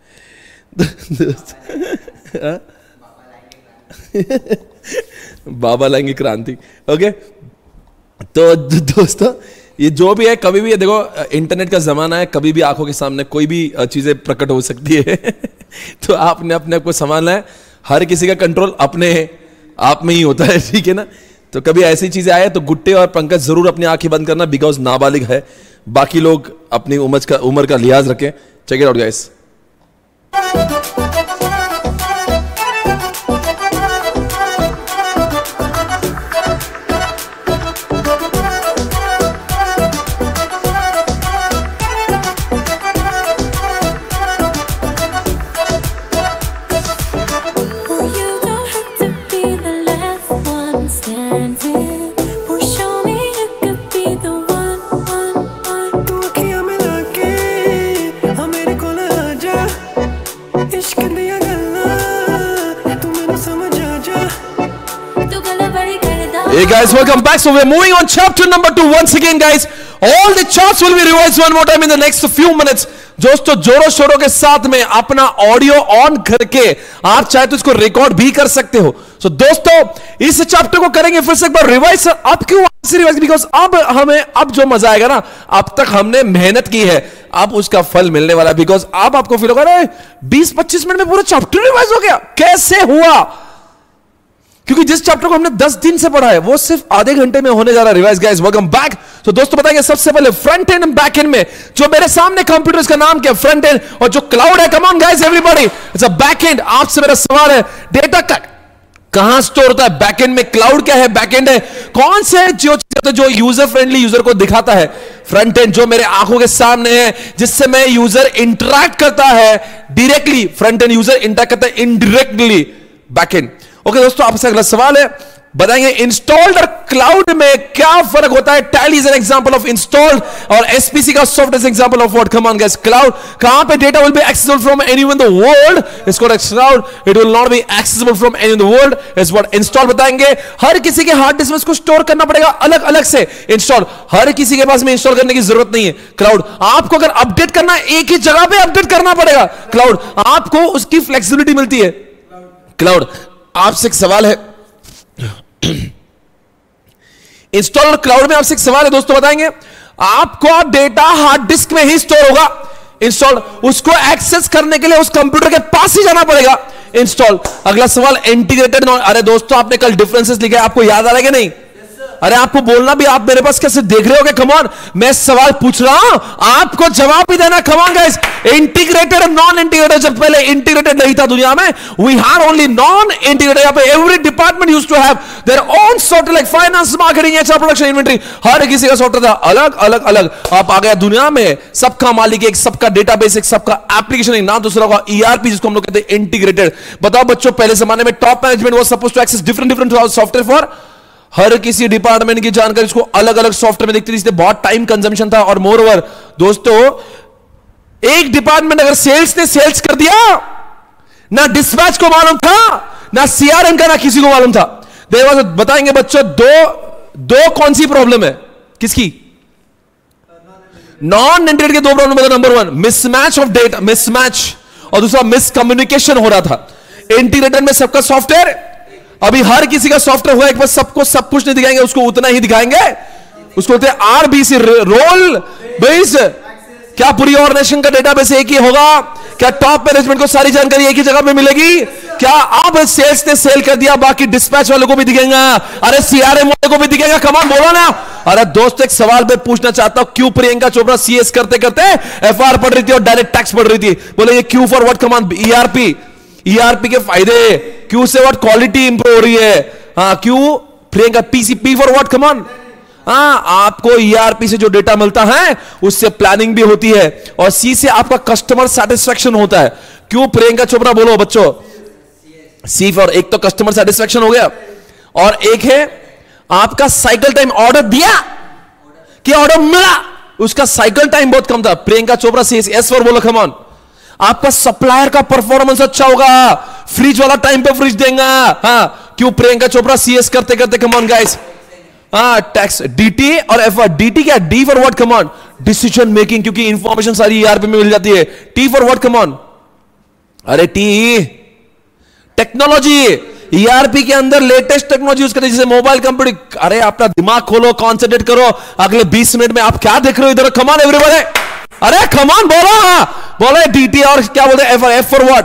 बाबा लाएंगे क्रांति। ओके तो दोस्तों ये जो भी है, कभी भी है, देखो इंटरनेट का जमाना है, कभी भी आंखों के सामने कोई भी चीजें प्रकट हो सकती है। तो आपने अपने आप को संभालना है। हर किसी का कंट्रोल अपने आप में ही होता है, ठीक है ना। तो कभी ऐसी चीजें आए तो गुट्टे और पंकज जरूर अपनी आंखें बंद करना, बिकॉज नाबालिग है। बाकी लोग अपनी उम्र का लिहाज रखें। Check it out guys. Hey guys, welcome back. So we're moving on chapter number 2 once again, guys. All the charts will be revised one more time in the next few minutes. दोस्तों जोरों शोरों के साथ में अपना audio on करके आप चाहे तो इसको रिकॉर्ड भी कर सकते हो. So दोस्तों इस चैप्टर को करेंगे फिर से एक बार रिवाइज. अब क्यों रिवाइज? बिकॉज अब हमें अब जो मजा आएगा ना, अब तक हमने मेहनत की है, अब उसका फल मिलने वाला है. बिकॉज अब आपको फील होगा अरे 20-25 मिनट में पूरा चैप्टर रिवाइज हो गया, कैसे हुआ? क्योंकि जिस चैप्टर को हमने 10 दिन से पढ़ा है वो सिर्फ आधे घंटे में होने जा रहा है रिवाइज. Guys welcome back. तो दोस्तों बताएंगे सबसे पहले front end and back end में जो मेरे सामने कंप्यूटर, इसका नाम क्या? Front end. और जो क्लाउड है, come on guys everybody, it's a back end. आपसे मेरा सवाल है, डेटा कहां स्टोर होता है? बैक एंड में. क्लाउड क्या है? बैक एंड है. कौन से जो यूजर फ्रेंडली यूजर को दिखाता है? Front end. जो मेरे आंखों के सामने है, जिससे मैं यूजर इंटरैक्ट करता है directly. Front end. User interact करता है इनडायरेक्टली. Back and. ओके दोस्तों, आपसे अगला सवाल है, बताएंगे इंस्टॉल्ड और क्लाउड में क्या फर्क होता है? Tally is an example of installed और एसपीसी का software is example of what? Come on guys. Cloud, कहां पे data will be accessible from anyone in the world, it's called cloud. It will not be accessible from any in the world, it's what? Install. बताएंगे हर किसी के hard disk में इसको store करना पड़ेगा अलग अलग से. इंस्टॉल, हर किसी के पास में इंस्टॉल करने की जरूरत नहीं है. क्लाउड, आपको अगर अपडेट करना है एक ही जगह पे अपडेट करना पड़ेगा. क्लाउड, आपको उसकी फ्लेक्सिबिलिटी मिलती है. क्लाउड. आपसे एक सवाल है, इंस्टॉल और क्लाउड में आपसे एक सवाल है दोस्तों, बताएंगे आपको डेटा हार्ड डिस्क में ही स्टोर होगा. इंस्टॉल, उसको एक्सेस करने के लिए उस कंप्यूटर के पास ही जाना पड़ेगा. इंस्टॉल. अगला सवाल, इंटीग्रेटेड. अरे दोस्तों आपने कल डिफरेंसेस लिखे, आपको याद आ रहा है कि नहीं? अरे आपको बोलना भी, आप मेरे पास कैसे देख रहे हो? कम ऑन, मैं सवाल पूछ रहा हूं, आपको जवाब भी देना. Come on guys. इंटीग्रेटेड और नॉन इंटीग्रेटेड. जब पहले इंटीग्रेटेड नहीं था दुनिया में, we had only non integrated. यहां पे every department used to have their own software, like finance, marketing, HR, production, inventory. हर किसी का सॉफ्टवेयर था अलग अलग अलग. आप आ गया दुनिया में, सबका मालिक एक, सबका डेटाबेस एक, सबका एप्लीकेशन एक, नाम दूसरा होगा ईआरपी, जिसको हम लोग कहते हैं इंटीग्रेटेड. बताओ बच्चों, पहले जमाने में top management was supposed to access different software for हर किसी डिपार्टमेंट की जानकारी उसको अलग अलग सॉफ्टवेयर में दिखती थी, इसलिए बहुत टाइम कंजम्पशन था. और मोर ओवर दोस्तों, एक डिपार्टमेंट अगर सेल्स ने सेल्स कर दिया, ना डिस्पैच को मालूम था, ना सीआरएम का, ना किसी को मालूम था. बताएंगे बच्चों, दो कौन सी प्रॉब्लम है? किसकी? नॉन इंटीग्रेटेड के दो प्रॉब्लम है. Number 1 mismatch of data, mismatch, और दूसरा मिसकम्युनिकेशन हो रहा था. इंटीग्रेटेड में सबका सॉफ्टवेयर, अभी हर किसी का सॉफ्टवेयर हुआ, एक बार सबको सब कुछ नहीं दिखाएंगे, उसको उतना ही दिखाएंगे. उसको बोलते हैं आरबीसी, रोल बेस्ड. क्या पूरी ऑर्गेनाइजेशन का डेटाबेस एक ही होगा? क्या टॉप मैनेजमेंट को सारी जानकारी एक ही जगह पे मिलेगी? क्या अब सेल्स ने सेल कर दिया, बाकी डिस्पैच वालों को भी दिखेगा? अरे सीआरएम वालों को भी दिखेगा? कम ऑन, बोलो ना. अरे दोस्त, एक सवाल मैं पूछना चाहता हूं, क्यों प्रियंका चोपड़ा सीएस करते करते एफआर पढ़ रही थी और डायरेक्ट टैक्स पढ़ रही थी? बोले ये Q for what? Come on. ERP. ERP के फायदे, क्यू से व्हाट? क्वालिटी इंप्रूव हो रही है. हाँ, Q Priyanka. PC, P for what? Come on. हाँ, आपको ईआरपी से जो डेटा मिलता है उससे प्लानिंग भी होती है, और सी से आपका कस्टमर सेटिस्फेक्शन होता है. क्यों प्रियंका चोपड़ा? बोलो बच्चों. सी फॉर, एक तो कस्टमर सेटिस्फेक्शन हो गया, और एक है आपका साइकिल टाइम. ऑर्डर दिया कि ऑर्डर मिला, उसका साइकिल टाइम बहुत कम था. Priyanka Chopra C. S for बोलो. Come on. आपका सप्लायर का परफॉर्मेंस अच्छा होगा, फ्रिज वाला टाइम पे फ्रिज देगा. हाँ, क्यों प्रियंका चोपड़ा सीएस करते करते? Come on guys. हाँ, टैक्स. डीटी और एफआर. डीटी क्या? D for what? Come on. Decision making, क्योंकि इंफॉर्मेशन सारी ईआरपी में मिल जाती है. T for what? Come on. अरे टी, टेक्नोलॉजी. ईआरपी के अंदर लेटेस्ट टेक्नोलॉजी यूज करते हैं, जैसे मोबाइल कंप्यूटर. अरे अपना दिमाग खोलो, कॉन्सेंट्रेट करो. अगले 20 मिनट में आप क्या देख रहे हो इधर? Come on everybody. अरे कम ऑन, बोलो. बोले डीटी और क्या बोलते हैं? F for what?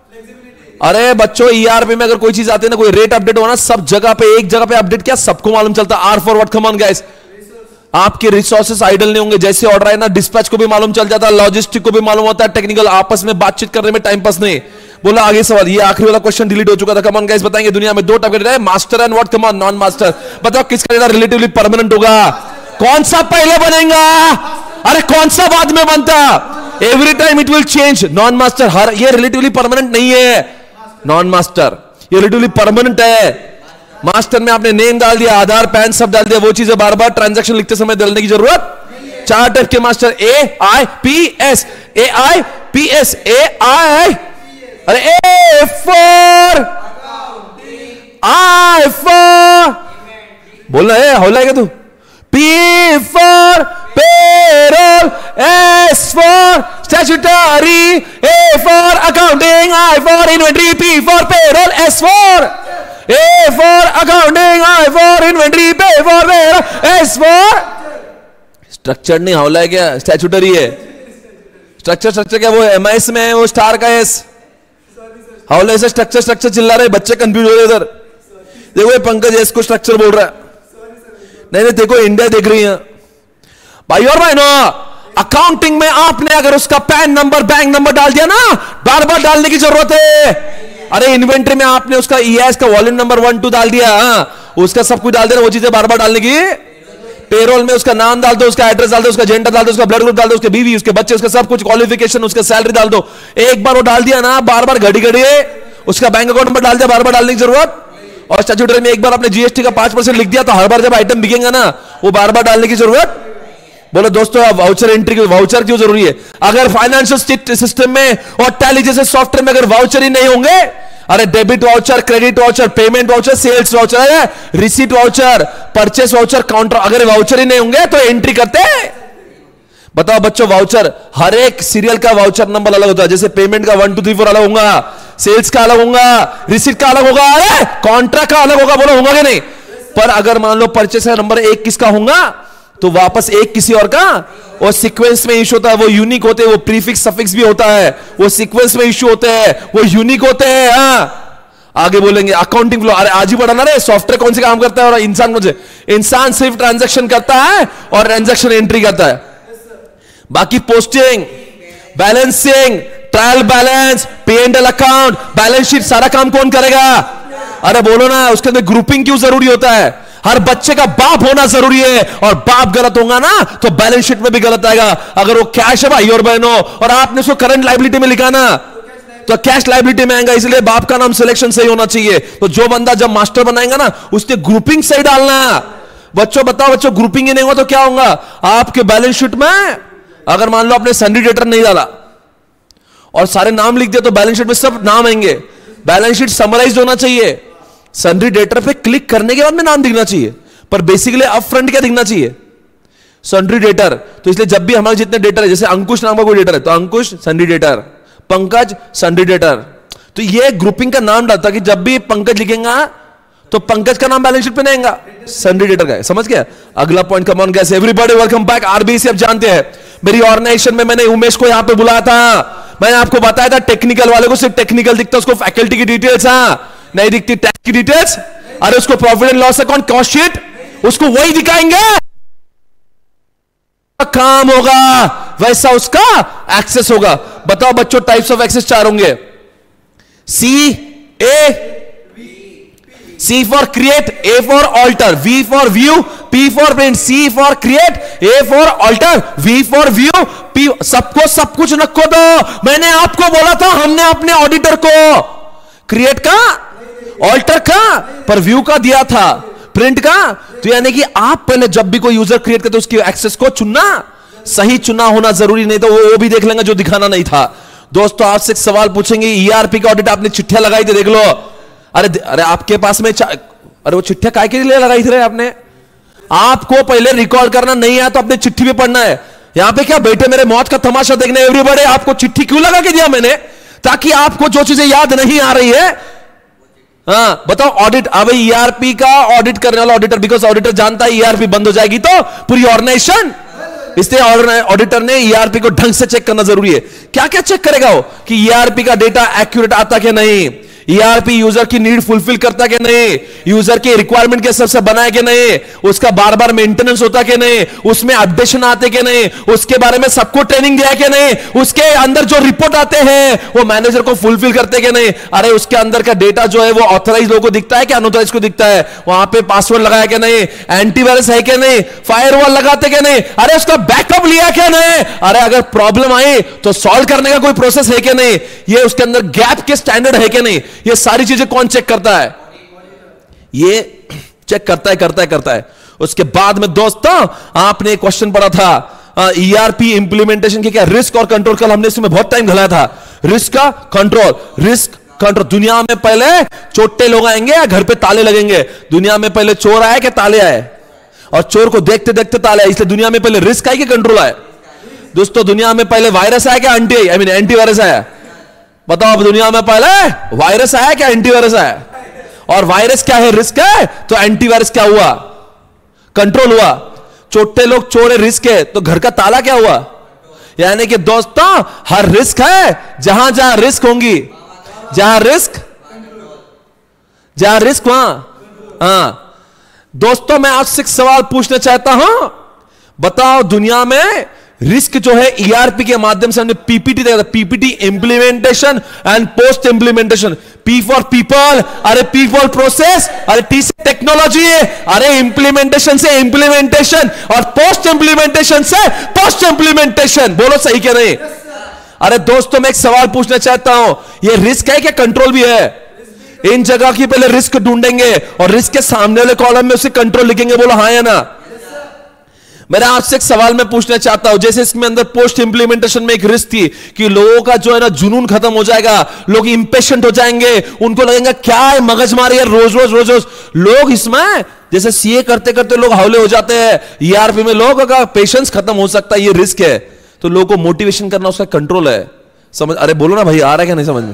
अरे बच्चों, ईआरपी में अगर कोई चीज आती है ना, कोई रेट अपडेट होना, सब जगह पे एक जगह पे अपडेट किया, सबको मालूम चलता. R for what? Come on guys. आपके रिसोर्सेस आइडल नहीं होंगे. जैसे ऑर्डर है ना, डिस्पैच को भी मालूम चल जाता है, लॉजिस्टिक को भी मालूम होता है, टेक्निकल आपस में बातचीत करने में टाइम पास नहीं. बोला आगे सवाल, ये आखिरी वाला क्वेश्चन डिलीट हो चुका था. कम ऑन गाइस, बताएंगे दुनिया में 2 टाइप का डेटा है, master and what? Come on. Non master. बताओ किसका डेटा रिलेटिवली परमानेंट होगा? कौन सा पहले बनेगा? अरे कौन सा बाद में बनता? Every time it will change. Non master. हर ये रिलेटिवली परमानेंट नहीं है. नॉन मास्टर ये रिलेटिवली परमानेंट है. मास्टर में आपने नेम डाल दिया, आधार, पैन सब डाल दिया, वो चीजें बार बार ट्रांजैक्शन लिखते समय डालने की जरूरत. 4 टाइप के मास्टर, AIPS, AIPS, AI. अरे A for I for बोलना है, हौलाएगा तू। P for payroll, S for statutory, A for accounting, I for inventory, P for payroll, S for A for accounting, I for inventory, P for payroll, S for structure नहीं, हौला है क्या? Statutory है। Structure क्या? वो MIS में है, वो स्टार का एस। हौले से स्ट्रक्चर चिल्ला रहे, बच्चे कंफ्यूज हो रहे इधर। देखो ये पंकज एस को स्ट्रक्चर बोल रहा है। नहीं देखो इंडिया देख रही है भाई और बहनों। अकाउंटिंग में आपने अगर उसका पैन नंबर, बैंक नंबर डाल दिया ना, बार बार डालने की जरूरत है। अरे इन्वेंट्री में आपने उसका EIS का वॉल्यूम नंबर 1 2 डाल दिया, उसका सब कुछ डाल देना, वो चीजें बार बार डालने की। पेरोल में उसका नाम डाल दो, उसका एड्रेस डाल दो, उसका जेंडर डाल दो, उसका ब्लड ग्रुप डाल दो, उसके बीवी, उसके बच्चे, उसका सब कुछ, क्वालिफिकेशन, उसका सैलरी डाल दो। एक बार वो डाल दिया ना, बार बार घड़ी घड़ी उसका बैंक अकाउंट नंबर डाल दिया, बार बार डालने की जरूरत। और स्टैट्यूटरी में एक बार आपने GST का 5% लिख दिया, तो हर बार जब आइटम बिकेगा ना, वो बार बार डालने की जरूरत। बोलो दोस्तों, वाउचर एंट्री, वाउचर क्यों जरूरी है? अगर फाइनेंशियल सिस्टम में और टैली जैसे सॉफ्टवेयर में अगर वाउचर ही नहीं होंगे, अरे debit voucher, credit voucher, payment voucher, sales voucher है, receipt voucher, purchase voucher, counter, अगर वाउचर ही नहीं होंगे तो एंट्री करते हैं। बताओ बच्चों, वाउचर हर एक सीरियल का वाउचर नंबर अलग होता है। जैसे पेमेंट का 1 2 3 4 अलग होगा, सेल्स का अलग होगा, रिसीट का अलग होगा, अरे कॉन्ट्रैक्ट का अलग होगा। बोलो होगा कि नहीं? पर अगर मान लो परचेस का नंबर 1 किसका होगा, तो वापस 1 किसी और का, और सीक्वेंस में इश्यू होता है, वो यूनिक होते हैं, वो प्रीफिक्स सफिक्स भी होता है, वो सीक्वेंस में इश्यू होते हैं, वो यूनिक होते हैं। आगे बोलेंगे अकाउंटिंग फ्लो। अरे आज ही पढ़ा ना रे, सॉफ्टवेयर कौन से काम करता है और इंसान कौन से? इंसान सिर्फ ट्रांजैक्शन करता है और ट्रांजैक्शन एंट्री करता है। बाकी posting, balancing, trial balance, P&L account, balance sheet, सारा काम कौन करेगा? अरे बोलो ना, उसके अंदर ग्रुपिंग क्यों जरूरी होता है? हर बच्चे का बाप होना जरूरी है, और बाप गलत होगा ना तो बैलेंस शीट में भी गलत आएगा। अगर वो कैश है भाई और बहनों, और आपने उसको करंट लायबिलिटी में लिखा ना, तो कैश लायबिलिटी में आएगा। इसलिए बाप का नाम सिलेक्शन सही होना चाहिए। तो जो बंदा जब मास्टर बनाएगा ना, उसने ग्रुपिंग सही डालना। बच्चों बताओ, बच्चों ग्रुपिंग ही नहीं होगा तो क्या होगा? आपके बैलेंस शीट में अगर मान लो आपने सन्डी डेटर नहीं डाला और सारे नाम लिख दिया, तो बैलेंस शीट में सब नाम आएंगे। बैलेंस शीट समराइज होना चाहिए। सन्डी डेटर पे क्लिक करने के बाद में नाम दिखना चाहिए, पर बेसिकली अप फ्रंट क्या दिखना चाहिए? Sundry debtor. तो इसलिए जब भी हमारे जितने डेटर है, जैसे अंकुश नाम का कोई डेटर है तो Ankush sundry debtor, Pankaj sundry debtor, तो ये ग्रुपिंग का नाम डालता कि जब भी पंकज लिखेगा तो पंकज का नाम बैलेंस शीट पे नहीं आएगा, सन्डी डेटर का है। समझ गया? अगला point, come on guys, everybody welcome back. RBC आप जानते हैं, मेरी ऑर्गेनाइजेशन में मैंने उमेश को यहां पे बुलाया था। मैंने आपको बताया था टेक्निकल वाले को सिर्फ टेक्निकल दिखता, उसको फैकल्टी की डिटेल्स नहीं दिखती, टैक्स की डिटेल्स। अरे उसको profit and loss account, cost sheet, उसको वही दिखाएंगे, काम होगा वैसा उसका एक्सेस होगा। बताओ बच्चों, टाइप्स ऑफ एक्सेस 4 होंगे। C for create, A for alter, V for view, P for print, C for create, A for alter, V for view, P। सबको सब कुछ रखो दो। मैंने आपको बोला था, हमने अपने ऑडिटर को क्रिएट का, ऑल्टर का, पर व्यू का दिया था, प्रिंट का। तो यानी कि आप पहले जब भी कोई यूजर क्रिएट करते उसकी एक्सेस को चुनना, सही चुना होना जरूरी, नहीं तो वो भी देख लेंगे जो दिखाना नहीं था। दोस्तों आपसे एक सवाल पूछेंगे, ERP का ऑडिट आपने चिट्ठियां लगाई थी, देख लो। अरे आपके पास में अरे वो चिट्ठियां काय के लिए लगाई थी रे आपने? आपको पहले रिकॉर्ड करना नहीं आया तो अपने चिट्ठी भी पढ़ना है। यहां पे क्या बैठे मेरे मौत का तमाशा देखने एवरीबॉडी, आपको चिट्ठी क्यों लगा के दिया मैंने? ताकि आपको जो चीजें याद नहीं आ रही है, हाँ बताओ। ऑडिट, अब ERP का ऑडिट करने वाला ऑडिटर, बिकॉज ऑडिटर जानता है ERP बंद हो जाएगी तो पूरी ऑर्गेनाइजेशन, इसलिए ऑडिटर ने ERP को ढंग से चेक करना जरूरी है। क्या क्या चेक करेगा वो? कि ERP का डेटा एक्यूरेट आता कि नहीं, ERP यूजर की नीड फुलफिल करता कि नहीं, यूजर के रिक्वायरमेंट के हिसाब से बनाए कि नहीं, उसका बार बार मेंटेनेंस होता कि नहीं, उसमें अपडेशन आते कि नहीं, उसके बारे में सबको ट्रेनिंग दिया कि नहीं, उसके अंदर जो रिपोर्ट आते हैं वो मैनेजर को फुलफिल करते कि नहीं। अरे उसके अंदर का डेटा जो है वो ऑथराइज लोगों को दिखता है कि अनऑथराइज को दिखता है, वहां पे पासवर्ड लगाया कि नहीं, एंटीवायरस है कि नहीं, फायरवॉल लगाते कि नहीं, अरे उसका बैकअप लिया क्या नहीं, अरे अगर प्रॉब्लम आई तो सॉल्व करने का कोई प्रोसेस है कि नहीं, ये उसके अंदर गैप के स्टैंडर्ड है कि नहीं, ये सारी चीजें कौन चेक करता है? ये चेक करता है। उसके बाद में दोस्तों आपने एक क्वेश्चन पढ़ा था ERP इंप्लीमेंटेशन के क्या रिस्क और कंट्रोल, कल हमने इसमें बहुत टाइम घलाया था। रिस्क का कंट्रोल, रिस्क कंट्रोल। दुनिया में पहले चोटे लोग आएंगे या घर पे ताले लगेंगे? दुनिया में पहले चोर आए कि ताले आए? और चोर को देखते देखते ताले आए। इसलिए दुनिया में पहले रिस्क आए कि कंट्रोल आए? दोस्तों दुनिया में पहले वायरस आया क्या एंटी वायरस आया? बताओ, अब दुनिया में पहले वायरस आया क्या एंटी वायरस आया? और वायरस क्या है? रिस्क है। तो एंटी वायरस क्या हुआ? कंट्रोल हुआ। चोटे लोग चोर है, रिस्क है, तो घर का ताला क्या हुआ? यानी कि दोस्तों हर रिस्क है, जहां जहां रिस्क होंगी, जहां रिस्क वहां। हाँ दोस्तों, मैं आपसे एक सवाल पूछना चाहता हूं। बताओ, दुनिया में रिस्क जो है ईआरपी के माध्यम से हमने पीपीटी देखा था, PPT implementation and post implementation. P for people, अरे पी फॉर प्रोसेस, अरे टी से टेक्नोलॉजी, अरे इंप्लीमेंटेशन से इंप्लीमेंटेशन, और पोस्ट इंप्लीमेंटेशन से पोस्ट इंप्लीमेंटेशन। बोलो सही क्या नहीं? अरे दोस्तों, मैं एक सवाल पूछना चाहता हूं, ये रिस्क है क्या कंट्रोल भी है? इन जगह की पहले रिस्क ढूंढेंगे और रिस्क के सामने वाले कॉलम में उसे कंट्रोल लिखेंगे। बोलो हाँ या ना? मेरा आपसे एक सवाल मैं पूछना चाहता हूं, जैसे इसमें अंदर पोस्ट इंप्लीमेंटेशन में एक रिस्क थी कि लोगों का जो है ना जुनून खत्म हो जाएगा, लोग इंपेशेंट हो जाएंगे, उनको लगेगा क्या है मगजमारी है रोज रोज लोग इसमें जैसे सीए करते करते लोग हावले हो जाते हैं, ईआरपी में लोगों का पेशेंस खत्म हो सकता है, ये रिस्क है। तो लोगों को मोटिवेशन करना उसका कंट्रोल है। समझ? अरे बोलो ना भाई, आ रहा है क्या नहीं समझ में?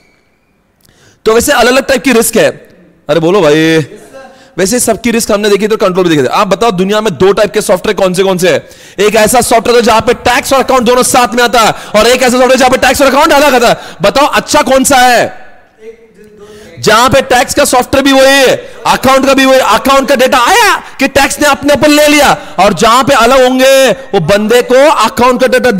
तो वैसे अलग अलग टाइप की रिस्क है। अरे बोलो भाई, वैसे सबकी रिस्क हमने देखी तो कंट्रोल भी देखे थे। आप बताओ, दुनिया में दो टाइप के सॉफ्टवेयर कौन से हैं? एक ऐसा सॉफ्टवेयर जहां पे टैक्स और अकाउंट दोनों साथ में आता है, और एक ऐसा सॉफ्टवेयर जहां पे टैक्स और अकाउंट अलग आता है। बताओ अच्छा कौन सा है? जहां पे टैक्स का सॉफ्टवेयर भी वही है, अकाउंट का भी वही, अकाउंट का डेटा आया कि टैक्स ने अपने ऊपर ले लिया, और जहां पे अलग होंगे वो बंदे को अकाउंट का डेटा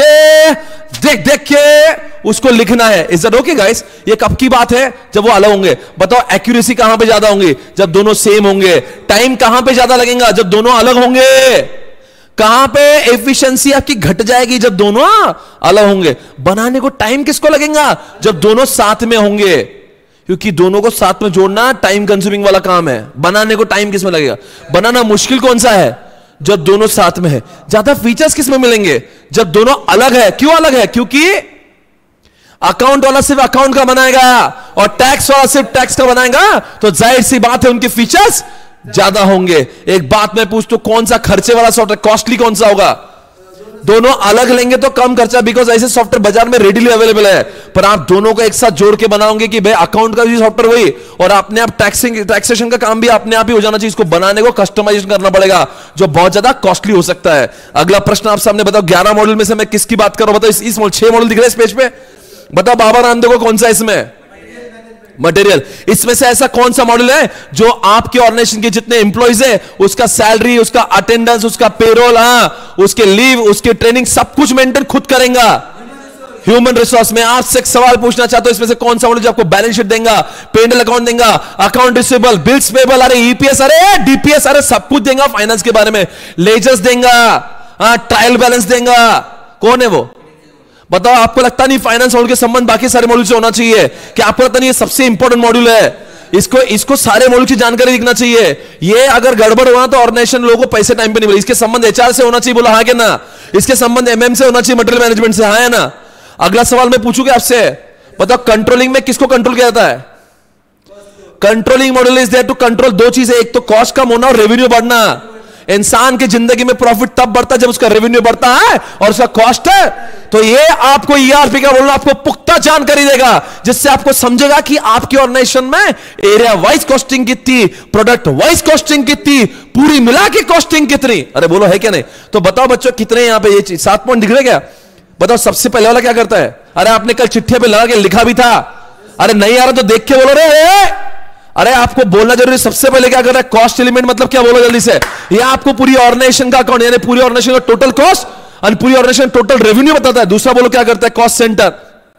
देख के उसको लिखना है। Is that okay guys? ये कब की बात है? जब वो अलग होंगे। बताओ एक्यूरेसी कहां पे ज्यादा होंगी? जब दोनों सेम होंगे। टाइम कहां पे ज्यादा लगेगा? जब दोनों अलग होंगे। कहां पे एफिशिएंसी आपकी घट जाएगी? जब दोनों अलग होंगे। बनाने को टाइम किसको लगेगा? जब दोनों साथ में होंगे, क्योंकि दोनों को साथ में जोड़ना टाइम कंज्यूमिंग वाला काम है। बनाने को टाइम किस में लगेगा? बनाना मुश्किल कौन सा है? जब दोनों साथ में है। ज्यादा फीचर्स किस में मिलेंगे? जब दोनों अलग है। क्यों अलग है? क्योंकि अकाउंट वाला सिर्फ अकाउंट का बनाएगा और टैक्स वाला सिर्फ टैक्स का बनाएगा, तो जाहिर सी बात है उनके फीचर्स ज्यादा होंगे। एक बात मैं पूछता हूं, कौन सा खर्चे वाला सॉफ्टवेयर कॉस्टली कौन सा होगा? दोनों अलग लेंगे तो कम खर्चा, बिकॉज ऐसे सॉफ्टवेयर बाजार में रेडीली अवेलेबल है। पर आप दोनों को एक साथ जोड़ के बनाओगे कि भाई अकाउंट का भी सॉफ्टवेयर वही और अपने आप टैक्सेशन का काम भी अपने आप ही हो जाना चाहिए, इसको बनाने को कस्टमाइजेशन करना पड़ेगा, जो बहुत ज्यादा कॉस्टली हो सकता है। अगला प्रश्न आप सामने बताओ, 11 मॉडल में से मैं किसकी बात कर रहा हूं? बताओ, इस 6 मॉडल दिख रहे हैं इस पेज पे। बताओ बाबा रामदेव को कौन सा इसमें? मटेरियल। इसमें से ऐसा कौन सा मॉडल है जो आपके ऑर्गेनाइजेशन के जितने एम्प्लॉइज है उसका सैलरी, उसका अटेंडेंस, उसका पेरोल, उसके लीव, उसके ट्रेनिंग सब कुछ मेंटेन खुद करेगा? Human resource. में आपसे एक सवाल पूछना चाहता हूं, इसमें से कौन सा मॉडल जो आपको बैलेंस शीट देगा, पेंडल अकाउंट देगा, अकाउंट रिसीवेबल, बिल्स पेबल, अरे ईपीएस, अरे डीपीएस, अरे सब कुछ देगा, फाइनेंस के बारे में लेजर्स देगा, ट्रायल बैलेंस देगा। कौन है वो? बताओ। आपको लगता नहीं फाइनेंस मॉड्यूल के संबंध बाकी सारे मॉड्यूल से होना चाहिए? क्या आपको लगता नहीं ये सबसे इंपॉर्टेंट मॉड्यूल है? इसको सारे मॉड्यूल की जानकारी दिखना चाहिए। ये अगर गड़बड़ हुआ तो ऑर्गेनाइजेशन लोगों को पैसे टाइम पे नहीं मिले। इसके संबंध एचआर से होना चाहिए, बोला हाँ क्या ना? इसके संबंध एमएम से होना चाहिए, मटेरियल मैनेजमेंट से, हाँ या ना? अगला सवाल मैं पूछूंगा आपसे, बताओ कंट्रोलिंग में किसको कंट्रोल किया जाता है? Controlling module is there to control दो चीजें, एक तो कॉस्ट कम होना और रेवेन्यू बढ़ना। इंसान की जिंदगी में प्रॉफिट तब बढ़ता है जब उसका रेवेन्यू बढ़ता है और उसका कॉस्ट है। तो ये आपको ईआरपी का बोलना आपको पुख्ता जानकारी देगा, जिससे आपको समझेगा कि आपकी ऑर्गेनाइजेशन में एरिया वाइज कॉस्टिंग कितनी, प्रोडक्ट वाइज कॉस्टिंग कितनी, पूरी मिला के कॉस्टिंग कितनी। अरे बोलो है क्या नहीं? तो बताओ बच्चों, कितने यहां पे ये 7 पॉइंट दिख रहे क्या? बताओ सबसे पहले वाला क्या करता है? अरे आपने कल चिट्ठी पे लगा के लिखा भी था, अरे नहीं आ रहा तो देख के बोलो रे। अरे आपको बोलना जरूरी। सबसे पहले क्या कर रहा है? कॉस्ट एलिमेंट मतलब क्या? बोलो जल्दी से। ये आपको पूरी ऑर्गेनाइजेशन का अकाउंट, यानी पूरी ऑर्गेनाइजेशन का टोटल कॉस्ट और पूरी ऑर्गेनाइजेशन टोटल रेवेन्यू बताता है। दूसरा बोलो क्या करता है? Cost centre.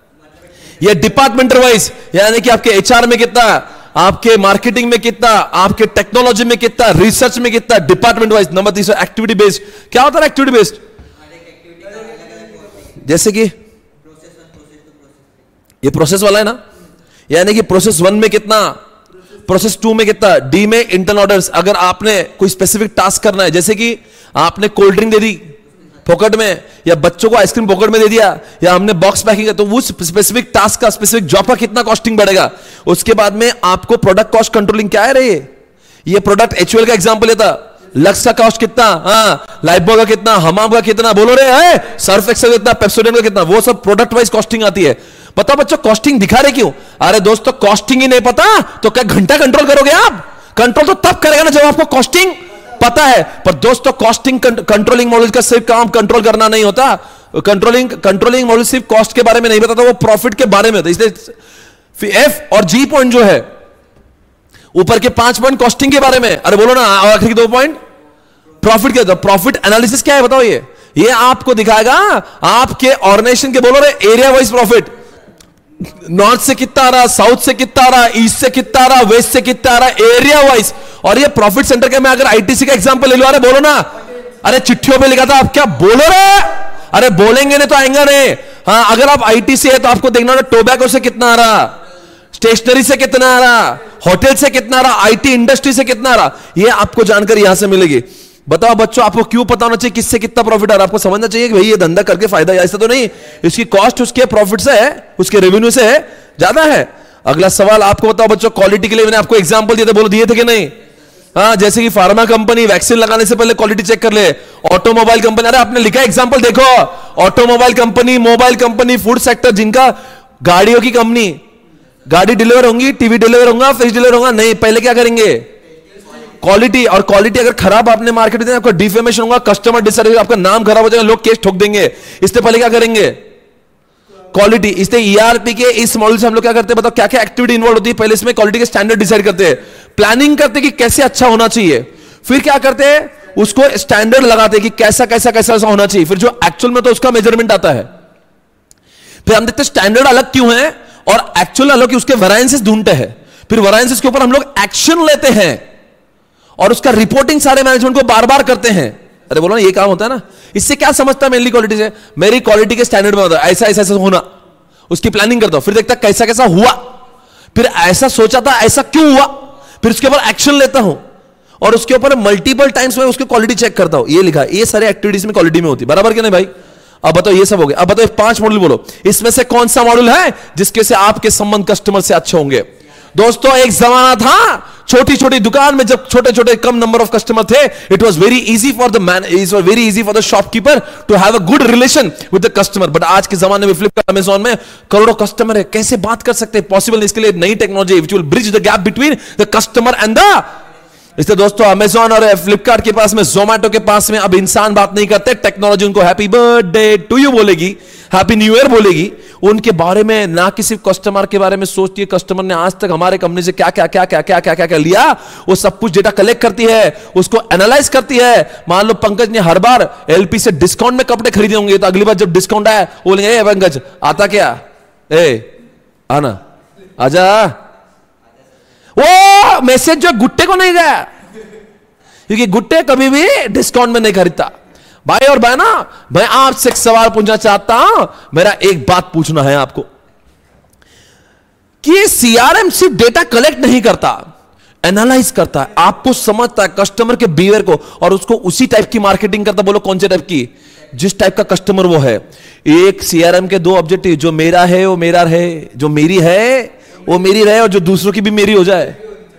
ये डिपार्टमेंट वाइज, यानी कि आपके एचआर में कितना, आपके मार्केटिंग में कितना, आपके टेक्नोलॉजी में कितना, रिसर्च में कितना, department wise. Number 3 activity based. क्या होता है एक्टिविटी बेस्ड? जैसे कि ये प्रोसेस वाला है ना, यानी कि प्रोसेस 1 में कितना, प्रोसेस 2 में कितना, डी में इंटरनल ऑर्डर्स। अगर आपने कोई स्पेसिफिक टास्क करना है, जैसे कि आपने कोल्ड ड्रिंक दे दी, पॉकेट में, या बच्चों को आइसक्रीम पॉकेट में दे दिया, या हमने बॉक्स पैकिंग है, तो वो स्पेसिफिक टास्क का स्पेसिफिक जॉब का कितना कॉस्टिंग बढ़ेगा। उसके बाद में आपको प्रोडक्ट कॉस्ट कंट्रोलिंग क्या है रे, ये प्रोडक्ट एचयूएल का एग्जांपल लेता, लक्स का कॉस्ट कितना, हाँ लाइफबॉय का कितना, हमाम का कितना, बोलो रे है, सर्फ एक्सेल कितना, पेप्सोडेंट का कितना, वो सब प्रोडक्ट वाइज कॉस्टिंग आती है। पता बच्चों कॉस्टिंग दिखा रहे क्यों? अरे दोस्तों कॉस्टिंग ही नहीं पता तो क्या घंटा कंट्रोल करोगे आप? कंट्रोल तो तब करेगा ना जब आपको कॉस्टिंग पता है। पर दोस्तों कॉस्टिंग कंट्रोलिंग मॉडल का सिर्फ काम कंट्रोल करना नहीं होता, कंट्रोलिंग मॉडल सिर्फ कॉस्ट के बारे में नहीं बताता, वो प्रॉफिट के बारे में होता। इसलिए एफ और जी पॉइंट जो है, ऊपर के 5 पॉइंट कॉस्टिंग के बारे में, अरे बोलो ना आखिरी 2 पॉइंट प्रॉफिट के। प्रॉफिट एनालिसिस क्या है बताओ? ये आपको दिखाएगा आपके ऑर्गेनाइजेशन के, बोलो रे एरिया वाइज प्रॉफिट, नॉर्थ से कितना आ रहा, साउथ से कितना आ रहा, ईस्ट से कितना आ रहा, वेस्ट से कितना आ रहा, एरिया वाइज। और ये प्रॉफिट सेंटर के, मैं अगर आईटीसी का एग्जांपल ले लो, अरे बोलो ना, अरे चिट्ठियों पे लिखा था, आप क्या बोलो रे, अरे बोलेंगे नहीं तो आएंगे नहीं। हाँ अगर आप आईटीसी है तो आपको देखना होगा टोबैको से कितना आ रहा, स्टेशनरी से कितना आ रहा, होटल से कितना आ रहा, आईटी इंडस्ट्री से कितना आ रहा, ये आपको जानकारी यहां से मिलेगी। बताओ बच्चों आपको क्यों पता होना चाहिए किससे कितना प्रॉफिट आ रहा है? आपको समझना चाहिए कि भाई ये धंधा करके फायदा है, ऐसा तो नहीं इसकी कॉस्ट उसके प्रॉफिट से है, उसके रेवेन्यू से है ज्यादा है। अगला सवाल आपको बताओ बच्चों, क्वालिटी के लिए मैंने आपको एग्जांपल दिए थे, बोलो दिए थे कि नहीं? हाँ जैसे कि फार्मा कंपनी वैक्सीन लगाने से पहले क्वालिटी चेक कर ले, ऑटोमोबाइल कंपनी, अरे आपने लिखा एग्जांपल देखो, automobile company, mobile company, food sector, जिनका गाड़ियों की कंपनी, गाड़ी डिलीवर होंगी, टीवी डिलीवर होगा, फ्रिज डिलीवर होगा, नहीं पहले क्या करेंगे? क्वालिटी। और क्वालिटी अगर खराब आपने मार्केट में, आपका डिफेमेशन होगा, कस्टमर डिससेटिस्फेक्शन, आपका नाम खराब हो जाएगा, लोग केस ठोक देंगे, इससे पहले क्या करेंगे? क्वालिटी। इसलिए ईआरपी के इस मॉडल से हम लोग क्या करते हैं बताओ, क्या क्या एक्टिविटी इन्वॉल्व होती है? पहले इसमें क्वालिटी के स्टैंडर्ड डिसाइड करते हैं, प्लानिंग करते हैं कि कैसे अच्छा होना चाहिए, फिर क्या करते हैं उसको स्टैंडर्ड लगाते हैं कि कैसा कैसा कैसा ऐसा होना चाहिए, फिर जो एक्चुअल में तो उसका मेजरमेंट आता है, फिर हम देखते हैं स्टैंडर्ड अलग क्यों है और एक्चुअल अलग, उसके वेरिएंसेस ढूंढते हैं, फिर वेरिएंसेस के ऊपर हम लोग एक्शन लेते हैं और उसका रिपोर्टिंग सारे मैनेजमेंट को बार बार करते हैं। अरे बोलो ना ये काम होता है ना। इससे क्या समझता है मेनली क्वालिटी से? मेरी क्वालिटी के स्टैंडर्ड में होता है ऐसा ऐसा ऐसा होना, उसकी प्लानिंग करता हूं, फिर देखता कैसा कैसा हुआ, फिर ऐसा सोचा था ऐसा क्यों हुआ, फिर उसके ऊपर एक्शन लेता हूं और उसके ऊपर मल्टीपल टाइम्स में उसकी क्वालिटी चेक करता हूं। ये लिखा, ये सारे एक्टिविटीज में क्वालिटी में होती है, बराबर कि नहीं भाई? अब बताओ ये सब हो गया। अब बताओ 5 मॉडल बोलो, इसमें से कौन सा मॉडल है जिसके से आपके संबंध कस्टमर से अच्छे होंगे? दोस्तों एक जमाना था छोटी छोटी दुकान में जब छोटे छोटे कम नंबर ऑफ कस्टमर थे, it was very easy for the man, it was very easy for the shopkeeper to have a good relation with the customer. But आज के जमाने में फ्लिपकार्ट, अमेज़न में करोड़ों कस्टमर है, कैसे बात कर सकते हैं? पॉसिबल नहीं। इसके लिए नई technology which will bridge the gap between the customer and the. इसलिए दोस्तों अमेज़न और फ्लिपकार्ट के पास में, जोमैटो के पास में अब इंसान बात नहीं करते, टेक्नोलॉजी उनको हैप्पी बर्थडे टू यू बोलेगी, हैप्पी न्यू ईयर बोलेगी, उनके बारे में ना किसी कस्टमर के बारे में सोचती है। कस्टमर ने आज तक हमारे कंपनी से क्या क्या क्या क्या क्या क्या क्या क्या लिया, वो सब कुछ डेटा कलेक्ट करती है, उसको एनालाइज करती है। मान लो पंकज ने हर बार एलपी से डिस्काउंट में कपड़े खरीदे होंगे, तो अगली बार जब डिस्काउंट आया वो बोलेंगे ए पंकज आता क्या, ए आना आजा। वो मैसेज जो गुट्टे को नहीं गया, क्योंकि गुट्टे कभी भी डिस्काउंट में नहीं खरीदता। भाई और बहना, मैं आपसे एक सवाल पूछना चाहता हूं, मेरा एक बात पूछना है आपको कि सीआरएम सिर्फ डेटा कलेक्ट नहीं करता, एनालाइज करता है, आपको समझता है कस्टमर के बिहेवियर को और उसको उसी टाइप की मार्केटिंग करता। बोलो कौन से टाइप की? जिस टाइप का कस्टमर वो है। एक सीआरएम के 2 ऑब्जेक्टिव, जो मेरा है वो मेरा रहे, जो मेरी है वो मेरी रहे और जो दूसरों की भी मेरी हो जाए।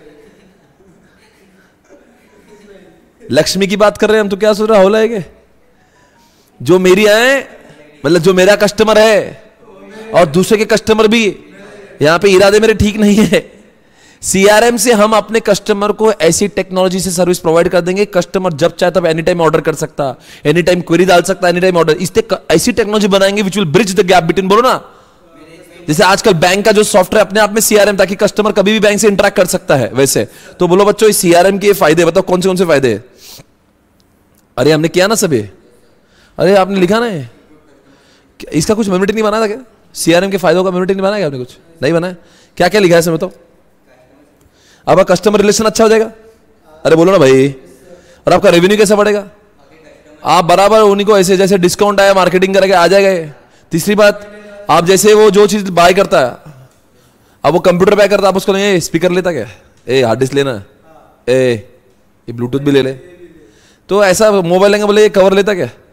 लक्ष्मी की बात कर रहे हैं हम, तो क्या सोच रहा हो लाएंगे? जो मेरी है मतलब जो मेरा कस्टमर है और दूसरे के कस्टमर भी, यहां पे इरादे मेरे ठीक नहीं है। सीआरएम से हम अपने कस्टमर को ऐसी टेक्नोलॉजी से सर्विस प्रोवाइड कर देंगे, कस्टमर जब चाहे तब एनी टाइम ऑर्डर कर सकता, एनी टाइम क्वेरी डाल सकता, एनी टाइम ऑर्डर। इससे ऐसी टेक्नोलॉजी बनाएंगे which will bridge the gap between, बोलो ना। जैसे आजकल बैंक का जो सॉफ्टवेयर अपने आप में सीआरएम, ताकि कस्टमर कभी भी बैंक से इंटरेक्ट कर सकता है, वैसे तो बोलो बच्चों इस सीआरएम के फायदे बताओ कौन से फायदे? अरे हमने किया ना सभी, अरे आपने लिखा ना है, इसका कुछ मेमोरी नहीं बनाया था क्या? सीआरएम के फायदों का मेमोरी नहीं बनाया क्या आपने? कुछ नहीं बनाया? क्या क्या लिखा है इसमें बताओ? अब कस्टमर रिलेशन अच्छा हो जाएगा, अरे बोलो ना भाई। और आपका रेवेन्यू कैसा बढ़ेगा? आप बराबर उन्हीं को ऐसे जैसे डिस्काउंट आया मार्केटिंग करके आ जाएगा। तीसरी बात, आप जैसे वो जो चीज बाय करता है, अब वो कंप्यूटर बाय करता है, आप उसको नहीं स्पीकर लेता क्या, ए हार्ड डिस्क लेना, ए ये ब्लूटूथ भी ले ले, तो ऐसा मोबाइल लेंगे बोले ये कवर लेता क्या?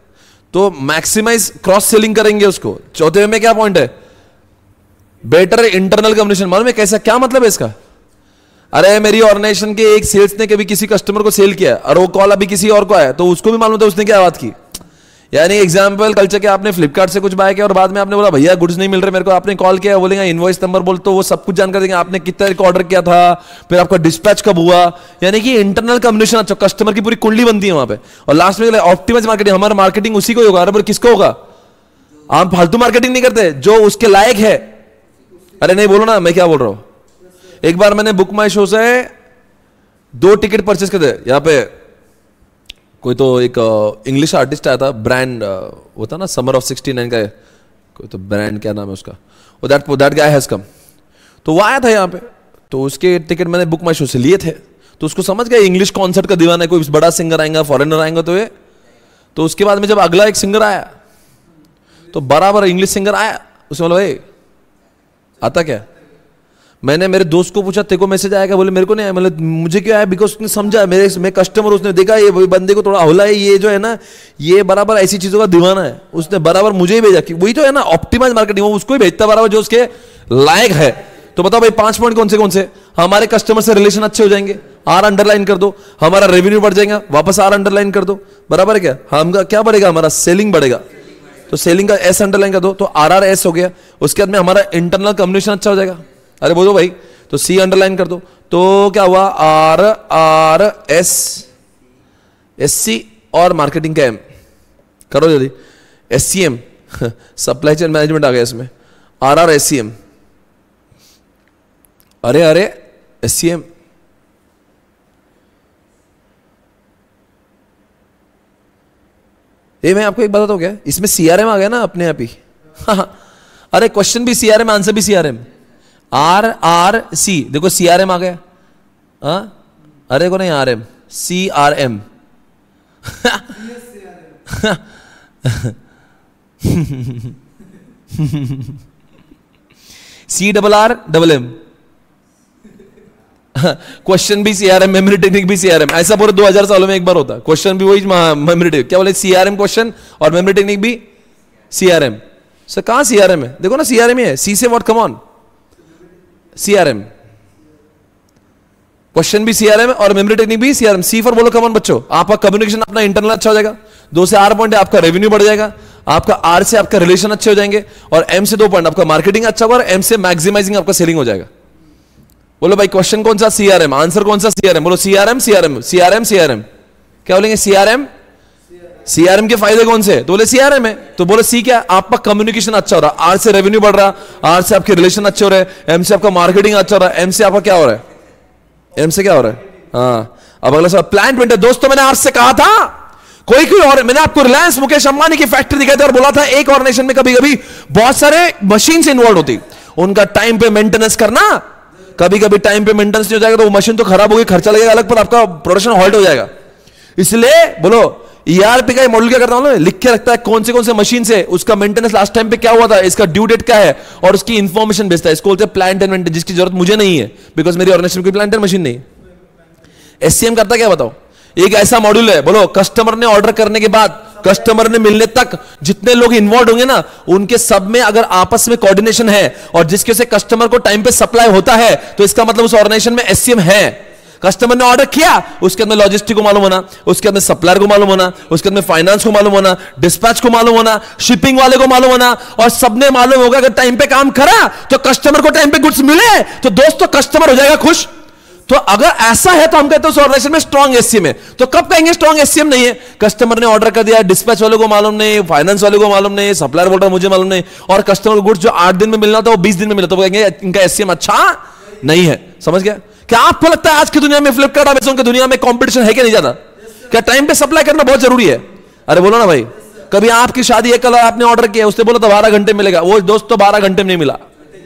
तो मैक्सिमाइज क्रॉस सेलिंग करेंगे उसको। चौथे में क्या पॉइंट है? Better internal communication. मालूम है कैसा, क्या मतलब है इसका? अरे मेरी ऑर्गेनाइजेशन के एक सेल्स ने कभी किसी कस्टमर को सेल किया और वो कॉल अभी किसी और को आया, तो उसको भी मालूम था उसने क्या बात की। यानी एग्जाम्पल कल्चर के, आपने फ्लिपकार्ट से कुछ बाय किया और बाद में आपने बोला भैया गुड्स नहीं मिल रहे मेरे को, आपने कॉल किया, बोलेंगे इनवॉइस नंबर बोल, तो वो सब कुछ जानकर देंगे आपने कितना ऑर्डर किया था, फिर आपका डिस्पैच कब हुआ। यानी कि इंटरनल कम्युनिकेशन अच्छा, कस्टमर की पूरी कुंडली बनती है वहां पे। और लास्ट में ऑप्टिमाइज मार्केटिंग, हमारा मार्केटिंग उसी को होगा। अरे किसको होगा? आप फालतू मार्केटिंग नहीं करते, जो उसके लायक है। अरे नहीं बोलो ना, मैं क्या बोल रहा हूं। एक बार मैंने बुक माई शो से 2 टिकट परचेस कर दे। यहाँ पे कोई तो एक इंग्लिश आर्टिस्ट आया था, ब्रांड होता ना समर ऑफ 69 का, कोई तो ब्रांड, क्या नाम है उसका, दैट गाय हैज कम। तो वो आया था यहाँ पे, तो उसके टिकट मैंने बुक माई शो से लिए थे। तो उसको समझ गया इंग्लिश कॉन्सर्ट का दीवाना है, कोई बड़ा सिंगर आएगा, फॉरेनर आएगा, तो ये। तो उसके बाद में जब अगला एक सिंगर आया, तो बराबर इंग्लिश सिंगर आया, उसने बोला भाई आता क्या? मैंने मेरे दोस्त को पूछा तेरे को मैसेज आएगा? बोले मेरे को नहीं आया। मतलब मुझे क्यों आया? बिकॉज उसने समझा, मैं कस्टमर, उसने देखा ये बंदे को थोड़ा हौला है, ये जो है ना ये बराबर ऐसी चीजों का दीवाना है, उसने बराबर मुझे ही भेजा। कि वही तो है ना ऑप्टिमाइज मार्केटिंग, वो उसको ही भेजता बराबर जो उसके लायक है। तो बताओ भाई 5 पॉइंट कौन से? हमारे कस्टमर से रिलेशन अच्छे हो जाएंगे, आर अंडरलाइन कर दो। हमारा रेवेन्यू बढ़ जाएगा, वापस आर अंडरलाइन कर दो, बराबर है क्या? हमका क्या बढ़ेगा? हमारा सेलिंग बढ़ेगा, तो सेलिंग का एस अंडरलाइन कर दो, तो आर एस हो गया। उसके बाद में हमारा इंटरनल कम्युनिकेशन अच्छा हो जाएगा। अरे बोलो भाई, तो सी अंडरलाइन कर दो, तो क्या हुआ? आर एस सी और मार्केटिंग का एम करो जल्दी, SCM सप्लाई चेन मैनेजमेंट आ गया इसमें, आर SCM। अरे SCM ये मैं आपको एक बताता हूं क्या, इसमें CRM आ गया ना अपने आप ही। अरे क्वेश्चन भी CRM, आंसर भी CRM। RRC देखो CRM आ गया। अरे को नहीं RM, CRM। CRRM। क्वेश्चन भी CRM, मेमोरी टेक्निक भी CRM। ऐसा पूरे 2000 सालों में एक बार होता। क्वेश्चन भी वही, मेमोरी टेक्निक, क्या बोले CRM क्वेश्चन और मेमोरी टेक्निक भी CRM। सर कहां CRM है? देखो ना CRM ही है। C से what, come on, CRM। Question भी CRM और मेमोरी टेक्निक भी CRM। C फॉर बोलो कम ऑन बच्चों, आपका कम्युनिकेशन अपना इंटरनल अच्छा हो जाएगा। 2 से R पॉइंट है, आपका रेवेन्यू बढ़ जाएगा। आपका R से आपका रिलेशन अच्छे हो जाएंगे, और M से 2 पॉइंट आपका मार्केटिंग अच्छा होगा, और M से मैक्सिमाइजिंग आपका सेलिंग हो जाएगा। बोलो भाई क्वेश्चन कौन सा? CRM। आंसर कौन सा? CRM। बोलो CRM। क्या बोलेंगे? CRM के फायदे कौन से? तो बोले CRM है। तो बोले C क्या? आपका कम्युनिकेशन अच्छा हो रहा, R से रेवेन्यू बढ़ रहा, R से आपके रिलेशन अच्छे हो रहे, M से आपका मार्केटिंग अच्छा हो रहा है, M से आपका क्या हो रहा है? M से क्या हो रहा है? हाँ, अब अगला सवाल, प्लान 20। दोस्तों मैंने आज से कहा था कोई और, मैंने आपको रिलायंस मुकेश अंबानी की फैक्ट्री दिखाई थी और बोला था एक ऑर्गेनाइजेशन में कभी कभी बहुत सारे मशीन से इन्वॉल्व होती, उनका टाइम पे मेंटेनेंस करना। कभी कभी टाइम पे मेंटेनेंस नहीं हो जाएगा तो वो मशीन तो खराब होगी, खर्चा लगेगा अलग, पर आपका प्रोडक्शन हॉल्ट हो जाएगा। इसलिए बोलो ERP का मॉडल क्या करता हूं, लिख के रखता है कौन से मशीन से उसका मेंटेनेंस लास्ट टाइम पे क्या हुआ था, इसका ड्यू डेट क्या है, और उसकी इंफॉर्मेशन भेजता है। इसको बोलते हैं प्लांट एंड मेंटेनेंस, जिसकी जरूरत मुझे नहीं है बिकॉज मेरी ऑर्गेनाइजेशन की प्लांट एंड मशीन नहीं। SCM करता क्या बताओ? एक ऐसा मॉड्यूल है, बोलो कस्टमर ने ऑर्डर करने के बाद कस्टमर ने मिलने तक जितने लोग इन्वॉल्व होंगे ना, उनके सब में अगर आपस में कोऑर्डिनेशन है और जिसके से कस्टमर को टाइम पे सप्लाई होता है, तो इसका मतलब उस ऑर्गेनाइजेशन में SCM है। कस्टमर ने ऑर्डर किया, उसके अंदर लॉजिस्टिक को मालूम होना, उसके अंदर सप्लायर को मालूम होना, उसके अंदर फाइनेंस को मालूम होना, डिस्पैच को मालूम होना, शिपिंग वाले को मालूम होना, और सबने मालूम होगा अगर टाइम पे काम करा तो कस्टमर को टाइम पे गुड्स मिले तो दोस्तों कस्टमर हो जाएगा खुश। तो अगर ऐसा है तो हम कहते हैं उस ऑर्गेनाइजेशन में स्ट्रॉन्ग SCM है। तो कब कहेंगे स्ट्रॉन्ग SCM नहीं है? कस्टमर ने ऑर्डर कर दिया, डिस्पैच वाले को मालूम नहीं, फाइनेंस वाले को मालूम नहीं, सप्लायर बोल रहा मुझे मालूम नहीं, और कस्टमर को गुड्स जो 8 दिन में मिलना था वो 20 दिन में मिला, तो कहेंगे इनका SCM अच्छा नहीं है। समझ गया? क्या आपको लगता है आज की दुनिया में, फ्लिपकार्ट अमेज़न की दुनिया में कंपटीशन है कि नहीं ज्यादा? क्या टाइम पे सप्लाई करना बहुत जरूरी है? अरे बोलो ना भाई। कभी आपकी शादी एक कलर आपने ऑर्डर किया, उसने बोला था 12 घंटे मिलेगा, वो दोस्त तो 12 घंटे में नहीं मिला,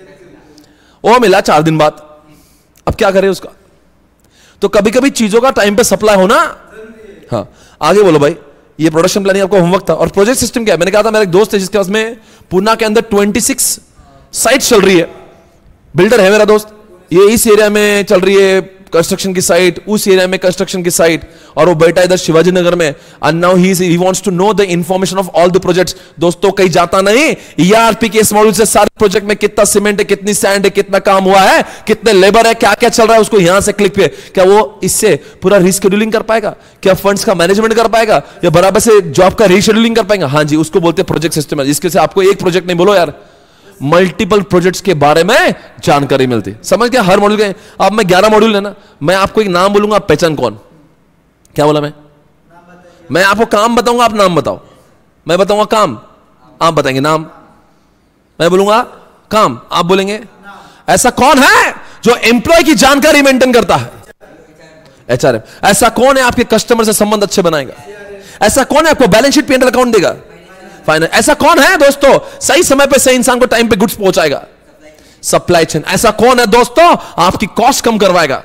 वो मिला 4 दिन बाद। अब क्या करे उसका? तो कभी कभी चीजों का टाइम पे सप्लाई होना। हाँ आगे बोलो भाई। ये प्रोडक्शन प्लानिंग आपको होमवर्क था। और प्रोजेक्ट सिस्टम क्या है? मैंने कहा था मेरा एक दोस्त है जिसके पास में पुणे के अंदर 26 साइट चल रही है, बिल्डर है मेरा दोस्त, ये इस एरिया में चल रही है कंस्ट्रक्शन की साइट, उस एरिया में कंस्ट्रक्शन की साइट, और वो बैठा इधर शिवाजी नगर में, and now he wants to know the information of all the projects. दोस्तों कहीं जाता नहीं, ईआरपी के इस मॉड्यूल से सारे प्रोजेक्ट में कितना सीमेंट है, कितनी सैंड है, कितना काम हुआ है, कितने लेबर है, क्या क्या चल रहा है, उसको यहां से क्लिक पे, क्या वो इससे पूरा रिशेड्यूलिंग कर पाएगा, क्या फंड्स का मैनेजमेंट कर पाएगा, या बराबर से जॉब का रिशेड्यूलिंग कर पाएगा? हाँ जी, उसको बोलते हैं प्रोजेक्ट सिस्टम। इसके से आपको एक प्रोजेक्ट नहीं बोलो यार, मल्टीपल प्रोजेक्ट्स के बारे में जानकारी मिलती। समझ गया? हर मॉड्यूल के अब मैं 11 मॉड्यूल है ना, मैं आपको एक नाम बोलूंगा, आप पहचान कौन? क्या बोला मैं आपको काम बताऊंगा, आप नाम बताओ। मैं बताऊंगा काम, आप बताएंगे नाम। मैं बोलूंगा काम, आप बोलेंगे ऐसा कौन है जो एम्प्लॉय की जानकारी मेंटेन करता है? एचआरएम। ऐसा कौन है आपके कस्टमर से संबंध अच्छे बनाएगा? ऐसा कौन है आपको बैलेंस शीट P&L अकाउंट देगा? फाइनल। ऐसा कौन है दोस्तों सही समय पे सही इंसान को टाइम पे गुड्स पहुंचाएगा? Supply chain. ऐसा कौन है दोस्तों आपकी कॉस्ट कम करवाएगा?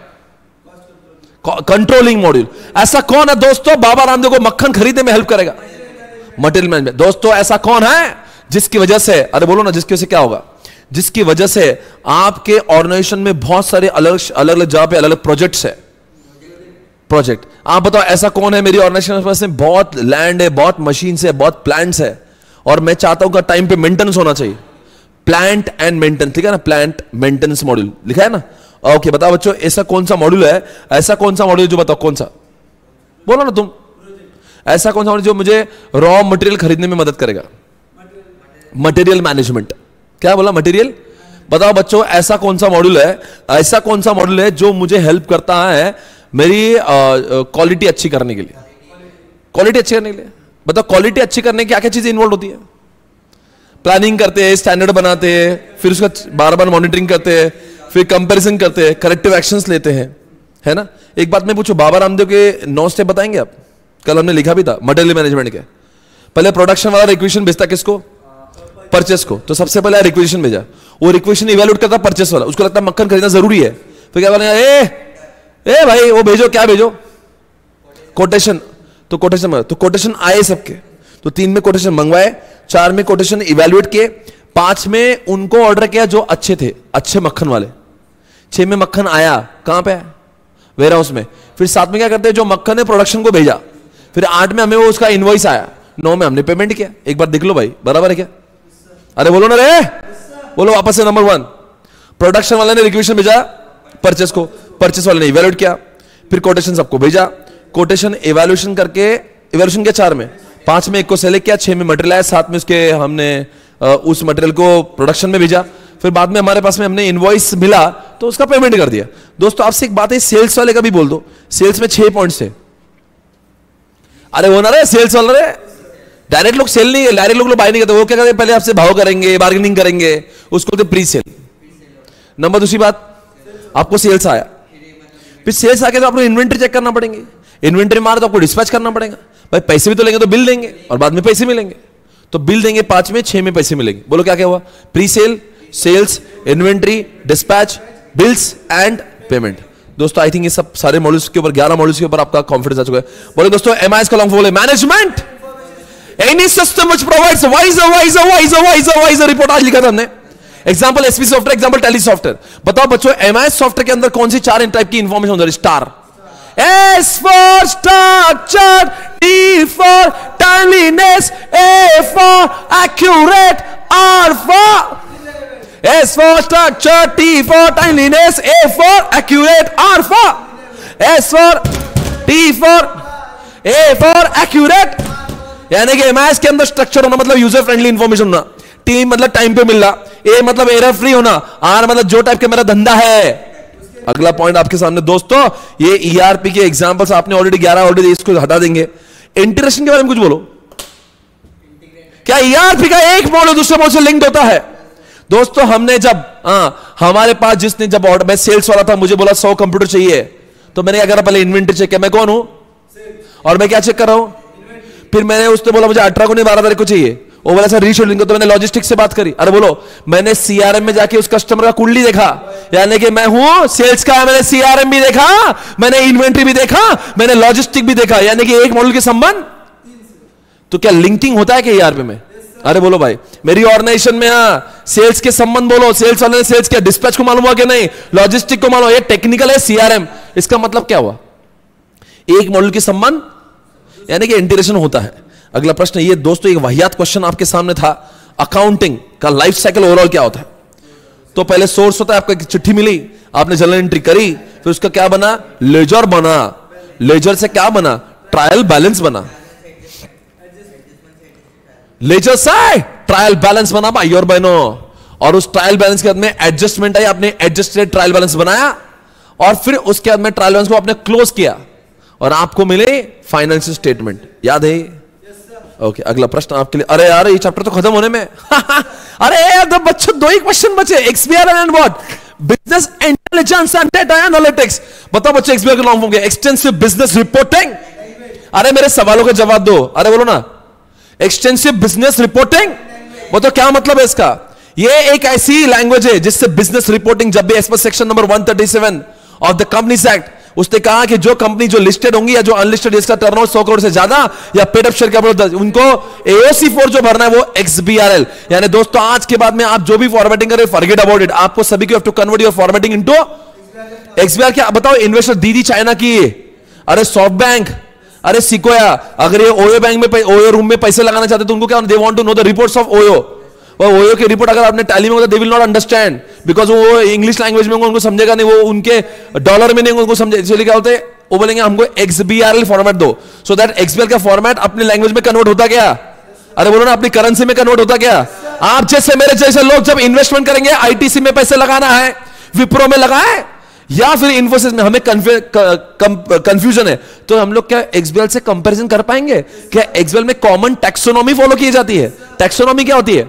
Controlling module. ऐसा कौन है दोस्तों बाबा रामदेव को मक्खन खरीदने में हेल्प करेगा? Material management. दोस्तों ऐसा कौन है जिसकी वजह से, अरे बोलो ना, जिसकी वजह से क्या होगा? जिसकी वजह से आपके ऑर्गेनाइजेशन में बहुत सारे अलग अलग जगह पे अलग अलग प्रोजेक्ट्स है। प्रोजेक्ट, आप बताओ ऐसा कौन है मेरी ऑर्गेनाइजेशन में? बहुत लैंड है, बहुत मशीन है, बहुत प्लांट्स है, और मैं चाहता हूं कि टाइम पे मेंटेनेंस होना चाहिए। प्लांट एंड मेंटेनेंस, ठीक है ना? प्लांट मेंटेनेंस मॉड्यूल लिखा है ना? ओके, बताओ बच्चों ऐसा कौन सा मॉड्यूल है? ऐसा कौन सा मॉड्यूल जो बताओ कौन सा? बोलो ना तुम। ऐसा कौन सा मॉड्यूल जो मुझे रॉ मटेरियल खरीदने में मदद करेगा? Material management. क्या बोला? मटेरियल। बताओ बच्चों ऐसा कौन सा मॉड्यूल है, ऐसा कौन सा मॉड्यूल है जो मुझे हेल्प करता है मेरी क्वालिटी अच्छी करने के लिए? क्वालिटी अच्छी करने के लिए बताओ, क्वालिटी अच्छी करने की क्या क्या चीजें इन्वॉल्व होती है? प्लानिंग करते हैं, स्टैंडर्ड बनाते हैं, फिर उसका बार बार मॉनिटरिंग करते हैं, फिर कंपैरिजन करते हैं, करेक्टिव एक्शंस लेते हैं, है ना? एक बात मैं पूछूं, बाबा रामदेव के 9 स्टेप बताएंगे आप? कल हमने लिखा भी था मटेरियल मैनेजमेंट के। पहले प्रोडक्शन वाला रिक्वेशन भेजता किसको? परचेस को। तो सबसे पहले रिक्वेशन भेजा, वो रिक्वेशन इवैल्यूएट करता परचेस वाला, उसको लगता मक्खन खरीदना जरूरी है, फिर क्या बोलेगा, ए भाई वो भेजो, क्या भेजो? कोटेशन। तो कोटेशन आए सबके, तो 3 में कोटेशन मंगवाए, 4 में कोटेशन इवैल्यूएट किए, 5 में उनको ऑर्डर किया जो अच्छे थे, अच्छे मक्खन वाले, 6 में मक्खन आया, कहां पे? वेयर हाउस में। फिर 7 में क्या करते हैं, जो मक्खन ने प्रोडक्शन को भेजा, फिर 8 में हमें वो उसका इनवॉइस आया, 9 में हमने पेमेंट किया। एक बार देख लो भाई, बराबर है क्या? अरे बोलो ना रे, बोलो वापस से। नंबर 1, प्रोडक्शन वाले ने रिक्वेशन भेजा परचेस को, परचेस वाले ने इवैल्यूएट किया, फिर कोटेशन सबको भेजा, कोटेशन इवैल्यूएशन करके, इवैल्यूएशन किया 4 में, 5 में एक को सेलेक्ट किया, 6 में मटेरियल आया, 7 में उसके हमने उस मटेरियल को प्रोडक्शन में भेजा, फिर बाद में हमारे पास में हमने इनवॉइस मिला तो उसका पेमेंट कर दिया। दोस्तों आपसे एक बात है, सेल्स वाले का भी बोल दो, सेल्स में 6 पॉइंट्स है। अरे वो ना रे सेल्स वाले, डायरेक्ट लोग सेल नहीं, डायरेक्ट लोग बाय नहीं करते, वो क्या करते, पहले आपसे भाव करेंगे, बार्गेनिंग करेंगे, उसको बोलते प्री सेल। नंबर दूसरी बात, आपको सेल्स आया, फिर सेल्स आके तो आपको इन्वेंटरी चेक करना पड़ेंगे, इन्वेंटरी मारे तो आपको डिस्पैच करना पड़ेगा, भाई पैसे भी तो लेंगे तो बिल देंगे, और बाद में पैसे मिलेंगे, तो बिल देंगे 5 में, 6 में पैसे मिलेंगे। बोलो क्या क्या हुआ? Pre sale, sales, inventory, dispatch, bills and payment. दोस्तों आई थिंक ये सब सारे मॉड्यूल्स के ऊपर, 11 मॉड्यूल्स के ऊपर आपका कॉन्फिडेंस आ चुका है। बोले दोस्तों एमआईएस का लॉन्ग फॉर्म बोले management any system which provides wiser report. आज लिखा था हमने, example SP software, example Tally software. बताओ बच्चों एमआईएस सॉफ्टवेयर के अंदर कौन सी 4 टाइप की इंफॉर्मेशन होती है? Star, S for structure, T for timeliness, A for accurate, R for S for structure, T for timeliness, A for accurate, R for S for T for A for accurate। यानी कि MIS के अंदर structure होना मतलब user friendly information होना, T मतलब time पे मिलना, ए मतलब एरर फ्री होना, आर मतलब जो टाइप का मेरा धंधा है। अगला पॉइंट आपके सामने दोस्तों, ये ईआरपी के एग्जांपल्स आपने ऑलरेडी 11 ऑलरेडी, इसको हटा देंगे। इंटीग्रेशन के बारे में कुछ बोलो, क्या ईआरपी का एक मॉडल दूसरे मॉडल से लिंक्ड होता है? दोस्तों हमने जब हमारे पास जिसने जब ऑर्डर, मैं सेल्स वाला था, मुझे बोला 100 कंप्यूटर चाहिए, तो मैंने क्या करा, पहले इन्वेंटरी चेक किया, मैं कौन हूं और मैं क्या चेक कर रहा हूं, फिर मैंने उसने बोला मुझे 18 को नहीं 12 तारीख को चाहिए, वो बोला सर रीशेड्यूलिंग, तो मैंने लॉजिस्टिक्स से बात करी, अरे बोलो मैंने सीआरएम में जाके उस कस्टमर का कुंडली देखा, यानी कि मैं हूं सेल्स का, मैंने सीआरएम भी देखा, मैंने इन्वेंटरी भी देखा, मैंने लॉजिस्टिक भी देखा, यानी कि एक मॉडल के संबंध। तो क्या लिंकिंग होता है क्या ईआरपी में? अरे बोलो भाई, मेरी ऑर्गेनाइजेशन में सेल्स के संबंध बोलो, सेल्स वाले ने सेल्स किया, डिस्पैच को मालूम हुआ कि नहीं, लॉजिस्टिक को मालूम, ये टेक्निकल है सीआरएम, इसका मतलब क्या हुआ? एक मॉड्यूल के संबंध यानी कि इंटीग्रेशन होता है। अगला प्रश्न ये दोस्तों, एक वाहियात क्वेश्चन आपके सामने था, अकाउंटिंग का लाइफ साइकिल ओवरऑल क्या होता है? तो पहले सोर्स होता है, आपको एक चिट्ठी मिली, आपने जर्नल एंट्री करी, फिर उसका क्या बना? लेजर बना। लेजर से क्या बना? ट्रायल बैलेंस बना। लेजर से ट्रायल बैलेंस बना भाई और बहनों, और उस ट्रायल बैलेंस के बाद में एडजस्टमेंट आई, आपने एडजस्टेड ट्रायल बैलेंस बनाया, और फिर उसके बाद में ट्रायल बैलेंस को आपने क्लोज किया और आपको मिले फाइनेंशियल स्टेटमेंट। याद है? ओके, अगला प्रश्न आपके लिए। अरे यार, ये चैप्टर तो खत्म होने में अरे तो बच्चों, 2 ही क्वेश्चन बचे। XBR and what? Business intelligence and data analytics. बताओ बच्चों, एक्सबीआर का लॉन्ग फॉर्म क्या? Extensive business reporting. अरे मेरे सवालों का जवाब दो। अरे बोलो ना, एक्सटेंसिव बिजनेस रिपोर्टिंग। बताओ क्या मतलब है इसका? ये एक ऐसी लैंग्वेज है जिससे बिजनेस रिपोर्टिंग, जब भी as per section number 137 of the companies act, उसने कहा कि जो कंपनी जो लिस्टेड होंगी या जो अनलिस्टेड, जिसका टर्नओवर 100 करोड़ से ज्यादा या पेड अप शेयर कैपिटल, उनको AOC 4 जो भरना है वो XBRL। यानी दोस्तों, आज के बाद में आप जो भी फॉर्मेटिंग करें, फॉरगेट अबाउट इट। आपको सभी को have to convert your formatting into XBRL। क्या बताओ? इन्वेस्टर दीदी चाइना की, अरे सॉफ्ट बैंक, अरे सिकोया, अगर ये ओयो बैंक में, ओयो रूम में पैसे लगाना चाहते तो उनको क्या? They want to know the reports of OYO. और ओयो की रिपोर्ट अगर आपने टैली में होता, they will not understand, because वो इंग्लिश लैंग्वेज में उनको समझेगा नहीं, वो उनके डॉलर में नहीं उनको समझे। इसलिए क्या होते हैं, वो बोलेंगे हमको XBRL फॉर्मेट दो, सो दैट XBRL का फॉर्मेट अपनी लैंग्वेज में कन्वर्ट होता क्या? अरे बोलो ना, अपनी करेंसी में कन्वर्ट होता क्या? आप जैसे मेरे जैसे लोग जब इन्वेस्टमेंट करेंगे, ITC में पैसे लगाना है, विप्रो में लगाए या फिर इन्फोसिस में, हमें कंफ्यूजन है, तो हम लोग क्या XBRL से कंपैरिजन कर पाएंगे क्या? XBRL में कॉमन टैक्सोनॉमी फॉलो की जाती है। टैक्सोनॉमी क्या होती है?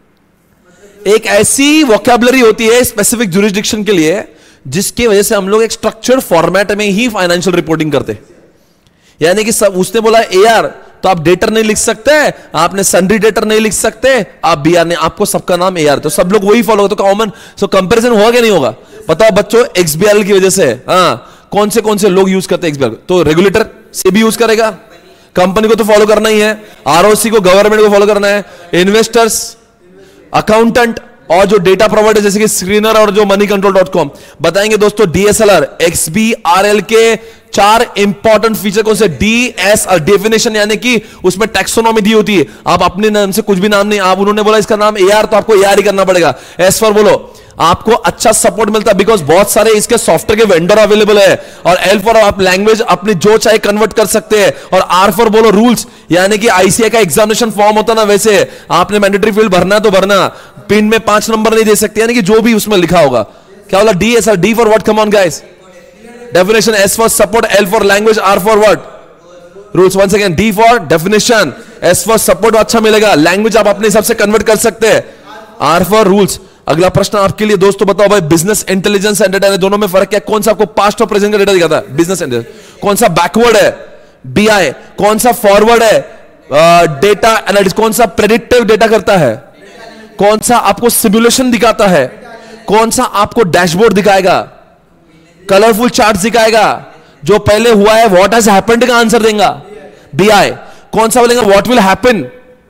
एक ऐसी वोकैबुलरी होती है स्पेसिफिक जुरिस्डिक्शन के लिए, जिसकी वजह से हम लोग एक स्ट्रक्चर्ड फॉर्मेट में ही फाइनेंशियल रिपोर्टिंग करते। यानी कि सब, उसने बोला AR तो आप डेटर नहीं लिख सकते, आपने सन्ड्री डेटर नहीं लिख सकते, आप BR नहीं, आपको सबका नाम AR, तो सब लोग वही फॉलो करते। तो कॉमन, सो कंपैरिजन होगा कि नहीं होगा? बताओ बच्चों, XBRL की वजह से कौन से लोग यूज करते हैं XBRL? तो रेगुलेटर से भी यूज करेगा, कंपनी को तो फॉलो करना ही है, ROC को, गवर्नमेंट को फॉलो करना है, इन्वेस्टर्स, अकाउंटेंट, और जो डेटा प्रोवाइडर जैसे कि स्क्रीनर और जो moneycontrol.com। बताएंगे दोस्तों, DSLR XBRL के 4 इंपॉर्टेंट फीचर कौन से? DSR डेफिनेशन, यानी कि उसमें टैक्सोनॉमी दी होती है। आप अपने नाम से कुछ भी नाम नहीं, आप उन्होंने बोला इसका नाम AR, तो आपको AR ही करना पड़ेगा। S फॉर बोलो, आपको अच्छा सपोर्ट मिलता है, बिकॉज बहुत सारे इसके सॉफ्टवेयर के वेंडर अवेलेबल है। और L फॉर आप लैंग्वेज अपनी जो चाहे कन्वर्ट कर सकते हैं। और R फॉर बोलो रूल्स, यानी कि ICAI का एग्जामिनेशन फॉर्म होता ना, वैसे आपने मैंडेटरी फील्ड भरना तो भरना, पिन में 5 नंबर नहीं दे सकते, यानी कि जो भी उसमें लिखा होगा। क्या बोला? DSR। D for what? Come on guys, definition. S for support, L for language, R for what? Rules. Once again, D for definition, S for support अच्छा मिलेगा, लैंग्वेज आप अपने हिसाब से कन्वर्ट कर सकते हैं, R फॉर रूल्स। अगला प्रश्न आपके लिए दोस्तों, बताओ भाई, बिजनेस इंटेलिजेंस एंड डेटा, दोनों में फर्क क्या? कौन सा आपको पास्ट और प्रेजेंट का डेटा दिखाता है? Business intelligence. कौन सा बैकवर्ड है? BI। कौन सा फॉरवर्ड है? Data analytics. कौन सा प्रेडिक्टिव डेटा करता है? कौन सा आपको सिमुलेशन दिखाता है? कौन सा आपको डैशबोर्ड दिखाएगा, कलरफुल चार्ट दिखाएगा, जो पहले हुआ है व्हाट हैज हैपेंड का आंसर देगा? BI। कौन सा बोलेगा व्हाट विल हैपन?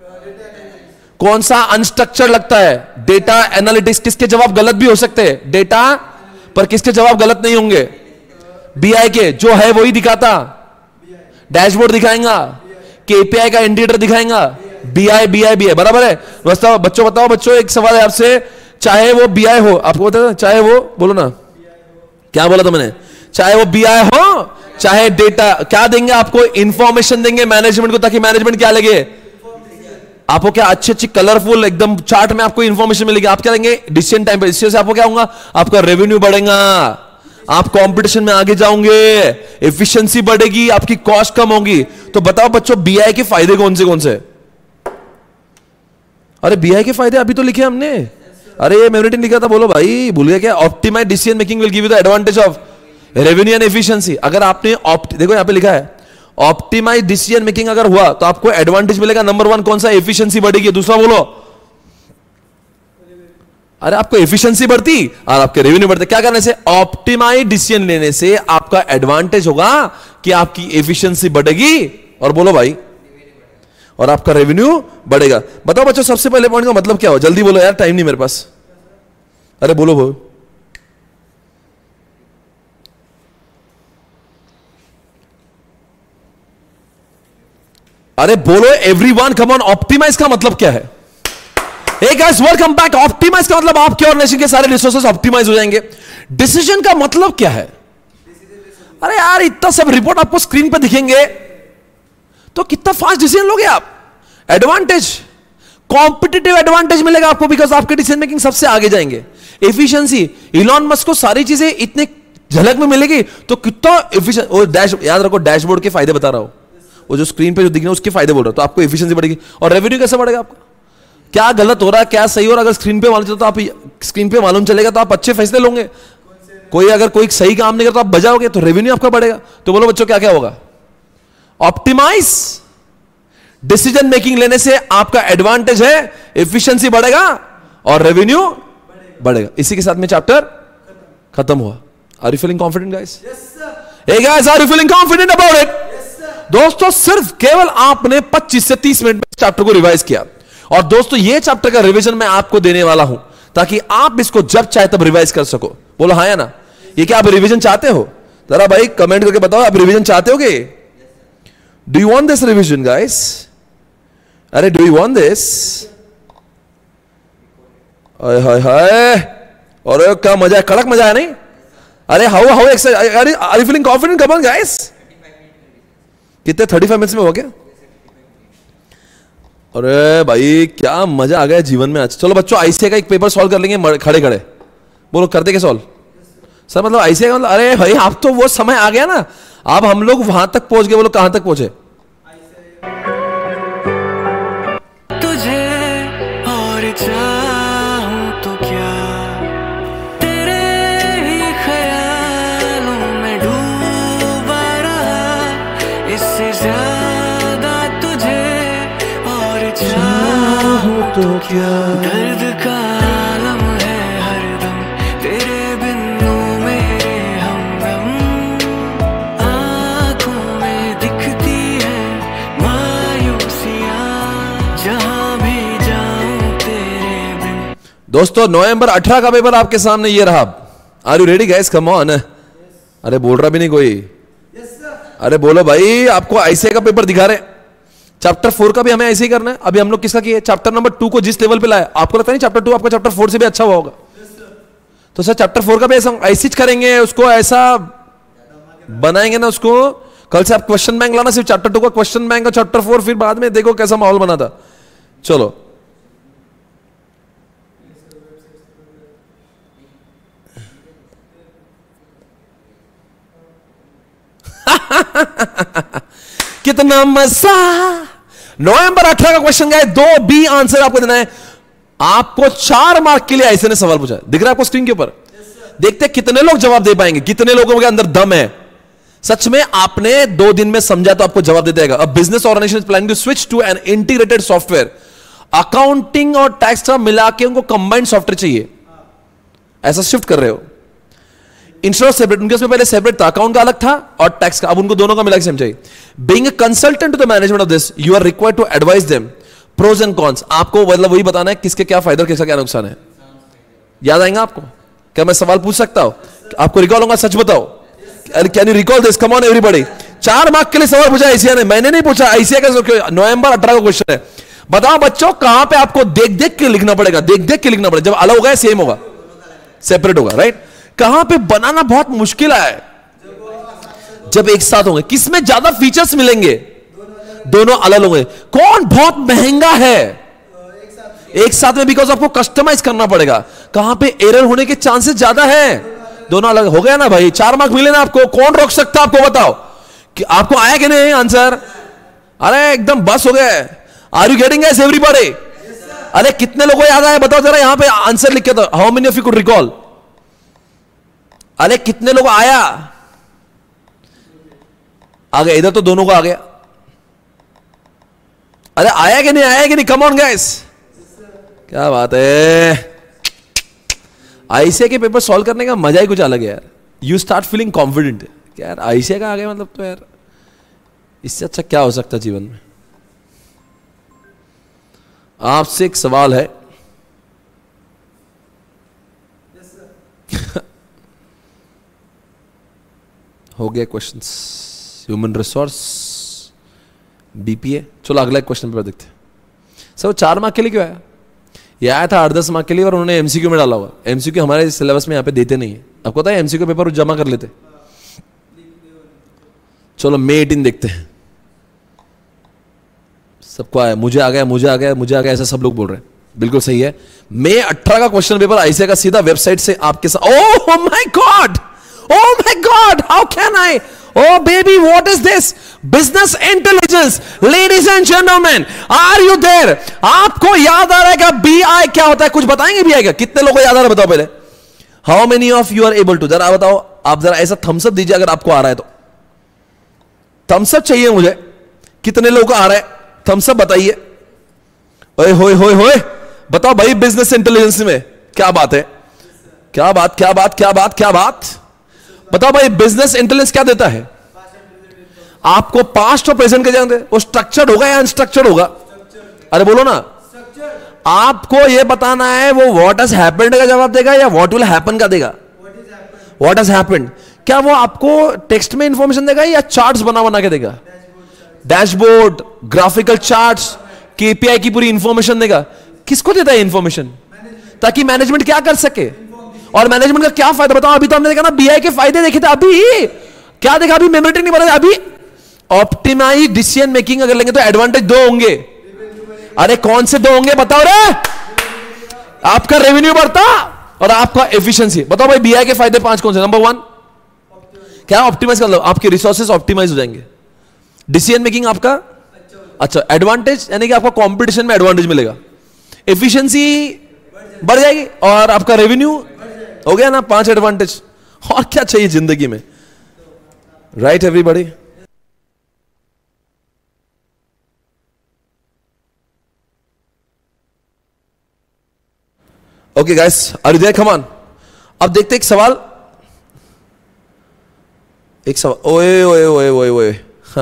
कौन सा अनस्ट्रक्चर्ड लगता है? Data analytics. किसके जवाब गलत भी हो सकते हैं डेटा पर, किसके जवाब गलत नहीं होंगे? BI के, जो है वही दिखाता, डैशबोर्ड दिखाएगा, KPI का इंडिकेटर दिखाएगा, BI बराबर है। बच्चों बताओ बच्चों, एक सवाल है आपसे, चाहे वो BI हो, आपको बता, चाहे वो, बोलो ना क्या बोला था मैंने, चाहे वो BI हो चाहे डेटा, क्या देंगे आपको? इंफॉर्मेशन देंगे मैनेजमेंट को, ताकि मैनेजमेंट क्या लगे आपको, क्या अच्छी कलरफुल एकदम चार्ट में आपको इंफॉर्मेशन मिलेगी। आप क्या देंगे? डिसीजन टाइम पे। इससे आपको क्या होगा? आपका रेवेन्यू बढ़ेगा, आप कंपटीशन में आगे जाओगे, एफिशिएंसी बढ़ेगी, आपकी कॉस्ट कम होगी। तो बताओ बच्चों, BI के फायदे कौन से? अरे BI के फायदे अभी तो लिखे हमने, अरे ये मेमोरी लिखा था, बोलो भाई भूल गया क्या? Optimise decision making will give you the advantage of revenue and efficiency. अगर आपने देखो यहां पे लिखा है ऑप्टिमाइज डिसीजन मेकिंग अगर हुआ तो आपको एडवांटेज मिलेगा। नंबर 1 कौन सा? एफिशिएंसी बढ़ेगी। दूसरा बोलो, अरे आपको एफिशिएंसी बढ़ती और आपके रेवेन्यू बढ़ते। क्या करने से? ऑप्टिमाइज डिसीजन लेने से आपका एडवांटेज होगा कि आपकी एफिशिएंसी बढ़ेगी, और बोलो भाई, और आपका रेवेन्यू बढ़ेगा। बताओ बच्चों, सबसे पहले पॉइंट का मतलब क्या हो? जल्दी बोलो यार, टाइम नहीं मेरे पास। अरे बोलो अरे बोलो एवरीवन, कम ऑन। ऑप्टिमाइज का मतलब क्या है? Hey guys, welcome back। Optimise का मतलब आपके और नेशन के सारे रिसोर्सेज ऑप्टिमाइज हो जाएंगे। डिसीजन का मतलब क्या है? अरे यार, इतना सब रिपोर्ट आपको स्क्रीन पे दिखेंगे तो कितना फास्ट डिसीजन लोगे आप। एडवांटेज, कॉम्पिटिटिव एडवांटेज मिलेगा आपको, बिकॉज आपके डिसीजन मेकिंग सबसे आगे जाएंगे। एफिशिएंसी, इलॉन मस्क को सारी चीजें इतने झलक में मिलेगी तो कितना एफिशिएंट। और डैश, याद रखो डैशबोर्ड के फायदे बता रहा हूं, वो जो स्क्रीन पे जो दिख रहा है उसके फायदे बोल रहा हूं। तो आपको एफिशिएंसी बढ़ेगी। और रेवेन्यू कैसे बढ़ेगा आपका? क्या गलत हो रहा है, क्या सही हो रहा है, अगर स्क्रीन पे मालूम चलता तो आप स्क्रीन पे मालूम चलेगा तो आप अच्छे फैसले लोगे। कोई अगर कोई सही काम नहीं करता तो आप बजाओगे तो रेवेन्यू आपका बढ़ेगा। तो बोलो बच्चों, क्या क्या होगा? ऑप्टिमाइज डिसीजन मेकिंग लेने से आपका एडवांटेज है, एफिशिएंसी बढ़ेगा और रेवेन्यू बढ़ेगा। इसी के साथ में चैप्टर खत्म हुआ। Are you feeling confident guys? Hey guys, are you feeling confident about it? दोस्तों, सिर्फ केवल आपने 25 से 30 मिनट में चैप्टर को रिवाइज किया। और दोस्तों, ये चैप्टर का रिवीजन मैं आपको देने वाला हूं ताकि आप इसको जब चाहे तब रिवाइज कर सको। बोलो हाँ या ना? ये क्या आप रिवीजन चाहते हो? जरा भाई कमेंट करके बताओ, आप रिवीजन चाहते होगे? Do you want this revision guys? अरे do you want this? Hi hi, और क्या मजा है, कड़क मजा है नहीं? अरे how excited, are you feeling confident? Come on guys. कितने 35 मिनट्स में हो गया? अरे भाई क्या मजा आ गया जीवन में आज। चलो बच्चों, आईसीए का एक पेपर सॉल्व कर लेंगे खड़े खड़े। बोलो करते क्या सॉल्व? सर मतलब आईसीए का मतलब, अरे भाई आप तो वो समय आ गया ना, अब हम लोग वहां तक पहुंच गए। बोलो कहां तक पहुंचे? तुझे और चाहूं तो क्या, तेरे ही ख्यालों में डूबा रहा, इससे ज्यादा तुझे और चाहूं तो क्या। दर्द का आलम है हरदम, तेरे बिनु मेरे हमदम, आंखों में दिखती है मायूसियां, जहां भी जाऊं तेरे बिन। दोस्तों, नवंबर 18 का पेपर आपके सामने ये रहा। Are you ready guys? Come on. अरे बोल रहा भी नहीं कोई। अरे बोलो भाई, आपको आईसीए का पेपर दिखा रहे। चैप्टर 4 का भी हमें ऐसे ही करना है। अभी हम लोग किसका किए? चैप्टर नंबर 2 को जिस लेवल पे लाए, आपको लगता नहीं चैप्टर 2 आपका चैप्टर 4 से भी अच्छा हुआ होगा? तो सर चैप्टर 4 का भी ऐसा ऐसे करेंगे, उसको ऐसा बनाएंगे ना उसको। कल से आप क्वेश्चन बैंक लाना, सिर्फ चैप्टर 2 का क्वेश्चन बैंक और चैप्टर 4, फिर बाद में देखो कैसा माहौल बना था। चलो कितना मजा। नवंबर 18 का क्वेश्चन गया, 2B आंसर आपको देना है। आपको 4 मार्क के लिए ऐसे ने सवाल पूछा, दिख रहा है आपको स्क्रीन के ऊपर? देखते हैं कितने लोग जवाब दे पाएंगे, कितने लोगों के अंदर दम है। सच में आपने 2 दिन में समझा तो आपको जवाब दे देगा। A business organisation is planning to switch to an integrated software. Accounting और टैक्स का मिला के उनको कंबाइंड सॉफ्टवेयर चाहिए, ऐसा शिफ्ट कर रहे हो। इंस्टेड ऑफ सेपरेट, उनके उसमें पहले सेपरेट था, अकाउंट का अलग था और टैक्स का, अब उनको दोनों का मिला के समझाइए। Being a consultant to the management of this, you are required to advice them pros and cons. आपको मतलब वही बताना है किसके क्या फायदा और किसका क्या नुकसान है। याद आएगा आपको? क्या मैं सवाल पूछ सकता हूं? आपको रिकॉल होगा? सच बताओ, can you recall this? Come on everybody. 4 mark के लिए सवाल पूछा आईसीए ने, मैंने नहीं पूछा। आईसीए का नवंबर 18 का क्वेश्चन है। बताओ बच्चों, कहां पे आपको देख देख के लिखना पड़ेगा? देख देख के लिखना पड़ेगा। जब अलग होगा सेम होगा, सेपरेट होगा, राइट? कहां पे बनाना बहुत मुश्किल है? जब एक साथ होंगे। किसमें ज्यादा फीचर्स मिलेंगे? दोनों अलग होंगे। कौन बहुत महंगा है? एक साथ में, बिकॉज आपको कस्टमाइज करना पड़ेगा। कहां पे एरर होने के चांसेस ज्यादा है? दोनों अलग। हो गया ना भाई? 4 मार्क मिले ना आपको? कौन रोक सकता है आपको? बताओ कि आपको आया कि नहीं आंसर? अरे एकदम बस हो गया। Are you getting guys everybody? अरे कितने लोगों को याद आया बताओ जरा, यहां पे आंसर लिख के दो। How many of you could recall? अरे कितने लोग आया? आ गया। इधर तो दोनों को आ गया। अरे आया कि नहीं? आया कि नहीं? कम ऑन गाइस, क्या बात है। आईसीए के पेपर सॉल्व करने का मजा ही कुछ अलग है यार। यू स्टार्ट फीलिंग कॉन्फिडेंट यार, आईसीए का आ गया मतलब तो यार इससे अच्छा क्या हो सकता है जीवन में। आपसे एक सवाल है, हो गया क्वेश्चंस। Human resource BPA. चलो अगला क्वेश्चन पेपर देखते हैं। सर वो 4 मार्क के लिए क्यों आया? ये आया था 8-10 मार्क के लिए और उन्होंने एमसीक्यू में डाला हुआ। एमसीक्यू हमारे सिलेबस में यहाँ पे देते नहीं है, आपको पता है। एमसीक्यू पेपर जमा कर लेते। चलो May 18 देखते हैं। सबको आया, मुझे आ गया, मुझे आ गया, मुझे आ गया, ऐसा सब लोग बोल रहे हैं। बिल्कुल सही है। May 18 का क्वेश्चन पेपर आईसीए का सीधा वेबसाइट से आपके साथ। Oh my god, oh my god, how can I, oh baby, what is this? Business intelligence, ladies and gentlemen, are you there? आपको याद आ रहा है क्या BI क्या होता है? कुछ बताएंगे BI क्या? कितने लोगों को याद आ रहा है बताओ पहले। How many of you are able to? जरा बताओ, आप जरा ऐसा थम्स अप दीजिए अगर आपको आ रहा है तो। थम्स अप चाहिए मुझे। कितने लोगों को आ रहा है? थम्स अप बताइए। ओए होए होए होए, बताओ भाई बिजनेस इंटेलिजेंस में क्या बात है? क्या बात, क्या बात, क्या बात, क्या बात? बताओ भाई बिजनेस इंटेलिजेंस क्या देता है आपको? पास्ट और प्रेजेंट के जानते? वो स्ट्रक्चर्ड होगा या अनस्ट्रक्चर्ड होगा? अरे बोलो ना। आपको ये बताना है वो व्हाट हैज हैपेंड का जवाब देगा या व्हाट विल हैपन का देगा? What has happened. क्या वो आपको टेक्स्ट में इंफॉर्मेशन देगा या चार्ट्स बना के देगा? डैशबोर्ड, ग्राफिकल चार्ट्स, केपीआई की पूरी इंफॉर्मेशन देगा। किसको देता है इंफॉर्मेशन? ताकि मैनेजमेंट क्या कर सके। और मैनेजमेंट का क्या फायदा बताओ? अभी तो हमने देखा ना बीआई के फायदे देखे थे। अभी क्या देखा? अभी मेमोरी नहीं बना। अभी ऑप्टिमाइज डिसीजन मेकिंग अगर लेंगे तो एडवांटेज 2 होंगे। अरे कौन से 2 होंगे बताओ रे? आपका रेवेन्यू बढ़ता और आपका एफिशिएंसी। बताओ भाई बीआई के फायदे 5 कौन से? नंबर 1 क्या? ऑप्टिमाइज कर लो, आपके रिसोर्सेज ऑप्टिमाइज हो जाएंगे। डिसीजन मेकिंग आपका अच्छा। एडवांटेज यानी कि आपका कंपटीशन में एडवांटेज मिलेगा। एफिशिएंसी बढ़ जाएगी और आपका रेवेन्यू हो गया ना। 5 एडवांटेज। और क्या चाहिए जिंदगी में? Right everybody. Okay guys, are you there? Come on. अब देखते एक सवाल। ओए ओए ओए ओए ओए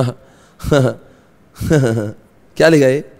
क्या लिखा है?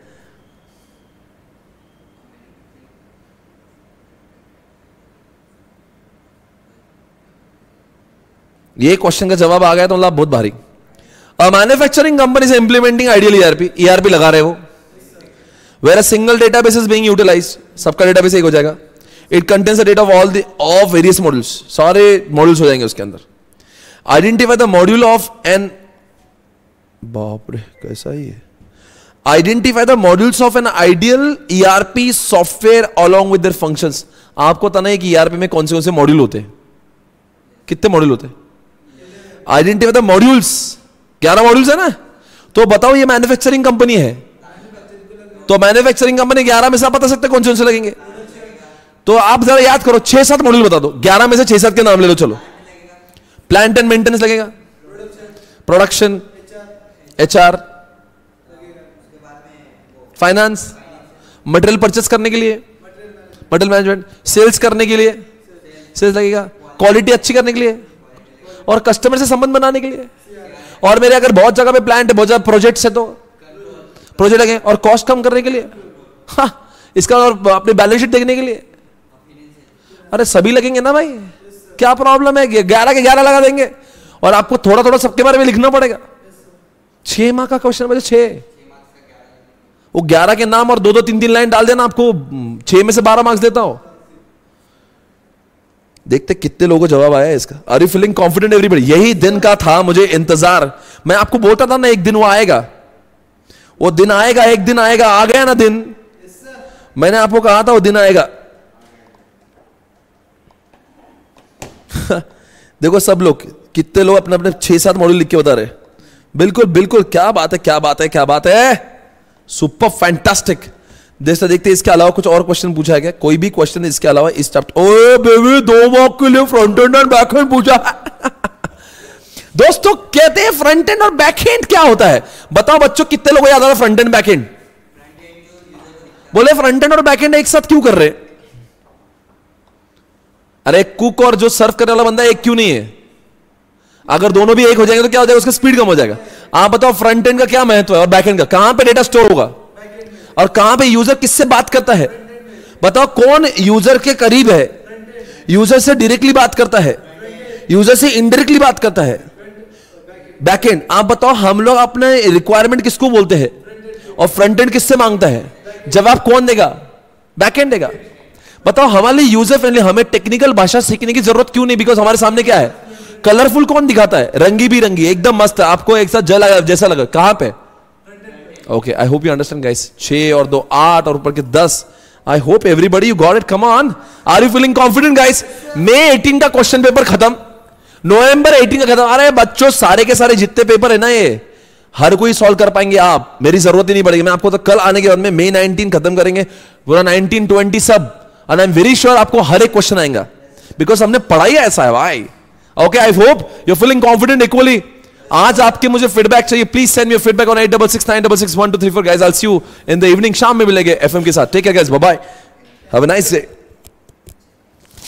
ये क्वेश्चन का जवाब आ गया तो मतलब बहुत भारी। Manufacturing company is implementing ideal ERP लगा रहे हो, where a single database is being utilised. सबका डेटाबेस एक हो जाएगा। It contains the data of various modules. सारे मॉड्यूल्स हो जाएंगे उसके अंदर। Identify the module of an, बाप रे कैसा ही है। Identify the modules of an ideal ERP software along with their functions. आपको पता नहीं कि ईआरपी में कौन से मॉड्यूल होते हैं? कितने मॉड्यूल होते हैं? Identify the modules. 11 मॉड्यूल्स है ना। तो बताओ ये मैन्युफैक्चरिंग कंपनी है तो मैन्युफैक्चरिंग कंपनी 11 में से आप बता सकते कौन से लगेंगे? तो आप जरा याद करो, 6-7 मॉड्यूल बता दो। 11 में से 6-7 के नाम ले लो। चलो, प्लांट एंड मेंटेनेंस लगेगा, production, HR, finance, material purchase करने के लिए मटेरियल मैनेजमेंट, सेल्स करने के लिए सेल्स लगेगा, क्वालिटी अच्छी करने के लिए और कस्टमर से संबंध बनाने के लिए। और मेरे अगर बहुत जगह पे प्लांट है, बहुत जगह प्रोजेक्ट्स है तो प्रोजेक्ट लगे। और कॉस्ट कम करने के लिए, हाँ, इसका और अपने बैलेंस शीट देखने के लिए। अरे सभी लगेंगे ना भाई, क्या प्रॉब्लम है? 11 के 11 लगा देंगे और आपको थोड़ा थोड़ा सबके बारे में लिखना पड़ेगा। 6 मार्क का क्वेश्चन बचे 6। वो 11 के नाम और 2-2, 3-3 लाइन डाल देना, आपको 6 में से 12 मार्क्स देता हो। देखते कितने लोगों को जवाब आया है इसका। Are you feeling confident everybody? यही दिन का था मुझे इंतजार। मैं आपको बोलता था ना एक दिन वो आएगा, वो दिन आएगा, एक दिन आएगा। आ गया ना दिन। मैंने आपको कहा था वो दिन आएगा। देखो सब लोग, कितने लोग अपने अपने 6-7 मॉड्यूल लिख के बता रहे। बिल्कुल बिल्कुल, क्या बात है, क्या बात है, क्या बात है। Super fantastic. देखते इसके अलावा कुछ और क्वेश्चन पूछा है क्या? कोई भी क्वेश्चन इसके अलावा इस चैप्टर? ओए बेबी, 2 मार्क के लिए फ्रंट एंड और बैक एंड पूछा। दोस्तों कहते हैं फ्रंट एंड और बैक एंड क्या होता है? बताओ बच्चों, कितने लोगों को याद आ रहा है फ्रंट एंड बैक एंड? बोले फ्रंट एंड और बैक एंड एक साथ क्यों कर रहे? अरे कुक और जो सर्व करने वाला बंदा एक क्यों नहीं है? अगर दोनों भी एक हो जाएंगे तो क्या हो जाएगा? उसका स्पीड कम हो जाएगा। आप बताओ फ्रंट एंड का क्या महत्व है और बैक एंड का? कहां पे डेटा स्टोर होगा और कहां पे यूजर किससे बात करता है? बताओ कौन यूजर के करीब है? यूजर से डायरेक्टली बात करता है, यूजर से इनडायरेक्टली बात करता है। बैकएंड। आप बताओ हम लोग अपने रिक्वायरमेंट किसको बोलते हैं और फ्रंट एंड किससे मांगता है? जवाब कौन देगा? बैकएंड देगा। बताओ हमारे लिए यूजर फ्रेंडली, हमें टेक्निकल भाषा सीखने की जरूरत क्यों नहीं? बिकॉज हमारे सामने क्या है? कलरफुल कौन दिखाता है? रंगी भी रंगी, एकदम मस्त, आपको एक साथ जला जैसा लगा। कहां पे? Okay, I hope you understand guys. 6 और 2 8 और ऊपर के 10। I hope everybody you got it. Come on, are you feeling confident guys? May 18 का क्वेश्चन पेपर खत्म, November 18 का खत्म। अरे बच्चों, सारे के सारे जितने पेपर है ना, ये हर कोई सॉल्व कर पाएंगे आप, मेरी जरूरत ही नहीं पड़ेगी। मैं आपको तो कल आने के बाद में May 19 खत्म करेंगे, पूरा 19 20 सब, and I am very sure आपको हर एक क्वेश्चन आएगा, बिकॉज हमने पढ़ाई ऐसा है भाई। Okay, I hope you feeling confident equally. आज आपके मुझे फीडबैक चाहिए, please send me feedback on 8669661234 guys. I will see you in the evening, शाम में मिलेंगे एफएम के साथ। Take care guys, bye bye, have a nice day.